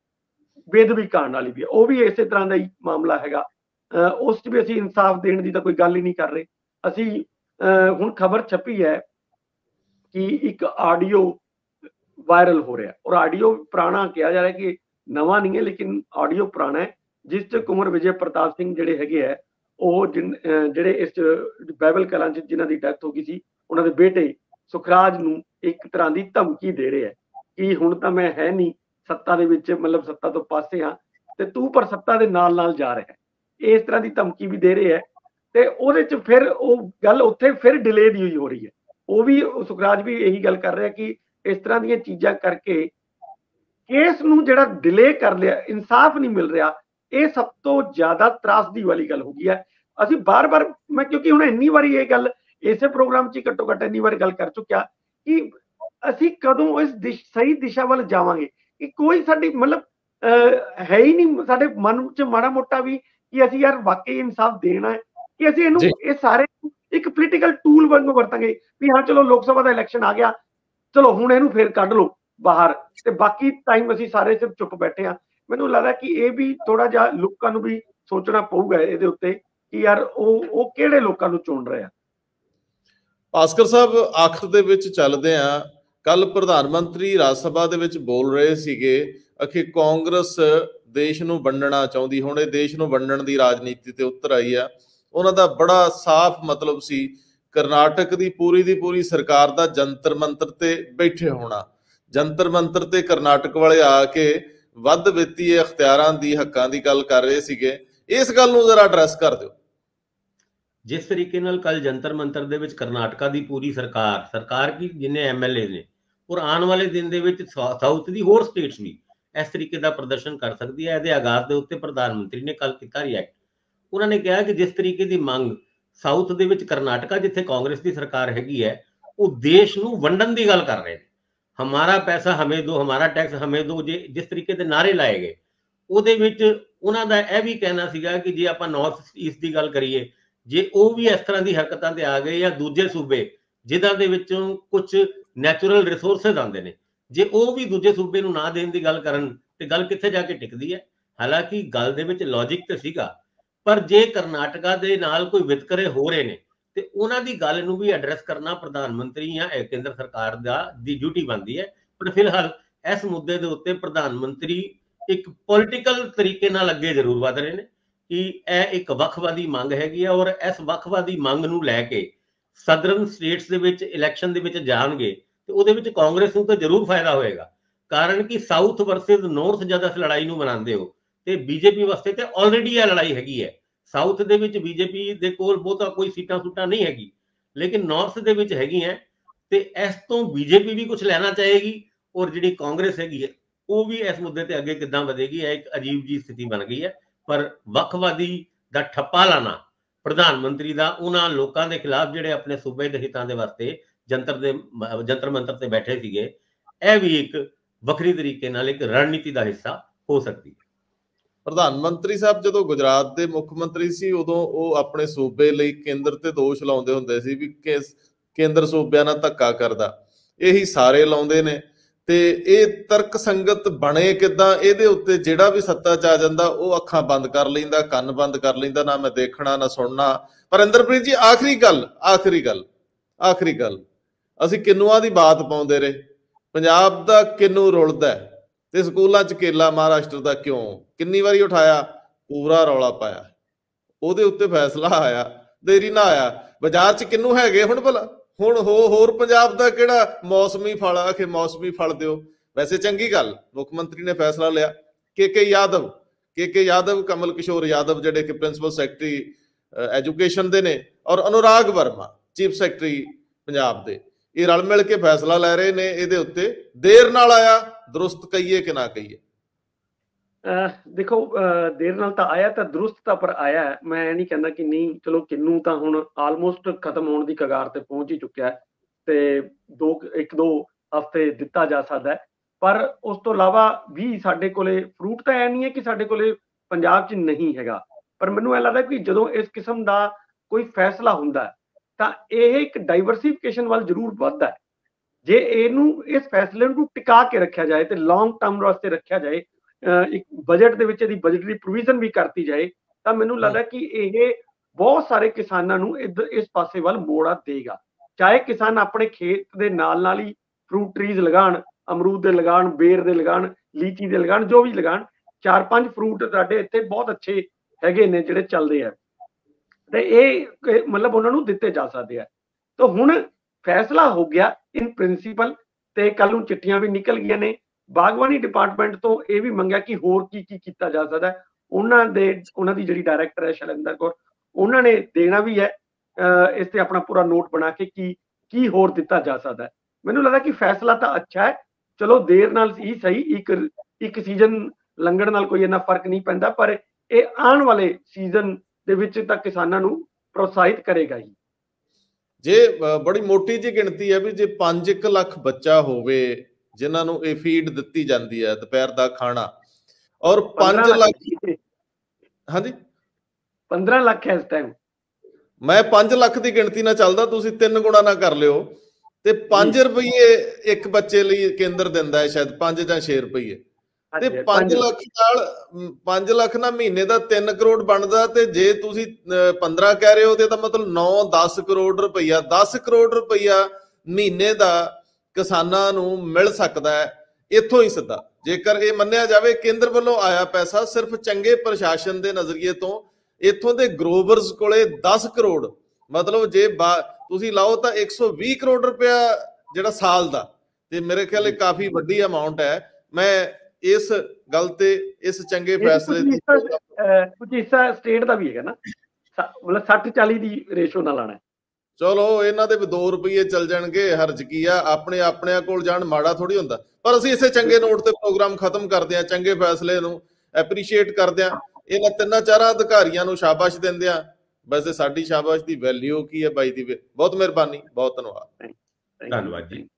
ਬੇਦਬੀ ਕਾਂਡ ਵਾਲੀ ਵੀ ਹੈ, ਉਹ ਵੀ ਇਸੇ ਤਰ੍ਹਾਂ ਦਾ ਹੀ ਮਾਮਲਾ ਹੈਗਾ। ਉਸ 'ਚ ਵੀ ਅਸੀਂ ਇਨਸਾਫ ਦੇਣ ਦੀ ਤਾਂ ਕੋਈ ਗੱਲ ਹੀ ਨਹੀਂ ਕਰ ਰਹੇ। ਅਸੀਂ ਹੁਣ ਖਬਰ ਛਪੀ ਹੈ ਕਿ ਇੱਕ ਆਡੀਓ ਵਾਇਰਲ ਹੋ ਰਿਹਾ, ਔਰ ਆਡੀਓ ਪੁਰਾਣਾ ਕਿਹਾ ਜਾ ਰਿਹਾ ਕਿ ਨਵਾਂ ਨਹੀਂ ਹੈ, ਲੇਕਿਨ ਆਡੀਓ ਪੁਰਾਣਾ ਹੈ, ਜਿਸ 'ਚ ਕੁੰਵਰ ਵਿਜੇ ਪ੍ਰਤਾਪ ਸਿੰਘ ਜਿਹੜੇ ਹੈਗੇ ਹੈ, ਉਹ ਜਿਹੜੇ ਇਸ 'ਚ ਬਾਈਬਲ ਕਲਾਂ 'ਚ ਜਿਨ੍ਹਾਂ ਦੀ ਡੈਥ ਹੋ ਗਈ ਸੀ, ਉਹਨਾਂ ਦੇ ਬੇਟੇ ਸੁਖਰਾਜ ਨੂੰ ਇੱਕ ਤਰ੍ਹਾਂ ਦੀ ਧਮਕੀ ਦੇ ਰਹੇ ਹੈ ਕਿ ਹੁਣ ਤਾਂ ਮੈਂ ਹੈ ਨਹੀਂ ਸੱਤਾ ਦੇ ਵਿੱਚ, ਮਤਲਬ ਸੱਤਾ ਤੋਂ ਪਾਸੇ ਹਾਂ ਤੇ ਤੂੰ ਪਰ ਸੱਤਾ ਦੇ ਨਾਲ ਨਾਲ ਜਾ ਰਿਹਾ ਹੈ, ਇਸ ਤਰ੍ਹਾਂ ਦੀ ਧਮਕੀ ਵੀ ਦੇ ਰਹੇ ਹੈ। ਤੇ ਉਹਦੇ 'ਚ ਫਿਰ ਉਹ ਗੱਲ ਉੱਥੇ ਫਿਰ ਡਿਲੇ ਦੀ ਹੋਈ ਹੋ ਰਹੀ ਹੈ। ਉਹ ਵੀ ਸੁਖਰਾਜ ਵੀ ਇਹੀ ਗੱਲ ਕਰ ਰਿਹਾ ਕਿ ਇਸ ਤਰ੍ਹਾਂ ਦੀਆਂ ਚੀਜ਼ਾਂ ਕਰਕੇ ਕੇਸ ਨੂੰ ਜਿਹੜਾ ਡਿਲੇ ਕਰ ਲਿਆ, ਇਨਸਾਫ ਨਹੀਂ ਮਿਲ ਰਿਹਾ, ਇਹ ਸਭ ਤੋਂ ਜ਼ਿਆਦਾ ਤਰਾਸਦੀ ਵਾਲੀ ਗੱਲ ਹੋ ਗਈ ਹੈ। ਅਸੀਂ ਬਾਰ-ਬਾਰ, ਮੈਂ ਕਿਉਂਕਿ ਹੁਣ ਇੰਨੀ ਵਾਰੀ ਇਹ ਗੱਲ ਇਸੇ ਪ੍ਰੋਗਰਾਮ 'ਚ ਘੱਟੋ ਘੱਟ ਇੰਨੀ ਵਾਰੀ ਗੱਲ ਕਰ ਚੁੱਕਿਆ ਕਿ ਅਸੀਂ ਕਦੋਂ ਇਸ ਸਹੀ ਦਿਸ਼ਾ ਵੱਲ ਜਾਵਾਂਗੇ, ਕਿ ਕੋਈ ਸਾਡੀ ਮਤਲਬ ਹੈ ਹੀ ਨਹੀਂ ਸਾਡੇ ਮਨ 'ਚ ਮਾੜਾ ਮੋਟਾ ਵੀ ਕਿ ਅਸੀਂ ਯਾਰ ਵਾਕਈ ਇਨਸਾਫ ਦੇਣਾ ਹੈ, ਕਿ ਅਸੀਂ ਇਹਨੂੰ ਇਹ ਸਾਰੇ ਇੱਕ ਪੋਲੀਟੀਕਲ ਟੂਲ ਵਾਂਗੂ ਵਰਤਾਂਗੇ ਵੀ ਹਾਂ ਚਲੋ ਲੋਕ ਸਭਾ ਦਾ ਇਲੈਕਸ਼ਨ ਆ ਗਿਆ, ਚਲੋ ਹੁਣ ਇਹਨੂੰ ਫੇਰ ਕੱਢ ਲਓ ਬਾਹਰ, ਤੇ ਬਾਕੀ ਟਾਈਮ ਅਸੀਂ ਸਾਰੇ ਸਿਰਫ ਚੁੱਪ ਬੈਠੇ ਹਾਂ। ਮੈਨੂੰ ਲੱਗਦਾ ਕਿ ਇਹ ਵੀ ਥੋੜਾ ਜਿਹਾ ਲੋਕਾਂ ਨੂੰ ਵੀ ਸੋਚਣਾ ਪਊਗਾ ਇਹਦੇ ਉੱਤੇ ਕਿ ਯਾਰ ਉਹ ਕਿਹੜੇ ਲੋਕਾਂ ਨੂੰ ਚੁਣ ਰਹੇ ਆ। ਭਾਸਕਰ ਸਾਹਿਬ, ਆਖਰ ਦੇ ਵਿੱਚ ਚੱਲਦੇ ਆ, ਕੱਲ ਪ੍ਰਧਾਨ ਮੰਤਰੀ ਰਾਜ ਸਭਾ ਦੇ ਵਿੱਚ ਬੋਲ ਰਹੇ ਸੀਗੇ ਕਿ ਕਾਂਗਰਸ ਦੇਸ਼ ਨੂੰ ਵੰਡਣਾ ਚਾਹੁੰਦੀ, ਹੁਣ ਇਹ ਦੇਸ਼ ਨੂੰ ਵੰਡਣ ਦੀ ਰਾਜਨੀਤੀ ਤੇ ਉਤਰ ਆਈ ਆ। ਉਹਨਾਂ ਦਾ ਬੜਾ ਸਾਫ਼ ਮਤਲਬ ਸੀ ਕਰਨਾਟਕ ਦੀ ਪੂਰੀ ਸਰਕਾਰ ਦਾ ਜੰਤਰ ਮੰਤਰ ਤੇ ਬੈਠੇ ਹੋਣਾ, ਜੰਤਰ ਮੰਤਰ ਤੇ ਕਰਨਾਟਕ ਵਾਲੇ ਆ ਕੇ ਵੱਧ ਵਿੱਤੀ ਅਖਤਿਆਰਾਂ ਦੀ, ਹੱਕਾਂ ਦੀ ਗੱਲ ਕਰ ਰਹੇ ਸੀਗੇ। ਇਸ ਗੱਲ ਨੂੰ ਜ਼ਰਾ ਐਡਰੈਸ ਕਰ ਦਿਓ। ਜਿਸ ਤਰੀਕੇ ਨਾਲ ਕੱਲ ਜੰਤਰ ਮੰਤਰ ਦੇ ਵਿੱਚ ਕਰਨਾਟਕਾ ਦੀ ਪੂਰੀ ਸਰਕਾਰ ਕੀ ਜਿੰਨੇ MLA ਨੇ, ਔਰ ਆਉਣ ਵਾਲੇ ਦਿਨ ਦੇ ਵਿੱਚ ਸਾਊਥ ਦੀ ਹੋਰ ਸਟੇਟਸ ਵੀ ਇਸ ਤਰੀਕੇ ਦਾ ਪ੍ਰਦਰਸ਼ਨ ਕਰ ਸਕਦੀ ਹੈ। ਇਹਦੇ ਆਗਾਜ਼ ਦੇ ਉੱਤੇ ਪ੍ਰਧਾਨ ਮੰਤਰੀ ਨੇ ਕੱਲ ਕੀਤਾ ਰਿਐਕਟ। ਉਹਨਾਂ ਨੇ ਕਿਹਾ ਕਿ ਜਿਸ ਤਰੀਕੇ ਦੀ ਮੰਗ ਸਾਊਥ ਦੇ ਵਿੱਚ ਕਰਨਾਟਕਾ, ਜਿੱਥੇ ਕਾਂਗਰਸ ਦੀ ਸਰਕਾਰ ਹੈਗੀ ਹੈ, ਉਹ ਦੇਸ਼ ਨੂੰ ਵੰਡਣ ਦੀ ਗੱਲ ਕਰ ਰਹੇ ਨੇ। ਹਮਾਰਾ ਪੈਸਾ ਹਮੇ ਦੋ, ਹਮਾਰਾ ਟੈਕਸ ਹਮੇ ਦੋ, ਜੇ ਜਿਸ ਤਰੀਕੇ ਦੇ ਨਾਰੇ ਲਾਏ ਗਏ, ਉਹਦੇ ਵਿੱਚ ਉਹਨਾਂ ਦਾ ਇਹ ਵੀ ਕਹਿਣਾ ਸੀਗਾ ਕਿ ਜੇ ਆਪਾਂ ਨਾਰਥ ਈਸਟ ਦੀ ਗੱਲ ਕਰੀਏ, ਜੇ ਉਹ ਵੀ ਇਸ ਤਰ੍ਹਾਂ ਦੀ ਹਰਕਤਾਂ ਤੇ ਆ ਗਏ, ਜਾਂ ਦੂਜੇ ਸੂਬੇ ਜਿਨ੍ਹਾਂ ਦੇ ਵਿੱਚੋਂ ਕੁਝ ਨੈਚੁਰਲ ਰਿਸੋਰਸਿਸ ਆਉਂਦੇ ਨੇ, ਜੇ ਉਹ ਵੀ ਦੂਜੇ ਸੂਬੇ ਨੂੰ ਨਾ ਦੇਣ ਦੀ ਗੱਲ ਕਰਨ, ਤੇ ਗੱਲ ਕਿੱਥੇ ਜਾ ਕੇ ਟਿਕਦੀ ਹੈ। ਹਾਲਾਂਕਿ ਗੱਲ ਦੇ ਵਿੱਚ ਲੌਜਿਕ ਤੇ ਸੀਗਾ, ਪਰ ਜੇ ਕਰਨਾਟਕਾ ਦੇ ਨਾਲ ਕੋਈ ਵਿਤਕਰੇ ਹੋ ਰਹੇ ਨੇ, ਤੇ ਉਹਨਾਂ ਦੀ ਗੱਲ ਨੂੰ ਵੀ ਐਡਰੈਸ ਕਰਨਾ ਪ੍ਰਧਾਨ ਮੰਤਰੀ ਜਾਂ ਕੇਂਦਰ ਸਰਕਾਰ ਦੀ ਡਿਊਟੀ ਬਣਦੀ ਹੈ। ਪਰ ਫਿਲਹਾਲ ਇਸ ਮੁੱਦੇ ਦੇ ਉੱਤੇ ਪ੍ਰਧਾਨ ਮੰਤਰੀ ਇੱਕ ਪੋਲੀਟੀਕਲ ਤਰੀਕੇ ਨਾਲ ਅੱਗੇ ਜ਼ਰੂਰ ਵਧ ਰਹੇ ਨੇ ਕਿ ਇਹ ਇੱਕ ਵੱਖਵਾਦੀ ਮੰਗ ਹੈਗੀ ਹੈ, ਔਰ ਇਸ ਵੱਖਵਾਦੀ ਮੰਗ ਨੂੰ ਲੈ ਕੇ ਸਦਰਨ ਸਟੇਟਸ ਦੇ ਵਿੱਚ ਇਲੈਕਸ਼ਨ ਦੇ ਵਿੱਚ ਜਾਣਗੇ, ਤੇ ਉਹਦੇ ਵਿੱਚ ਕਾਂਗਰਸ ਨੂੰ ਤਾਂ ਜ਼ਰੂਰ ਫਾਇਦਾ ਹੋਏਗਾ। ਕਾਰਨ ਕਿ ਸਾਊਥ ਵਰਸਸ ਨਾਰਥ ਜਦ ਇਸ ਲੜਾਈ ਨੂੰ ਬਣਾਉਂਦੇ ਹੋ, ਤੇ ਬੀਜੇਪੀ ਵਾਸਤੇ ਤੇ ਆਲਰੇਡੀ ਇਹ ਲੜਾਈ ਹੈਗੀ ਹੈ। ਸਾਊਥ ਦੇ ਵਿੱਚ ਬੀਜੇਪੀ ਦੇ ਕੋਲ ਬਹੁਤਾ ਕੋਈ ਸੀਟਾਂ ਸੂਟਾਂ ਨਹੀਂ ਹੈਗੀ, ਲੇਕਿਨ ਨਾਰਥ ਦੇ ਵਿੱਚ ਹੈਗੀਆਂ, ਤੇ ਇਸ ਤੋਂ ਬੀਜੇਪੀ ਵੀ ਕੁਝ ਲੈਣਾ ਚਾਹੇਗੀ, ਔਰ ਜਿਹੜੀ ਕਾਂਗਰਸ ਹੈਗੀ ਹੈ ਉਹ ਵੀ ਇਸ ਮੁੱਦੇ ਤੇ ਅੱਗੇ ਕਿੱਦਾਂ ਵਧੇਗੀ, ਇਹ ਇੱਕ ਅਜੀਬ ਜੀ ਸਥਿਤੀ ਬਣ ਗਈ ਹੈ। ਪਰ ਵੱਖਵਾਦੀ ਦਾ ਠੱਪਾ ਲਾਣਾ ਪ੍ਰਧਾਨ ਮੰਤਰੀ ਦਾ ਉਹਨਾਂ ਲੋਕਾਂ ਦੇ ਖਿਲਾਫ ਜਿਹੜੇ ਆਪਣੇ ਸੂਬੇ ਦੇ ਹਿੱਤਾਂ ਦੇ ਵਾਸਤੇ ਜੰਤਰ ਮੰਤਰ ਤੇ ਬੈਠੇ ਸੀਗੇ, ਇਹ ਵੀ ਇੱਕ ਵੱਖਰੀ ਤਰੀਕੇ ਨਾਲ ਇੱਕ ਰਣਨੀਤੀ ਦਾ ਹਿੱਸਾ ਹੋ ਸਕਦੀ ਹੈ। ਪ੍ਰਧਾਨ ਮੰਤਰੀ ਸਾਹਿਬ ਜਦੋਂ ਗੁਜਰਾਤ ਦੇ ਮੁੱਖ ਮੰਤਰੀ ਸੀ, ਉਦੋਂ ਉਹ ਆਪਣੇ ਸੂਬੇ ਲਈ ਕੇਂਦਰ ਤੇ ਦੋਸ਼ ਲਾਉਂਦੇ ਹੁੰਦੇ ਸੀ ਵੀ ਕੇਂਦਰ ਸੂਬਿਆਂ ਨਾਲ ਧੱਕਾ ਕਰਦਾ। ਇਹੀ ਸਾਰੇ ਲਾਉਂਦੇ ਨੇ, ਤੇ ਇਹ ਤਰਕ ਸੰਗਤ ਬਣੇ ਕਿੱਦਾਂ, ਇਹਦੇ ਉੱਤੇ ਜਿਹੜਾ ਵੀ ਸੱਤਾ 'ਚ ਆ ਜਾਂਦਾ ਉਹ ਅੱਖਾਂ ਬੰਦ ਕਰ ਲੈਂਦਾ, ਕੰਨ ਬੰਦ ਕਰ ਲੈਂਦਾ, ਨਾ ਮੈਂ ਦੇਖਣਾ ਨਾ ਸੁਣਨਾ। ਪਰ ਇੰਦਰਪ੍ਰੀਤ ਜੀ, ਆਖਰੀ ਗੱਲ ਅਸੀਂ ਕਿੰਨੂਆਂ ਦੀ ਬਾਤ ਪਾਉਂਦੇ ਰਹੇ, ਪੰਜਾਬ ਦਾ ਕਿੰਨੂ ਰੁਲਦਾ ਤੇ ਸਕੂਲਾਂ 'ਚ ਕੇਲਾ ਮਹਾਰਾਸ਼ਟਰ ਦਾ ਕਿਉਂ ਕਿੰਨੀ ਵਾਰੀ ਉਠਾਇਆ, ਪੂਰਾ ਰੌਲਾ ਪਾਇਆ, ਉਹਦੇ ਉੱਤੇ ਫੈਸਲਾ ਆਇਆ, ਦੇਰੀ ਨਾ ਆਇਆ। ਬਾਜ਼ਾਰ 'ਚ ਕਿੰਨੂ ਹੈਗੇ ਹੁਣ ਭਲਾ, ਹੁਣ ਹੋਰ ਪੰਜਾਬ ਦਾ ਕਿਹੜਾ ਮੌਸਮੀ ਫਲ ਆ ਕਿ ਮੌਸਮੀ ਫਲ ਦਿਓ। ਵੈਸੇ ਚੰਗੀ ਗੱਲ, ਮੁੱਖ ਮੰਤਰੀ ਨੇ ਫੈਸਲਾ ਲਿਆ। ਕੇ ਯਾਦਵ ਕਮਲ ਕਿਸ਼ੋਰ ਯਾਦਵ ਜਿਹੜੇ ਕਿ ਪ੍ਰਿੰਸੀਪਲ ਸੈਕਟਰੀ ਐਜੂਕੇਸ਼ਨ ਦੇ ਨੇ, ਔਰ ਅਨੁਰਾਗ ਵਰਮਾ ਚੀਫ ਸੈਕਟਰੀ ਪੰਜਾਬ ਦੇ, ਇਹ ਰਲ ਮਿਲ ਕੇ ਫੈਸਲਾ ਲੈ ਰਹੇ ਨੇ ਇਹਦੇ ਉੱਤੇ। ਦੇਰ ਨਾਲ ਆਇਆ, ਦਰੁਸਤ ਕਹੀਏ ਕਿ ਨਾ ਕਹੀਏ? ਦੇਖੋ, ਦੇਰ ਨਾਲ ਤਾਂ ਆਇਆ, ਤਾਂ ਦਰੁਸਤ ਤਾਂ ਪਰ ਆਇਆ। ਮੈਂ ਨਹੀਂ ਕਹਿੰਦਾ ਕਿ ਨਹੀਂ, ਚਲੋ ਕਿੰਨੂ ਤਾਂ ਹੁਣ ਆਲਮੋਸਟ ਖਤਮ ਹੋਣ ਦੀ ਕਗਾਰ ਤੇ ਪਹੁੰਚ ਹੀ ਚੁੱਕਿਆ ਹੈ, ਤੇ 1-2 ਹਫ਼ਤੇ ਦਿੱਤਾ ਜਾ ਸਕਦਾ ਹੈ। ਪਰ ਉਸ ਤੋਂ ਇਲਾਵਾ ਵੀ ਸਾਡੇ ਕੋਲੇ ਫਰੂਟ ਤਾਂ ਇਹ ਨਹੀਂ ਹੈ ਕਿ ਸਾਡੇ ਕੋਲੇ ਪੰਜਾਬ 'ਚ ਨਹੀਂ ਹੈਗਾ, ਪਰ ਮੈਨੂੰ ਇਹ ਲੱਗਦਾ ਕਿ ਜਦੋਂ ਇਸ ਕਿਸਮ ਦਾ ਕੋਈ ਫੈਸਲਾ ਹੁੰਦਾ ਤਾਂ ਇਹ ਇੱਕ ਡਾਈਵਰਸੀਫਿਕੇਸ਼ਨ ਵੱਲ ਜ਼ਰੂਰ ਵੱਧਦਾ ਹੈ। ਜੇ ਇਸ ਫੈਸਲੇ ਨੂੰ ਟਿਕਾ ਕੇ ਰੱਖਿਆ ਜਾਏ ਤੇ ਲੌਂਗ ਟਰਮ ਵਾਸਤੇ ਰੱਖਿਆ ਜਾਏ, ਇੱਕ ਬਜਟ ਦੇ ਵਿੱਚ ਇਹਦੀ ਬਜਟਰੀ ਪ੍ਰੋਵੀਜ਼ਨ ਵੀ ਕਰਤੀ ਜਾਏ, ਤਾਂ ਮੈਨੂੰ ਲੱਗਦਾ ਕਿ ਇਹ ਬਹੁਤ ਸਾਰੇ ਕਿਸਾਨਾਂ ਨੂੰ ਇਸ ਪਾਸੇ ਵੱਲ ਮੋੜਾ ਦੇਗਾ। ਚਾਹੇ ਕਿਸਾਨ ਆਪਣੇ ਖੇਤ ਦੇ ਨਾਲ ਹੀ ਫਰੂਟ ਟਰੀਜ਼ ਲਗਾਉਣ, ਅਮਰੂਦ ਦੇ ਲਗਾਉਣ, ਬੇਰ ਦੇ ਲਗਾਉਣ, ਲੀਚੀ ਦੇ ਲਗਾਉਣ, ਜੋ ਵੀ ਲਗਾਉਣ। 4-5 ਫਰੂਟ ਸਾਡੇ ਇੱਥੇ ਬਹੁਤ ਅੱਛੇ ਹੈਗੇ ਨੇ ਜਿਹੜੇ ਚੱਲਦੇ ਆ, ਤੇ ਇਹ ਮਤਲਬ ਉਹਨਾਂ ਨੂੰ ਦਿੱਤੇ ਜਾ ਸਕਦੇ ਆ। ਤਾਂ ਹੁਣ ਫੈਸਲਾ ਹੋ ਗਿਆ ਇਨ ਪ੍ਰਿੰਸੀਪਲ, ਤੇ ਕੱਲ ਨੂੰ ਚਿੱਠੀਆਂ ਵੀ ਨਿਕਲ ਗਈਆਂ ਨੇ। ਬਾਗਬਾਨੀ ਡਿਪਾਰਟਮੈਂਟ ਤੋਂ ਇਹ ਵੀ ਮੰਗਿਆ ਕਿ ਹੋਰ ਕੀ ਕੀਤਾ ਜਾ ਸਕਦਾ। ਉਹਨਾਂ ਦੀ ਜਿਹੜੀ ਡਾਇਰੈਕਟਰ ਹੈ ਸ਼ੈਲਿੰਦਰ ਕੌਰ, ਉਹਨਾਂ ਨੇ ਦੇਣਾ ਵੀ ਹੈ ਇਸ ਤੇ ਆਪਣਾ ਪੂਰਾ ਨੋਟ ਬਣਾ ਕੇ ਕੀ ਹੋਰ ਦਿੱਤਾ ਜਾ ਸਕਦਾ। ਮੈਨੂੰ ਲੱਗਦਾ ਕਿ ਫੈਸਲਾ ਤਾਂ ਅੱਛਾ ਹੈ, ਚਲੋ ਦੇਰ ਨਾਲ ਹੀ ਸਹੀ, ਇੱਕ ਸੀਜ਼ਨ ਲੰਘਣ ਨਾਲ ਕੋਈ ਇੰਨਾ ਫਰਕ ਨਹੀਂ ਪੈਂਦਾ, ਪਰ ਇਹ ਆਉਣ ਵਾਲੇ ਸੀਜ਼ਨ ਦੇ ਵਿੱਚ ਤਾਂ ਕਿਸਾਨਾਂ ਨੂੰ ਪ੍ਰੋਤਸਾਹਿਤ ਕਰੇਗਾ ਹੀ। ਜੇ ਬੜੀ ਮੋਟੀ ਜਿਹੀ ਗਿਣਤੀ ਹੈ ਵੀ ਜੇ 5 ਲੱਖ ਬੱਚਾ ਹੋਵੇ ਜਿਨ੍ਹਾਂ ਨੂੰ ਇਹ ਫੀਡ ਦਿੱਤੀ ਜਾਂਦੀ ਹੈ, ਦੁਪਹਿਰ ਦਾ ਖਾਣਾ, ਔਰ 5 ਲੱਖ, ਹਾਂਜੀ 15 ਲੱਖ ਹੈ ਇਸ ਟਾਈਮ। ਮੈਂ 5 ਲੱਖ ਦੀ ਗਿਣਤੀ ਨਾਲ ਚੱਲਦਾ, ਤੁਸੀਂ 3 ਗੁਣਾ ਨਾ ਕਰ ਲਿਓ, ਤੇ 5 ਰੁਪਏ ਇੱਕ ਬੱਚੇ ਲਈ ਕੇਂਦਰ ਦਿੰਦਾ ਹੈ, ਸ਼ਾਇਦ 5 ਜਾਂ 6 ਰੁਪਏ, ਤੇ 5 ਲੱਖ ਨਾਲ ਮਹੀਨੇ ਦਾ 3 ਕਰੋੜ ਬਣਦਾ। ਤੇ ਜੇ ਤੁਸੀਂ 15 ਕਹਿ ਰਹੇ ਹੋ ਤੇ ਤਾਂ ਮਤਲਬ 9-10 ਕਰੋੜ ਰੁਪਈਆ, 10 ਕਰੋੜ ਰੁਪਈਆ ਮਹੀਨੇ ਦਾ ਕਿਸਾਨਾਂ ਨੂੰ ਮਿਲ ਸਕਦਾ ਹੈ ਇੱਥੋਂ ਹੀ ਸਿੱਧਾ। ਜੇਕਰ ਇਹ ਮੰਨਿਆ ਜਾਵੇ ਕੇਂਦਰ ਵੱਲੋਂ ਆਇਆ ਪੈਸਾ ਸਿਰਫ ਚੰਗੇ ਪ੍ਰਸ਼ਾਸਨ ਦੇ ਨਜ਼ਰੀਏ ਤੋਂ, ਇੱਥੋਂ ਦੇ ਗਰੋਵਰਸ ਕੋਲੇ 10 ਕਰੋੜ, ਮਤਲਬ ਜੇ ਤੁਸੀਂ ਲਾਓ ਤਾਂ 120 ਕਰੋੜ ਰੁਪਇਆ ਜਿਹੜਾ ਸਾਲ ਦਾ, ਤੇ ਮੇਰੇ ਖਿਆਲ ਕਾਫੀ ਵੱਡੀ ਅਮਾਉਂਟ ਹੈ। ਮੈਂ ਇਸ ਗੱਲ ਤੇ ਇਸ ਚੰਗੇ ਫੈਸਲੇ ਕੁਝ ਹਿੱਸਾ ਸਟੇਟ ਦਾ ਵੀ ਹੈਗਾ ਨਾ, ਮਤਲਬ 60-40 ਦੀ ਰੇਸ਼ੋ ਨਾਲ ਆਣਾ। ਚਲੋ ਇਹਨਾਂ ਦੇ ਵੀ 2 ਰੁਪਏ ਚੱਲ ਜਾਣਗੇ, ਹਰਜ ਕੀ ਆ, ਆਪਣਿਆਂ ਕੋਲ ਜਾਣ ਮਾੜਾ ਥੋੜੀ ਹੁੰਦਾ। ਪਰ ਅਸੀਂ ਇਸੇ ਚੰਗੇ ਨੋਟ ਤੇ ਪ੍ਰੋਗਰਾਮ ਖਤਮ ਕਰਦੇ ਹਾਂ, ਚੰਗੇ ਫੈਸਲੇ ਨੂੰ ਐਪਰੀਸ਼ੀਏਟ ਕਰਦੇ ਹਾਂ, ਇਹਨਾਂ 3-4 ਅਧਿਕਾਰੀਆਂ ਨੂੰ ਸ਼ਾਬਾਸ਼ ਦਿੰਦੇ ਆ। ਵੈਸੇ ਸਾਡੀ ਸ਼ਾਬਾਸ਼ ਦੀ ਵੈਲਿਊ ਕੀ ਹੈ ਬਾਈ ਦੀ? ਬਹੁਤ ਮਿਹਰਬਾਨੀ, ਬਹੁਤ ਧੰਨਵਾਦ। ਧੰਨਵਾਦ ਜੀ।